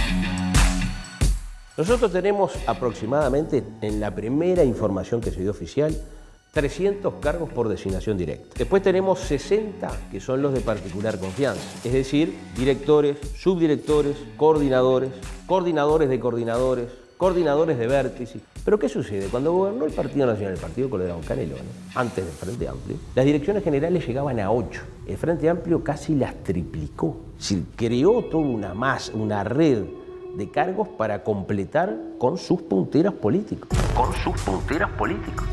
Nosotros tenemos aproximadamente, en la primera información que se dio oficial, 300 cargos por designación directa. Después tenemos 60 que son los de particular confianza, es decir, directores, subdirectores, coordinadores, coordinadores de coordinadores, coordinadores de vértices. Pero ¿qué sucede? Cuando gobernó el Partido Nacional, el Partido Colorado Canelones, antes del Frente Amplio, las direcciones generales llegaban a 8. El Frente Amplio casi las triplicó. Es decir, creó toda una red de cargos para completar con sus punteros políticos. Con sus punteros políticos.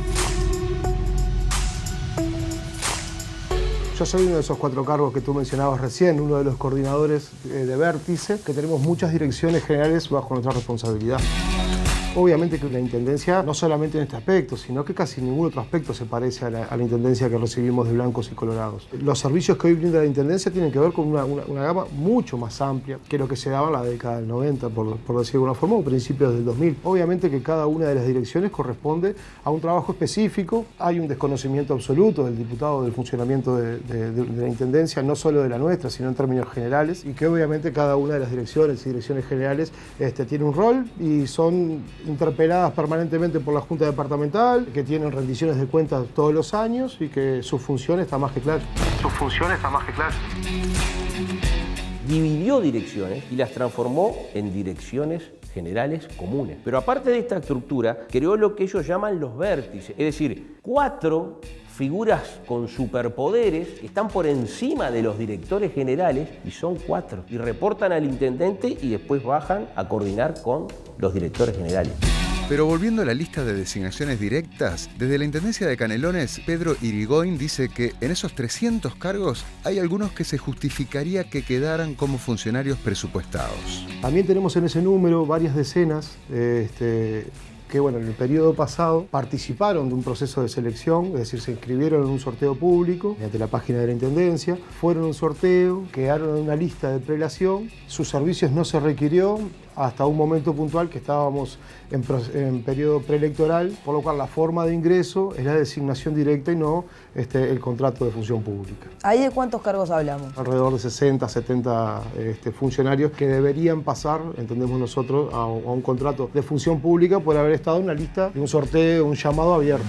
Yo soy uno de esos 4 cargos que tú mencionabas recién, uno de los coordinadores de vértice, que tenemos muchas direcciones generales bajo nuestra responsabilidad. Obviamente que la Intendencia, no solamente en este aspecto, sino que casi ningún otro aspecto se parece a la Intendencia que recibimos de blancos y colorados. Los servicios que hoy brinda la Intendencia tienen que ver con una gama mucho más amplia que lo que se daba en la década del 90, por decir de alguna forma, o principios del 2000. Obviamente que cada una de las direcciones corresponde a un trabajo específico. Hay un desconocimiento absoluto del diputado del funcionamiento de la Intendencia, no solo de la nuestra, sino en términos generales, y que obviamente cada una de las direcciones y direcciones generales tiene un rol y son interpeladas permanentemente por la Junta Departamental, que tienen rendiciones de cuentas todos los años y que su función está más que clara. Dividió direcciones y las transformó en direcciones generales comunes. Pero aparte de esta estructura, creó lo que ellos llaman los vértices, es decir, 4 figuras con superpoderes que están por encima de los directores generales, y son 4, y reportan al intendente y después bajan a coordinar con los directores generales. Pero volviendo a la lista de designaciones directas, desde la Intendencia de Canelones, Pedro Irigoyen dice que en esos 300 cargos hay algunos que se justificaría que quedaran como funcionarios presupuestados. También tenemos en ese número varias decenas que bueno, en el periodo pasado participaron de un proceso de selección, es decir, se inscribieron en un sorteo público mediante la página de la Intendencia, fueron a un sorteo, quedaron en una lista de prelación, sus servicios no se requirió hasta un momento puntual que estábamos en periodo preelectoral, por lo cual la forma de ingreso es la designación directa y no el contrato de función pública. ¿Ahí de cuántos cargos hablamos? Alrededor de 60, 70 funcionarios que deberían pasar, entendemos nosotros, a un contrato de función pública por haber estado en una lista de un sorteo, un llamado abierto.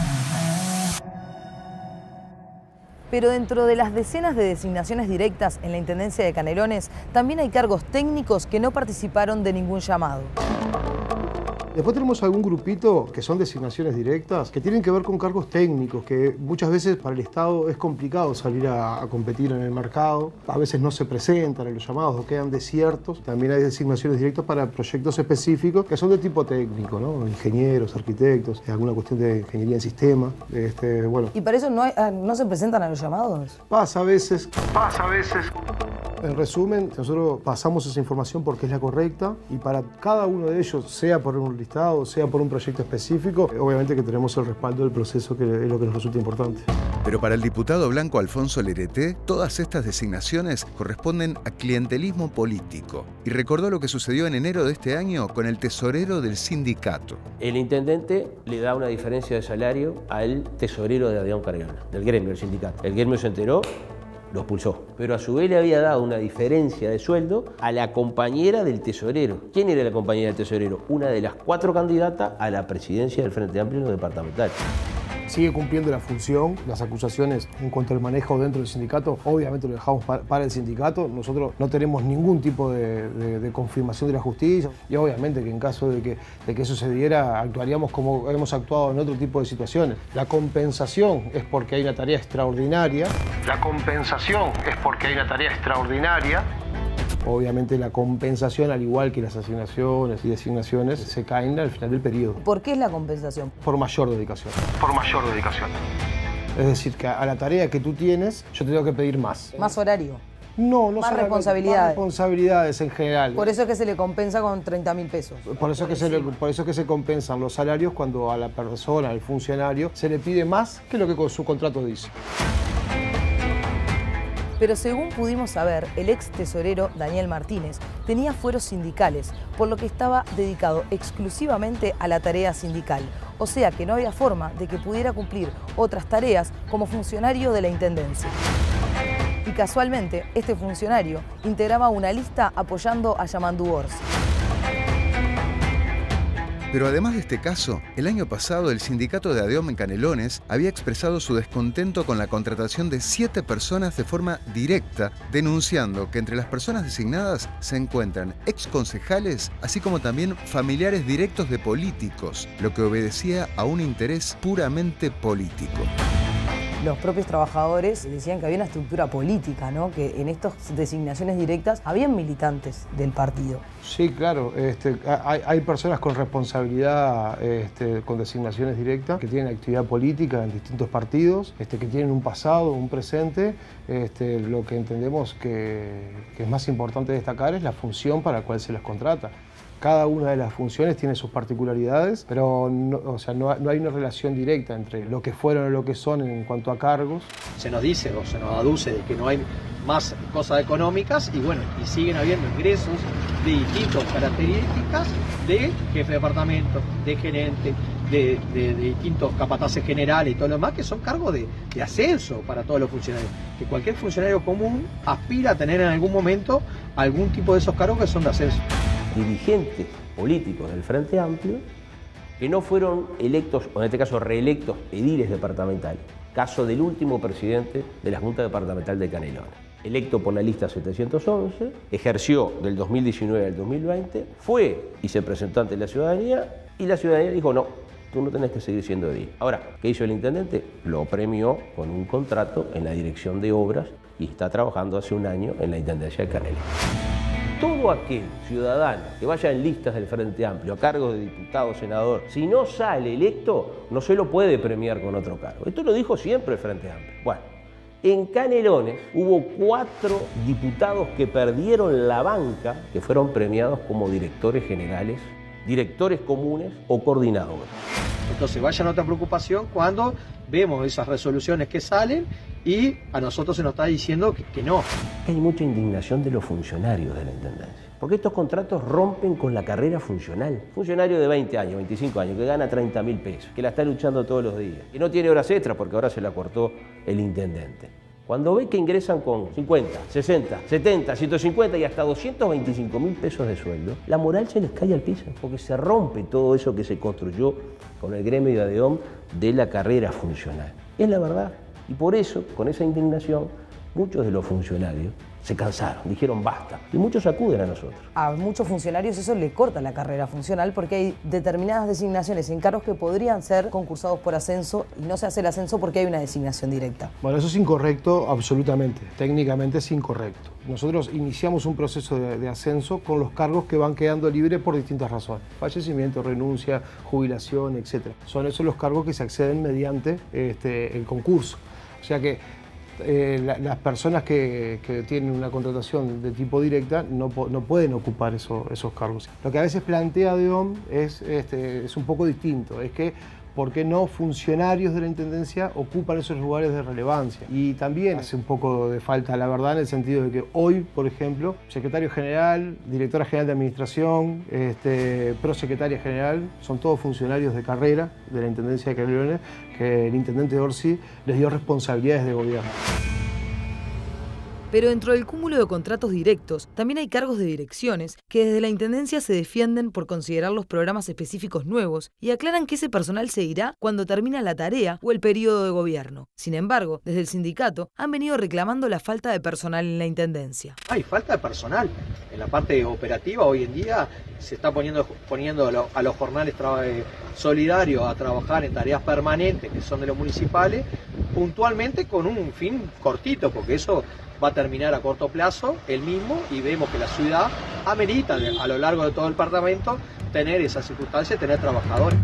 Pero dentro de las decenas de designaciones directas en la Intendencia de Canelones, también hay cargos técnicos que no participaron de ningún llamado. Después tenemos algún grupito que son designaciones directas, que tienen que ver con cargos técnicos, que muchas veces para el Estado es complicado salir a competir en el mercado. A veces no se presentan en los llamados o quedan desiertos. También hay designaciones directas para proyectos específicos que son de tipo técnico, ¿no? Ingenieros, arquitectos, alguna cuestión de ingeniería en sistema. Bueno. ¿Y para eso no se presentan a los llamados? Pasa a veces. En resumen, nosotros pasamos esa información porque es la correcta y para cada uno de ellos, sea por un listado, sea por un proyecto específico, obviamente que tenemos el respaldo del proceso, que es lo que nos resulta importante. Pero para el diputado blanco Alfonso Lereté, todas estas designaciones corresponden a clientelismo político. Y recordó lo que sucedió en enero de este año con el tesorero del sindicato. El intendente le da una diferencia de salario al tesorero de Adrián Carrión, del gremio, del sindicato. El gremio se enteró, lo expulsó. Pero a su vez le había dado una diferencia de sueldo a la compañera del tesorero. ¿Quién era la compañera del tesorero? Una de las 4 candidatas a la presidencia del Frente Amplio departamental. Sigue cumpliendo la función, las acusaciones en cuanto al manejo dentro del sindicato, obviamente lo dejamos para el sindicato. Nosotros no tenemos ningún tipo de confirmación de la justicia y obviamente que en caso de que eso se diera, actuaríamos como hemos actuado en otro tipo de situaciones. La compensación es porque hay una tarea extraordinaria. Obviamente la compensación, al igual que las asignaciones y designaciones, se caen al final del periodo. ¿Por qué es la compensación? Por mayor dedicación. Es decir, que a la tarea que tú tienes, yo te tengo que pedir más. ¿Más horario? No más responsabilidades. Más responsabilidades en general. Por eso es que se le compensa con 30.000 pesos. Por eso es que se compensan los salarios cuando a la persona, al funcionario, se le pide más que lo que con su contrato dice. Pero según pudimos saber, el ex tesorero Daniel Martínez tenía fueros sindicales, por lo que estaba dedicado exclusivamente a la tarea sindical. O sea que no había forma de que pudiera cumplir otras tareas como funcionario de la Intendencia. Y casualmente, este funcionario integraba una lista apoyando a Yamandu Orsi. Pero además de este caso, el año pasado el sindicato de ADEOM en Canelones había expresado su descontento con la contratación de 7 personas de forma directa, denunciando que entre las personas designadas se encuentran exconcejales, así como también familiares directos de políticos, lo que obedecía a un interés puramente político. Los propios trabajadores decían que había una estructura política, ¿no? Que en estas designaciones directas habían militantes del partido. Sí, claro. Hay personas con responsabilidad, con designaciones directas, que tienen actividad política en distintos partidos, que tienen un pasado, un presente. Lo que entendemos que es más importante destacar es la función para la cual se les contrata. Cada una de las funciones tiene sus particularidades, pero no hay una relación directa entre lo que fueron o lo que son en cuanto a cargos. Se nos dice o se nos aduce de que no hay más cosas económicas y bueno, y siguen habiendo ingresos de distintas características de jefe de departamento, de gerente, de distintos capataces generales y todo lo demás, que son cargos de ascenso para todos los funcionarios. Que cualquier funcionario común aspira a tener en algún momento algún tipo de esos cargos que son de ascenso. Dirigentes políticos del Frente Amplio que no fueron electos, o en este caso reelectos, ediles departamentales. Caso del último presidente de la Junta Departamental de Canelones. Electo por la lista 711, ejerció del 2019 al 2020, fue y se presentó ante la ciudadanía y la ciudadanía dijo no, tú no tenés que seguir siendo edil. Ahora, ¿qué hizo el intendente? Lo premió con un contrato en la dirección de obras y está trabajando hace un año en la Intendencia de Canelones. todo aquel ciudadano que vaya en listas del Frente Amplio a cargos de diputado, senador, si no sale electo, no se lo puede premiar con otro cargo. Esto lo dijo siempre el Frente Amplio. Bueno, en Canelones hubo 4 diputados que perdieron la banca, que fueron premiados como directores generales, directores comunes o coordinadores. Entonces vaya nuestra preocupación cuando vemos esas resoluciones que salen y a nosotros se nos está diciendo que no. Hay mucha indignación de los funcionarios de la Intendencia, porque estos contratos rompen con la carrera funcional. Funcionario de 20 años, 25 años, que gana 30.000 pesos, que la está luchando todos los días, que no tiene horas extras porque ahora se la cortó el intendente. Cuando ve que ingresan con 50, 60, 70, 150 y hasta 225.000 pesos de sueldo, la moral se les cae al piso, porque se rompe todo eso que se construyó con el gremio de ADEOM de la carrera funcional. Es la verdad. Y por eso, con esa indignación, muchos de los funcionarios se cansaron, dijeron basta, y muchos acuden a nosotros. A muchos funcionarios eso le corta la carrera funcional porque hay determinadas designaciones en cargos que podrían ser concursados por ascenso y no se hace el ascenso porque hay una designación directa. Bueno, eso es incorrecto absolutamente, técnicamente es incorrecto. Nosotros iniciamos un proceso de ascenso con los cargos que van quedando libres por distintas razones. Fallecimiento, renuncia, jubilación, etc. Son esos los cargos que se acceden mediante el concurso. O sea que las personas que tienen una contratación de tipo directa no pueden ocupar esos cargos. Lo que a veces plantea ADEOM es un poco distinto, es que ¿por qué no funcionarios de la Intendencia ocupan esos lugares de relevancia? Y también hace un poco de falta, la verdad, en el sentido de que hoy, por ejemplo, secretario general, directora general de administración, prosecretaria general, son todos funcionarios de carrera de la Intendencia de Canelones, que el intendente Orsi les dio responsabilidades de gobierno. Pero dentro del cúmulo de contratos directos, también hay cargos de direcciones que desde la Intendencia se defienden por considerar los programas específicos nuevos y aclaran que ese personal se irá cuando termina la tarea o el periodo de gobierno. Sin embargo, desde el sindicato han venido reclamando la falta de personal en la Intendencia. Hay falta de personal. En la parte operativa hoy en día se está poniendo a los jornales solidarios a trabajar en tareas permanentes que son de los municipales, puntualmente con un fin cortito, porque eso va a terminar a corto plazo el mismo y vemos que la ciudad amerita a lo largo de todo el departamento tener esa circunstancia, tener trabajadores.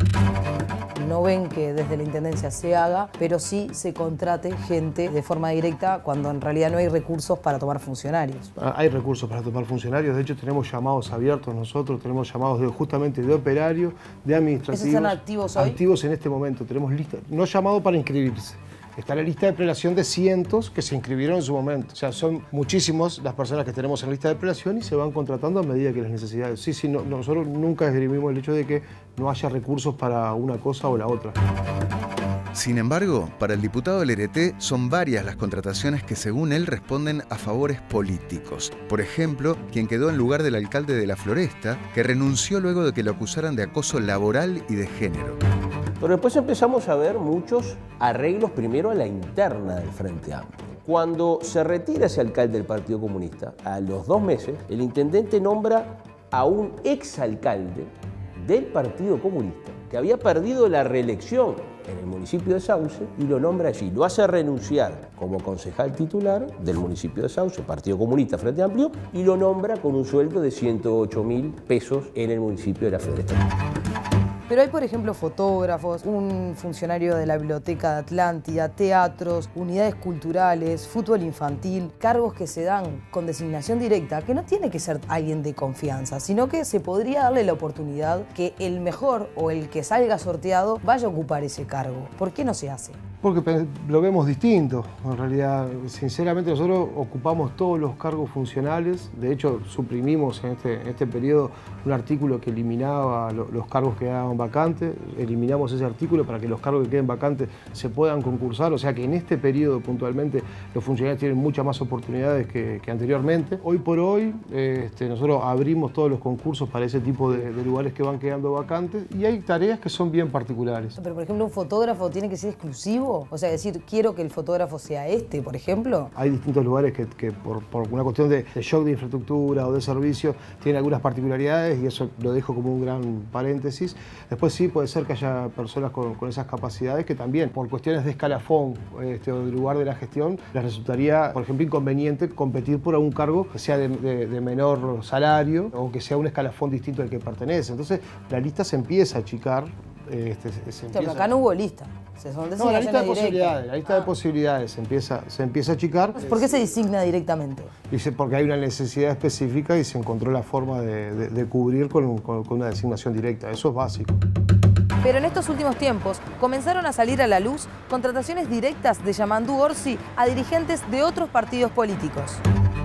No ven que desde la Intendencia se haga, pero sí se contrate gente de forma directa cuando en realidad no hay recursos para tomar funcionarios. Hay recursos para tomar funcionarios, de hecho tenemos llamados abiertos nosotros, tenemos llamados justamente de operarios, de administrativos. ¿Esos están activos hoy? Activos en este momento, tenemos lista, no llamado para inscribirse. Está la lista de prelación de cientos que se inscribieron en su momento. O sea, son muchísimos las personas que tenemos en la lista de prelación y se van contratando a medida que las necesidades. Sí, nosotros nunca esgrimimos el hecho de que no haya recursos para una cosa o la otra. Sin embargo, para el diputado Lerete son varias las contrataciones que según él responden a favores políticos. Por ejemplo, quien quedó en lugar del alcalde de La Floresta, que renunció luego de que lo acusaran de acoso laboral y de género. Pero después empezamos a ver muchos arreglos primero a la interna del Frente Amplio. Cuando se retira ese alcalde del Partido Comunista, a los 2 meses, el intendente nombra a un exalcalde del Partido Comunista que había perdido la reelección en el municipio de Sauce y lo nombra allí. Lo hace renunciar como concejal titular del municipio de Sauce, Partido Comunista Frente Amplio, y lo nombra con un sueldo de 108.000 pesos en el municipio de La Floresta. Pero hay, por ejemplo, fotógrafos, un funcionario de la Biblioteca de Atlántida, teatros, unidades culturales, fútbol infantil, cargos que se dan con designación directa, que no tiene que ser alguien de confianza, sino que se podría darle la oportunidad que el mejor o el que salga sorteado vaya a ocupar ese cargo. ¿Por qué no se hace? Porque lo vemos distinto. En realidad, sinceramente, nosotros ocupamos todos los cargos funcionales. De hecho, suprimimos en este periodo un artículo que eliminaba los cargos que quedaban vacantes. Eliminamos ese artículo para que los cargos que queden vacantes se puedan concursar. O sea que en este periodo, puntualmente, los funcionarios tienen muchas más oportunidades que anteriormente. Hoy por hoy, nosotros abrimos todos los concursos para ese tipo de lugares que van quedando vacantes y hay tareas que son bien particulares. Pero, por ejemplo, un fotógrafo tiene que ser exclusivo fotógrafo? O sea, decir, quiero que el fotógrafo sea este, por ejemplo. Hay distintos lugares que por una cuestión de shock de infraestructura o de servicio tienen algunas particularidades y eso lo dejo como un gran paréntesis. Después sí puede ser que haya personas con esas capacidades que también por cuestiones de escalafón o de lugar de la gestión les resultaría, por ejemplo, inconveniente competir por algún cargo que sea de menor salario o que sea un escalafón distinto al que pertenece. Entonces la lista se empieza a achicar. Pero acá no hubo lista. No, la lista de posibilidades, de posibilidades se empieza a achicar. ¿Por qué se designa directamente? Dice porque hay una necesidad específica y se encontró la forma de cubrir con una designación directa. Eso es básico. Pero en estos últimos tiempos comenzaron a salir a la luz contrataciones directas de Yamandú Orsi a dirigentes de otros partidos políticos.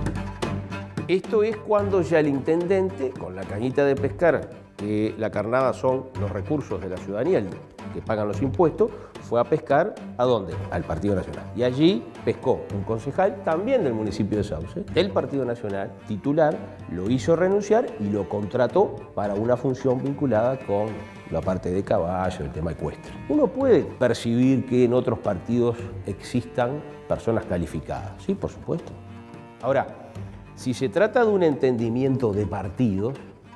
Esto es cuando ya el intendente, con la cañita de pescar, que la carnada son los recursos de la ciudadanía que pagan los impuestos, fue a pescar ¿a dónde? Al Partido Nacional. Y allí pescó un concejal también del municipio de Sauce, del Partido Nacional, titular, lo hizo renunciar y lo contrató para una función vinculada con la parte de caballo, el tema ecuestre. Uno puede percibir que en otros partidos existan personas calificadas, sí, por supuesto. Ahora, si se trata de un entendimiento de partidos,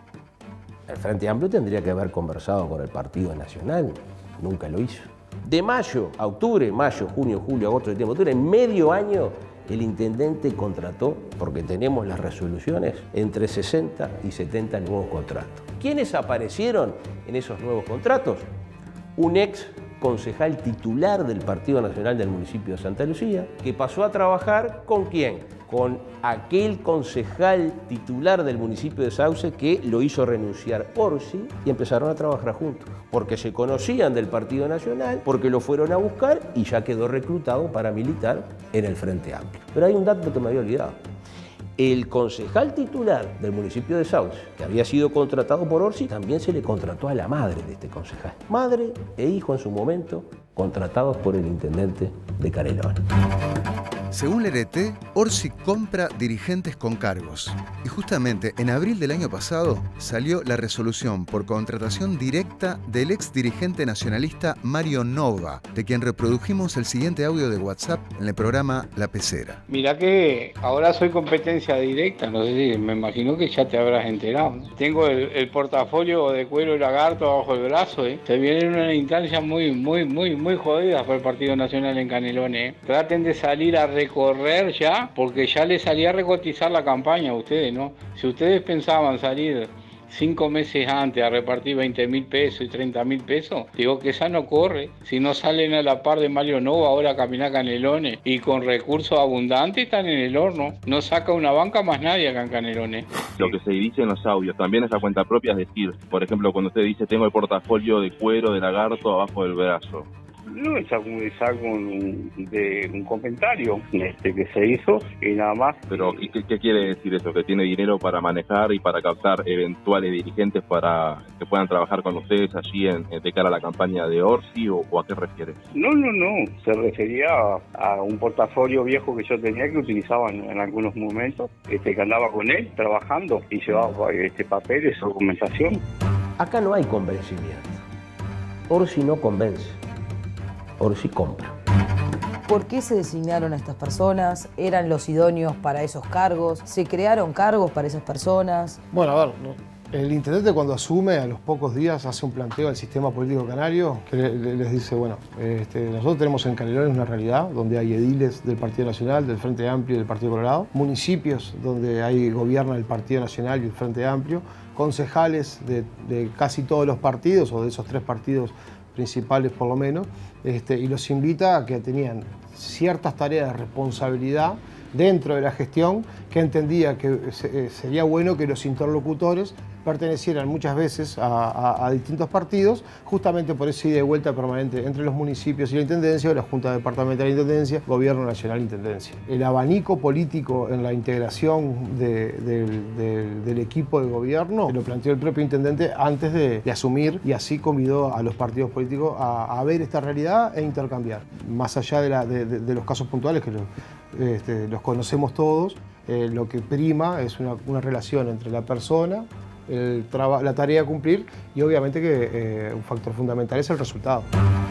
el Frente Amplio tendría que haber conversado con el Partido Nacional, nunca lo hizo. De mayo a octubre, mayo, junio, julio, agosto, septiembre, octubre, en medio año el intendente contrató, porque tenemos las resoluciones, entre 60 y 70 nuevos contratos. ¿Quiénes aparecieron en esos nuevos contratos? Un ex concejal titular del Partido Nacional del municipio de Santa Lucía, que pasó a trabajar ¿con quién? Con aquel concejal titular del municipio de Sauce que lo hizo renunciar Orsi y empezaron a trabajar juntos, porque se conocían del Partido Nacional, porque lo fueron a buscar y ya quedó reclutado para militar en el Frente Amplio. Pero hay un dato que me había olvidado. El concejal titular del municipio de Sauce, que había sido contratado por Orsi, también se le contrató a la madre de este concejal. Madre e hijo en su momento, contratados por el intendente de Canelones. Según Lerete, Orsi compra dirigentes con cargos. Y justamente en abril del año pasado salió la resolución por contratación directa del ex dirigente nacionalista Mario Nova, de quien reprodujimos el siguiente audio de WhatsApp en el programa La Pecera. Mirá que ahora soy competencia directa, no sé si me imagino que ya te habrás enterado. Tengo el portafolio de cuero y lagarto bajo el brazo. Se viene en una instancia muy jodida por el Partido Nacional en Canelones. Traten de salir a recorrer ya, porque ya les salía a recotizar la campaña a ustedes, ¿no? Si ustedes pensaban salir 5 meses antes a repartir 20.000 pesos y 30.000 pesos, digo que esa no corre. Si no salen a la par de Mario Nova ahora a caminar Canelones y con recursos abundantes están en el horno. No saca una banca más nadie acá en Canelones. Lo que se dice en los audios, también esa cuenta propia es decir, por ejemplo, cuando usted dice tengo el portafolio de cuero de lagarto abajo del brazo. No, es algo de un comentario que se hizo y nada más. Pero, ¿qué quiere decir eso? ¿Que tiene dinero para manejar y para captar eventuales dirigentes para que puedan trabajar con ustedes allí de cara a la campaña de Orsi o a qué refiere? No. Se refería a un portafolio viejo que yo tenía que utilizaba en algunos momentos, que andaba con él trabajando y llevaba papeles o documentación. Acá no hay convencimiento. Orsi no convence. Orsi compra. ¿Por qué se designaron a estas personas? ¿Eran los idóneos para esos cargos? ¿Se crearon cargos para esas personas? Bueno, a ver, el intendente cuando asume a los pocos días hace un planteo al sistema político canario que les dice, bueno, nosotros tenemos en Canelones una realidad donde hay ediles del Partido Nacional, del Frente Amplio y del Partido Colorado, municipios donde gobierna el Partido Nacional y el Frente Amplio, concejales de casi todos los partidos o de esos 3 partidos principales por lo menos, y los invita a que tenían ciertas tareas de responsabilidad dentro de la gestión que entendía que sería bueno que los interlocutores pertenecieran muchas veces a distintos partidos, justamente por esa ida y vuelta permanente entre los municipios y la Intendencia, o la Junta Departamental de Intendencia, Gobierno Nacional e Intendencia. El abanico político en la integración del equipo de gobierno lo planteó el propio Intendente antes de asumir, y así convidó a los partidos políticos a ver esta realidad e intercambiar. Más allá de los casos puntuales, que los conocemos todos, lo que prima es una relación entre la persona, la tarea a cumplir y obviamente que un factor fundamental es el resultado.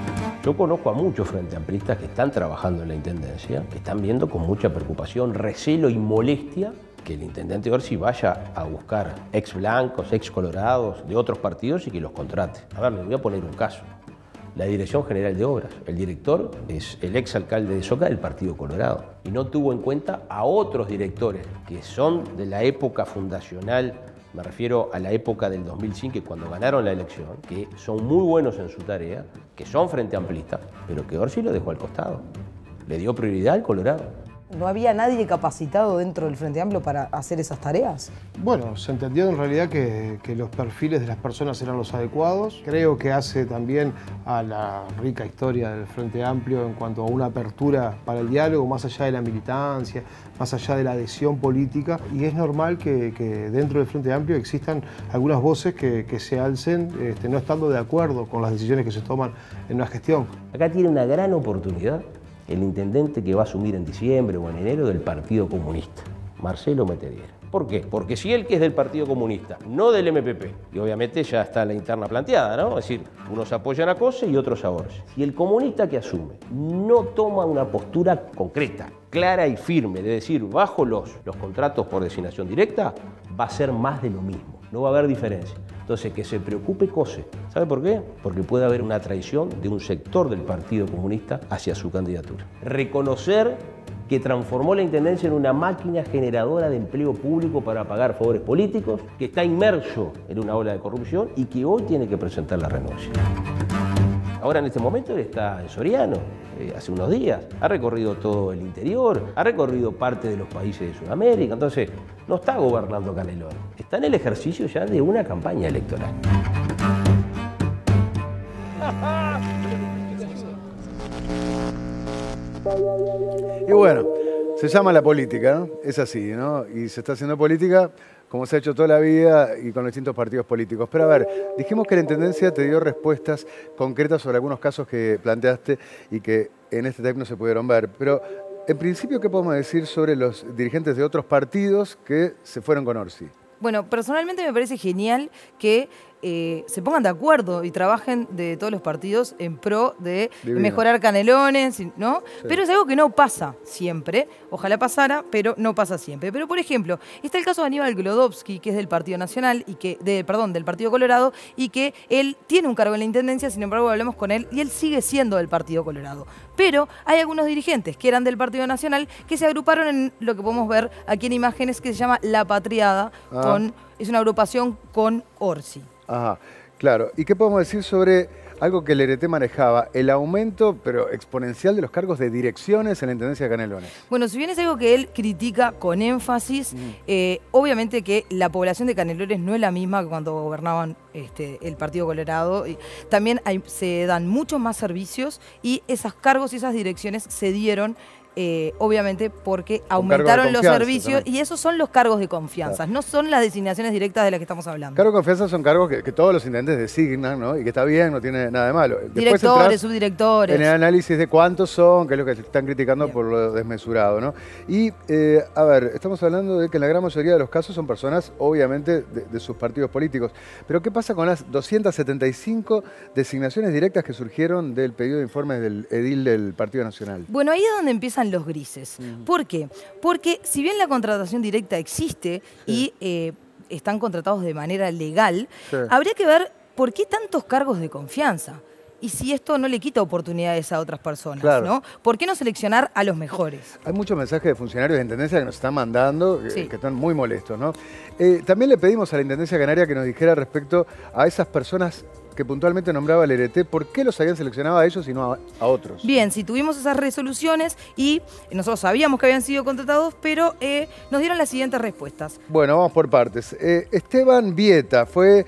Yo conozco a muchos frente amplistas que están trabajando en la Intendencia, que están viendo con mucha preocupación, recelo y molestia que el intendente Orsi vaya a buscar ex blancos, ex colorados de otros partidos y que los contrate. A ver, les voy a poner un caso. La Dirección General de Obras, el director es el ex alcalde de Soca del Partido Colorado y no tuvo en cuenta a otros directores que son de la época fundacional, me refiero a la época del 2005, cuando ganaron la elección, que son muy buenos en su tarea, que son frente amplistas, pero que Orsi lo dejó al costado. Le dio prioridad al Colorado. ¿No había nadie capacitado dentro del Frente Amplio para hacer esas tareas? Bueno, se entendió en realidad que los perfiles de las personas eran los adecuados. Creo que hace también a la rica historia del Frente Amplio en cuanto a una apertura para el diálogo, más allá de la militancia, más allá de la adhesión política. Y es normal que dentro del Frente Amplio existan algunas voces que se alcen no estando de acuerdo con las decisiones que se toman en una gestión. Acá tiene una gran oportunidad el intendente que va a asumir en diciembre o en enero del Partido Comunista, Marcelo Metediera. ¿Por qué? Porque si él, que es del Partido Comunista, no del MPP, y obviamente ya está la interna planteada, ¿no? Es decir, unos apoyan a COSE y otros a Orsi. Si el comunista que asume no toma una postura concreta, clara y firme, de decir, bajo los contratos por designación directa, va a ser más de lo mismo, no va a haber diferencia. Entonces, que se preocupe COSE. ¿Sabe por qué? Porque puede haber una traición de un sector del Partido Comunista hacia su candidatura. Reconocer que transformó la Intendencia en una máquina generadora de empleo público para pagar favores políticos, que está inmerso en una ola de corrupción y que hoy tiene que presentar la renuncia. Ahora en este momento él está en Soriano, hace unos días, ha recorrido todo el interior, ha recorrido parte de los países de Sudamérica, entonces no está gobernando Canelones, está en el ejercicio ya de una campaña electoral. Y bueno, se llama la política, ¿no? Es así, ¿no? Y se está haciendo política como se ha hecho toda la vida y con los distintos partidos políticos. Pero a ver, dijimos que la Intendencia te dio respuestas concretas sobre algunos casos que planteaste y que en este tape no se pudieron ver. Pero, en principio, ¿qué podemos decir sobre los dirigentes de otros partidos que se fueron con Orsi? Bueno, personalmente me parece genial que se pongan de acuerdo y trabajen de todos los partidos en pro de mejorar Canelones, ¿no? Sí. Pero es algo que no pasa siempre. Ojalá pasara, pero no pasa siempre. Pero, por ejemplo, está el caso de Aníbal Glodowski, que es del Partido Nacional, y que, del Partido Colorado, y que él tiene un cargo en la Intendencia, sin embargo hablamos con él, y él sigue siendo del Partido Colorado. Pero hay algunos dirigentes que eran del Partido Nacional que se agruparon en lo que podemos ver aquí en imágenes, que se llama La Patriada, es una agrupación con Orsi. Ajá, claro. ¿Y qué podemos decir sobre algo que el ERT manejaba? El aumento, pero exponencial, de los cargos de direcciones en la Intendencia de Canelones. Bueno, si bien es algo que él critica con énfasis, obviamente que la población de Canelones no es la misma que cuando gobernaban el Partido Colorado. También se dan muchos más servicios y esos cargos y esas direcciones se dieron obviamente porque aumentaron los servicios también. Y esos son los cargos de confianza, no son las designaciones directas de las que estamos hablando. Cargos de confianza son cargos que todos los intendentes designan, ¿no? Y que está bien, no tiene nada de malo. Directores, subdirectores. En el análisis de cuántos son, que es lo que están criticando por lo desmesurado, ¿no? Y, a ver, estamos hablando de que en la gran mayoría de los casos son personas, obviamente, de sus partidos políticos. Pero ¿qué pasa con las 275 designaciones directas que surgieron del pedido de informes del edil del Partido Nacional? Bueno, ahí es donde empiezan los grises. ¿Por qué? Porque si bien la contratación directa existe y están contratados de manera legal, habría que ver por qué tantos cargos de confianza. Y si esto no le quita oportunidades a otras personas, ¿no? ¿Por qué no seleccionar a los mejores? Hay muchos mensajes de funcionarios de Intendencia que nos están mandando, que están muy molestos, ¿no? También le pedimos a la Intendencia Canaria que nos dijera respecto a esas personas que puntualmente nombraba el ERT, ¿por qué los habían seleccionado a ellos y no a otros? Bien, si tuvimos esas resoluciones y nosotros sabíamos que habían sido contratados, pero nos dieron las siguientes respuestas. Bueno, vamos por partes. Esteban Vieta fue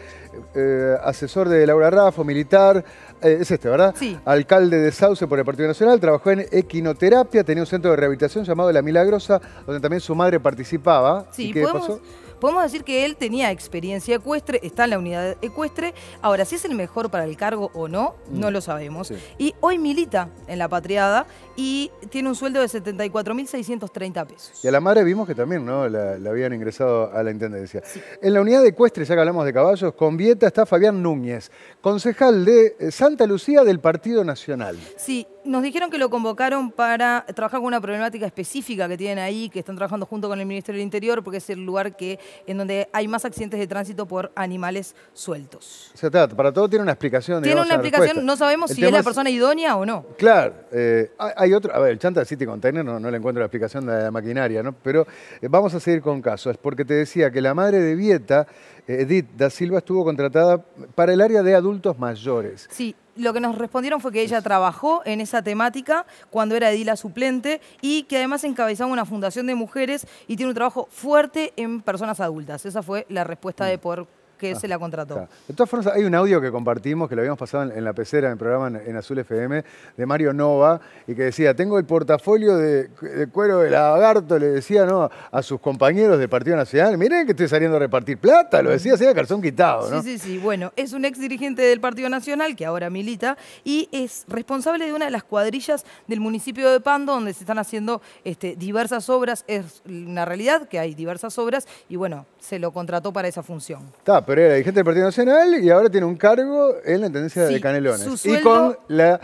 asesor de Laura Raffo, militar, es ¿verdad? Sí. Alcalde de Sauce por el Partido Nacional, trabajó en equinoterapia, tenía un centro de rehabilitación llamado La Milagrosa, donde también su madre participaba. Sí, ¿Y qué pasó? podemos decir que él tenía experiencia ecuestre, está en la unidad ecuestre. Ahora, si es el mejor para el cargo o no, no lo sabemos. Sí. Y hoy milita en la Patriada y tiene un sueldo de 74.630 pesos. Y a la madre vimos que también, ¿no? La habían ingresado a la intendencia. Sí. En la unidad ecuestre, ya que hablamos de caballos, con Vieta está Fabián Núñez, concejal de Santa Lucía del Partido Nacional. Sí, nos dijeron que lo convocaron para trabajar con una problemática específica que tienen ahí, que están trabajando junto con el Ministerio del Interior, porque es el lugar en donde hay más accidentes de tránsito por animales sueltos. O sea, para todo tiene una explicación. Tiene digamos, una explicación, respuesta. no sabemos si es la persona idónea o no. Claro, hay otro, a ver, el Chanta City Container no le encuentro la explicación de la maquinaria, ¿no? Pero vamos a seguir con casos, porque te decía que la madre de Vieta, Edith da Silva, estuvo contratada para el área de adultos mayores. Sí. Lo que nos respondieron fue que ella trabajó en esa temática cuando era edila suplente y que además encabezaba una fundación de mujeres y tiene un trabajo fuerte en personas adultas. Esa fue la respuesta de por qué se la contrató. Claro. De todas formas, hay un audio que compartimos, que lo habíamos pasado en la pecera, en el programa en Azul FM, de Mario Nova, y que decía, tengo el portafolio de cuero de lagarto, le decía, ¿no?, a sus compañeros del Partido Nacional, miren que estoy saliendo a repartir plata, lo decía así de calzón quitado, ¿no? Sí. Bueno, es un ex dirigente del Partido Nacional, que ahora milita, y es responsable de una de las cuadrillas del municipio de Pando, donde se están haciendo diversas obras. Es una realidad que hay diversas obras, y bueno, se lo contrató para esa función. Pero era dirigente del Partido Nacional y ahora tiene un cargo en la Intendencia de Canelones. Su sueldo, y con la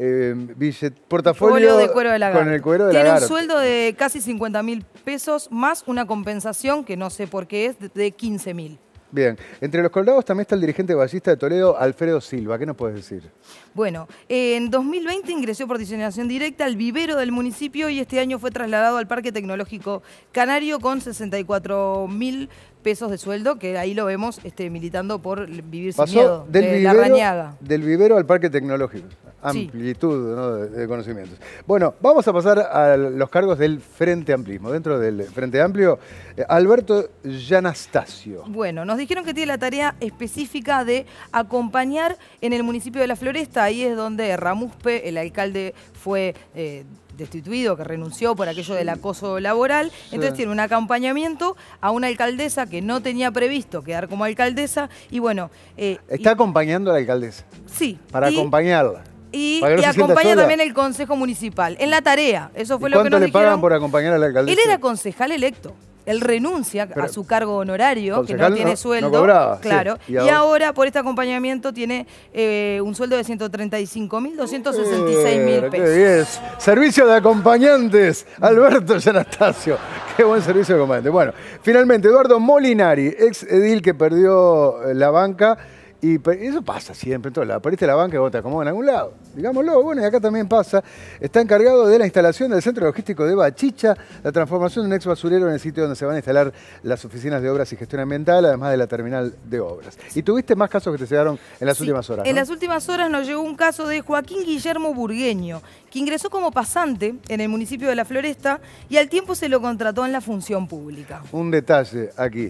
portafolio de cuero de lagarto. Con el cuero de tiene lagarto. Un sueldo de casi 50.000 pesos más una compensación, que no sé por qué es, de 15.000. Bien, entre los colgados también está el dirigente ballista de Toledo, Alfredo Silva. ¿Qué nos puedes decir? Bueno, en 2020 ingresó por designación directa al vivero del municipio y este año fue trasladado al Parque Tecnológico Canario con 64.000 pesos de sueldo, que ahí lo vemos militando por vivir sin miedo, de la Rañaga. Del vivero al Parque Tecnológico. Amplitud, ¿no?, de conocimientos. Bueno, vamos a pasar a los cargos del Frente Amplismo. Dentro del Frente Amplio, Alberto Gianastasio. Bueno, nos dijeron que tiene la tarea específica de acompañar en el municipio de La Floresta. Ahí es donde Ramuspe, el alcalde, fue destituido, que renunció por aquello del acoso laboral. Entonces tiene un acompañamiento a una alcaldesa que no tenía previsto quedar como alcaldesa y bueno... ¿Está acompañando a la alcaldesa? Sí. Para acompañarla. Y acompaña también el Consejo Municipal en la tarea. Eso fue lo que nos dijeron. ¿Cuánto le pagan por acompañar a la alcaldesa? Él era concejal electo. Él renuncia a su cargo honorario, que no tiene sueldo. No cobraba, claro. Sí. Y ahora, por este acompañamiento, tiene un sueldo de 135.266.000 pesos. ¡Qué bien! Servicio de acompañantes, Alberto Gianastasio. ¡Qué buen servicio de acompañantes! Bueno, finalmente, Eduardo Molinari, ex edil que perdió la banca. Y eso pasa siempre en todos lados. Perdiste la banca y vos te acomodas en algún lado. Digámoslo, bueno, y acá también pasa. Está encargado de la instalación del centro logístico de Bachicha, la transformación de un ex basurero en el sitio donde se van a instalar las oficinas de obras y gestión ambiental, además de la terminal de obras. Y tuviste más casos que te llegaron en las últimas horas, ¿no? En las últimas horas nos llegó un caso de Joaquín Guillermo Burgueño, que ingresó como pasante en el municipio de La Floresta y al tiempo se lo contrató en la función pública. Un detalle aquí.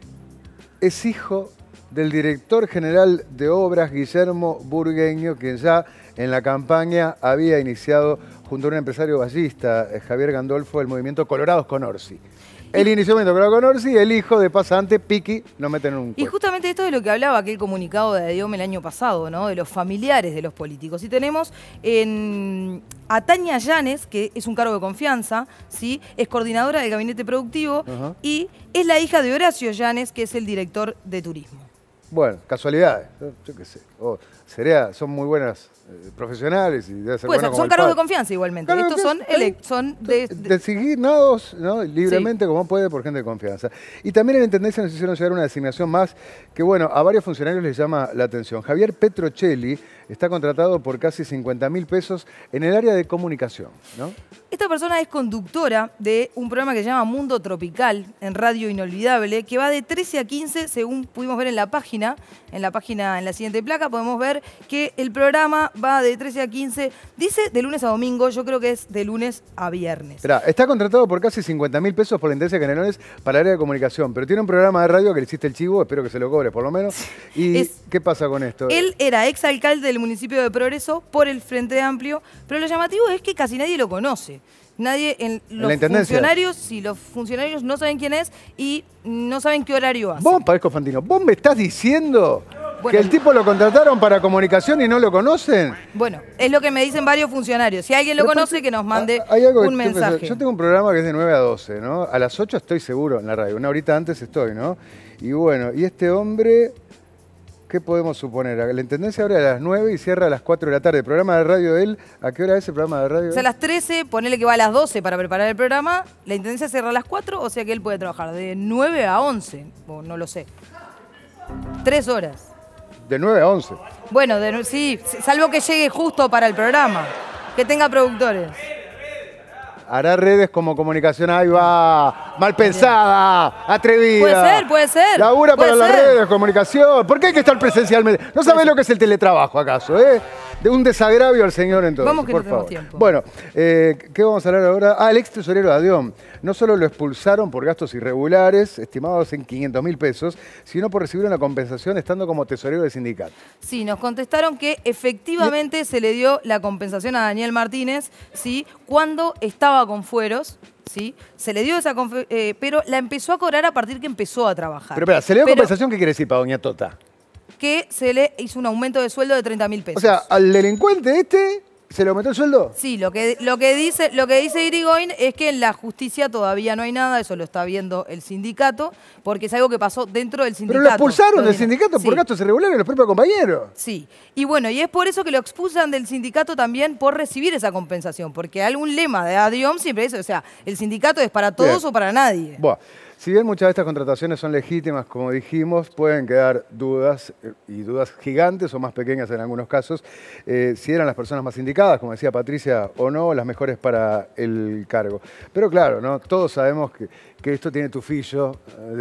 Es hijo del director general de obras, Guillermo Burgueño, quien ya en la campaña había iniciado, junto a un empresario ballista, Javier Gandolfo, el movimiento Colorados con Orsi. Él inició el movimiento Colorados con Orsi, el hijo de pasante, Piqui, lo meten en un cuerpo. Y justamente esto es lo que hablaba aquel comunicado de Adiome el año pasado, ¿no?, de los familiares de los políticos. Y tenemos a Tania Llanes, que es un cargo de confianza, ¿sí?, es coordinadora del gabinete productivo y es la hija de Horacio Llanes, que es el director de turismo. Bueno, casualidades, yo qué sé. Son muy buenas profesionales y debe ser pues bueno son cargos de confianza igualmente. Estos son designados, ¿no?, libremente, como puede, por gente de confianza. Y también en la Intendencia nos hicieron llegar una designación más que, bueno, a varios funcionarios les llama la atención. Javier Petrocelli está contratado por casi 50.000 pesos en el área de comunicación, ¿no? Esta persona es conductora de un programa que se llama Mundo Tropical en Radio Inolvidable, que va de 13 a 15, según pudimos ver en la página. En la siguiente placa podemos ver que el programa va de 13 a 15, dice de lunes a domingo, yo creo que es de lunes a viernes. Esperá, está contratado por casi 50.000 pesos por la Intendencia de Canelones para el área de comunicación, pero tiene un programa de radio que le hiciste el chivo, espero que se lo cobre por lo menos. ¿Y qué pasa con esto? Él era exalcalde del municipio de Progreso por el Frente Amplio, pero lo llamativo es que casi nadie lo conoce. Nadie en la intendencia. los funcionarios no saben quién es y no saben qué horario hace. Vos, Padesco Fantino, ¿vos me estás diciendo que el tipo lo contrataron para comunicación y no lo conocen? Bueno, es lo que me dicen varios funcionarios. Si alguien lo conoce, que nos mande un mensaje. Yo tengo un programa que es de 9 a 12, ¿no? A las 8 estoy seguro en la radio, una horita antes estoy, ¿no? Y bueno, y este hombre, ¿qué podemos suponer? La intendencia abre a las 9 y cierra a las 4 de la tarde. ¿El programa de radio de él, a qué hora es el programa de radio? O sea, a las 13, ponele que va a las 12 para preparar el programa, la intendencia cierra a las 4, o sea que él puede trabajar de 9 a 11, o no lo sé. 3 horas. De 9 a 11. Bueno, sí, salvo que llegue justo para el programa, que tenga productores. Hará redes como comunicación, ahí va, mal pensada, atrevida. Puede ser. Labura para las redes, comunicación. ¿Por qué hay que estar presencialmente? ¿No sabés lo que es el teletrabajo acaso, De un desagravio al señor entonces, Vamos que por no tenemos favor. tiempo. Bueno, ¿qué vamos a hablar ahora? El ex tesorero de ADIOM. No solo lo expulsaron por gastos irregulares, estimados en 500.000 pesos, sino por recibir una compensación estando como tesorero del sindicato. Sí, nos contestaron que efectivamente se le dio la compensación a Daniel Martínez, ¿sí? Cuando estaba con fueros, ¿sí? Se le dio esa pero la empezó a cobrar a partir que empezó a trabajar. Pero espera, ¿se le dio compensación? ¿Qué quiere decir para doña Tota? Que se le hizo un aumento de sueldo de 30.000 pesos. O sea, al delincuente ¿se le aumentó el sueldo? Sí, lo que dice Irigoyen es que en la justicia todavía no hay nada, eso lo está viendo el sindicato, porque es algo que pasó dentro del sindicato. Pero lo expulsaron del sindicato por gastos irregulares los propios compañeros. Sí, y bueno, y es por eso que lo expulsan del sindicato también por recibir esa compensación, porque algún lema de ADIOM siempre dice, o sea, el sindicato es para todos o para nadie. Buah. Si bien muchas de estas contrataciones son legítimas, como dijimos, pueden quedar dudas, y dudas gigantes o más pequeñas en algunos casos, si eran las personas más indicadas, como decía Patricia, o no, las mejores para el cargo. Pero claro, ¿no? Todos sabemos que esto tiene tufillo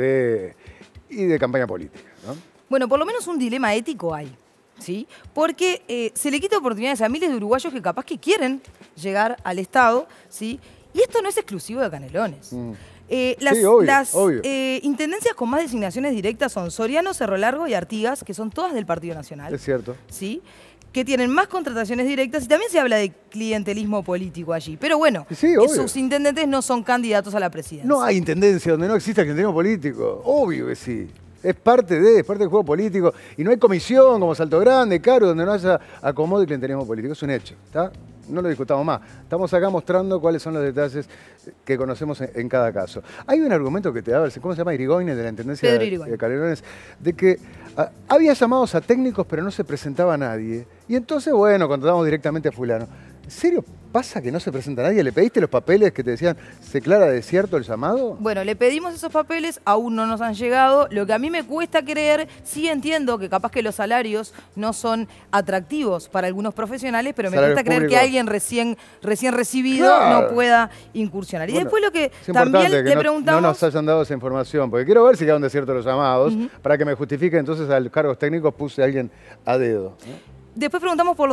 y de campaña política, ¿no? Bueno, por lo menos un dilema ético hay, ¿sí? Porque se le quita oportunidades a miles de uruguayos que capaz que quieren llegar al Estado, ¿sí? Y esto no es exclusivo de Canelones. Las intendencias con más designaciones directas son Soriano, Cerro Largo y Artigas, que son todas del Partido Nacional. Es cierto. ¿Sí? Que tienen más contrataciones directas y también se habla de clientelismo político allí. Pero bueno, sus intendentes no son candidatos a la presidencia. No hay intendencia donde no exista clientelismo político. Obvio que sí. Es parte del juego político. Y no hay comisión como Salto Grande, Caro, donde no haya acomodo y clientelismo político. Es un hecho, ¿está? No lo discutamos más. Estamos acá mostrando cuáles son los detalles que conocemos en cada caso. Hay un argumento que te da, ¿cómo se llama? Irigoyen, de la Intendencia de Canelones, de que había llamados a técnicos pero no se presentaba nadie. Y entonces, bueno, contratamos directamente a fulano. ¿En serio pasa que no se presenta nadie? ¿Le pediste los papeles que te decían, se declara desierto el llamado? Bueno, le pedimos esos papeles, aún no nos han llegado. Lo que a mí me cuesta creer, sí entiendo que capaz que los salarios no son atractivos para algunos profesionales, pero me cuesta creer que alguien recién recibido no pueda incursionar. Y después lo que también le preguntamos... No nos hayan dado esa información, porque quiero ver si quedaron desiertos los llamados, para que me justifique entonces a los cargos técnicos puse a alguien a dedo. Después preguntamos por los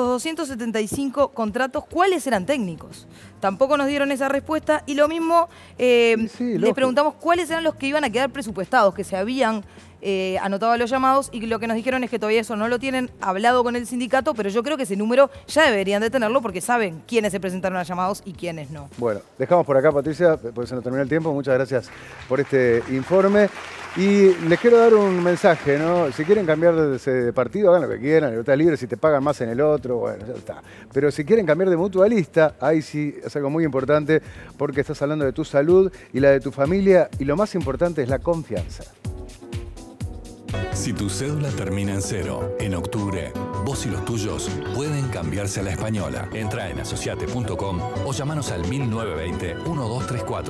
275 contratos, ¿cuáles eran técnicos? Tampoco nos dieron esa respuesta y lo mismo les preguntamos cuáles eran los que iban a quedar presupuestados, que se habían anotado a los llamados y lo que nos dijeron es que todavía eso no lo tienen hablado con el sindicato, pero yo creo que ese número ya deberían de tenerlo porque saben quiénes se presentaron a llamados y quiénes no. Bueno, dejamos por acá, Patricia, porque se nos terminó el tiempo. Muchas gracias por este informe. Y les quiero dar un mensaje, ¿no? Si quieren cambiar de partido, hagan lo que quieran, libertad libre, si te pagan más en el otro, bueno, ya está. Pero si quieren cambiar de mutualista, ahí sí es algo muy importante porque estás hablando de tu salud y la de tu familia y lo más importante es la confianza. Si tu cédula termina en 0, en octubre, vos y los tuyos pueden cambiarse a la española. Entra en asociate.com o llamanos al 1920-1234.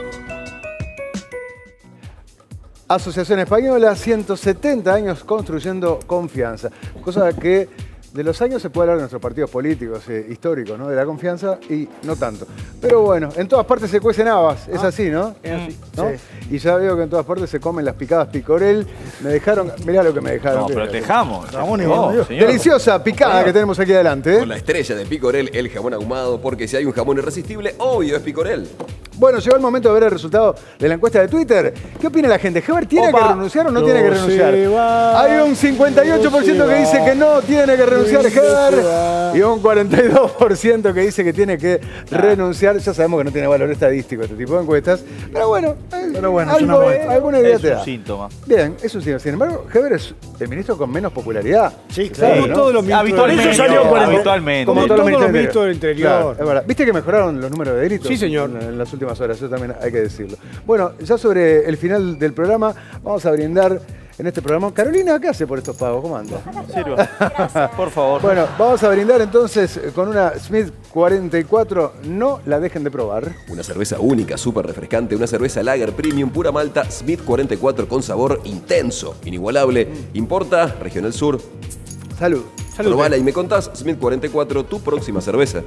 Asociación Española, 170 años construyendo confianza. Cosa que de los años se puede hablar de nuestros partidos políticos históricos, ¿no? De la confianza y no tanto. Pero bueno, en todas partes se cuecen habas, es así, ¿no? Es así, ¿no? sí. Y ya veo que en todas partes se comen las picadas picorel. Me dejaron, mirá lo que me dejaron. No, pero dejamos. Deliciosa picada que tenemos aquí adelante. Con la estrella de Picorel, el jamón ahumado, porque si hay un jamón irresistible, obvio es Picorel. Bueno, llegó el momento de ver el resultado de la encuesta de Twitter. ¿Qué opina la gente? ¿Heber tiene que renunciar o no tiene que renunciar? Hay un 58% que dice que no tiene que renunciar Heber y un 42% que dice que tiene que renunciar. Ya sabemos que no tiene valor estadístico este tipo de encuestas, pero bueno, alguna idea te da. Es un síntoma. Bien, es un síntoma. Sin embargo, Heber es el ministro con menos popularidad. Sí, claro. Como todos los ministros. Habitualmente. Como todos los ministros del Interior. Claro, es verdad. ¿Viste que mejoraron los números de delitos? Sí, señor. En las últimas horas, eso también hay que decirlo. Bueno, ya sobre el final del programa, vamos a brindar en este programa. Carolina, ¿qué hace por estos pagos? ¿Cómo anda? Sirva. Por favor. Bueno, vamos a brindar entonces con una Smith 44. No la dejen de probar. Una cerveza única, súper refrescante, una cerveza Lager Premium pura malta Smith 44 con sabor intenso, inigualable. Importa Regional Sur. Salud. Probala y me contás, Smith 44, tu próxima cerveza.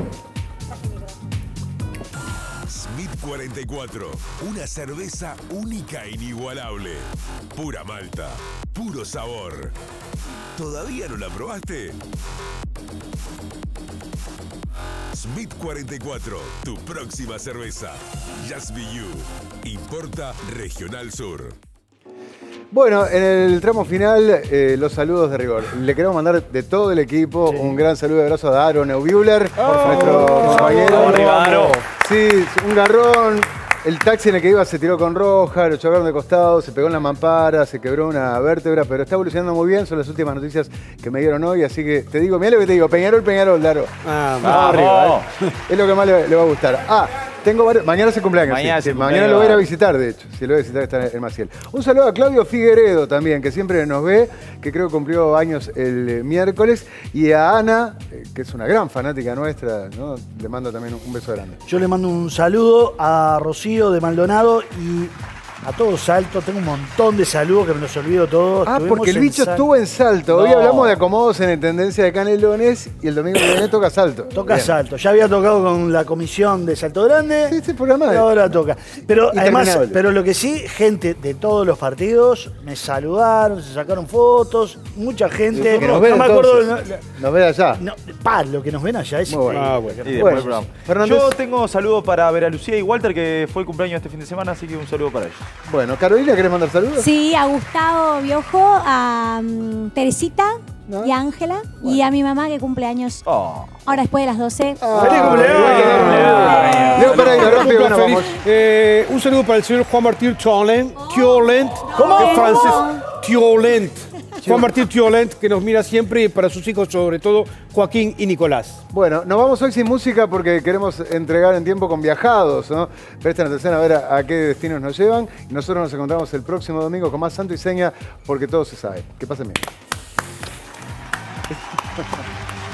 Smith 44, una cerveza única e inigualable. Pura malta, puro sabor. ¿Todavía no la probaste? Smith 44, tu próxima cerveza. Just Be You. Importa Regional Sur. Bueno, en el tramo final, los saludos de rigor. Le queremos mandar de todo el equipo un gran saludo y abrazo a Aaron Neubuehler, nuestro compañero. Sí, un garrón. El taxi en el que iba se tiró con roja, lo chocaron de costado, se pegó en la mampara, se quebró una vértebra, pero está evolucionando muy bien. Son las últimas noticias que me dieron hoy, así que te digo, mirá lo que te digo, Peñarol, Daro. Arriba, es lo que más le va a gustar. Tengo varios, mañana se cumpleaños. Mañana lo voy a ir a visitar, de hecho. Si lo voy a visitar, está en Maciel. Un saludo a Claudio Figueredo también, que siempre nos ve, que creo que cumplió años el miércoles. Y a Ana, que es una gran fanática nuestra, ¿no? Le mando también un beso grande. Yo le mando un saludo a Rocío de Maldonado y a todo Salto. Tengo un montón de saludos que me los olvido todos. Porque el bicho estuvo en Salto. Hoy hablamos de acomodos en Intendencia de Canelones y el domingo que viene toca Salto. Toca Salto. Ya había tocado con la comisión de Salto Grande. Sí, programa. Y ahora toca. Pero además, pero lo que sí, gente de todos los partidos me saludaron, se sacaron fotos, mucha gente. Que nos ven, no me acuerdo. Nos ven allá. Lo que nos ven allá es bueno. Yo tengo saludos para Vera Lucía y Walter, que fue el cumpleaños este fin de semana, así que un saludo para ellos. Bueno, Carolina, ¿querés mandar saludos? Sí, a Gustavo Biojo, a Teresita y a Ángela y a mi mamá que cumple años ahora después de las 12. ¡Feliz cumpleaños! Un saludo para el señor Juan Martín Thiolent. ¿Cómo? Es francés. Thiolent. Juan Martín Thiolent, que nos mira siempre, y para sus hijos, sobre todo, Joaquín y Nicolás. Bueno, nos vamos hoy sin música porque queremos entregar en tiempo con Viajados, ¿no? Presten atención a ver a qué destinos nos llevan. Y nosotros nos encontramos el próximo domingo con más Santo y Seña, porque todo se sabe. Que pasen bien.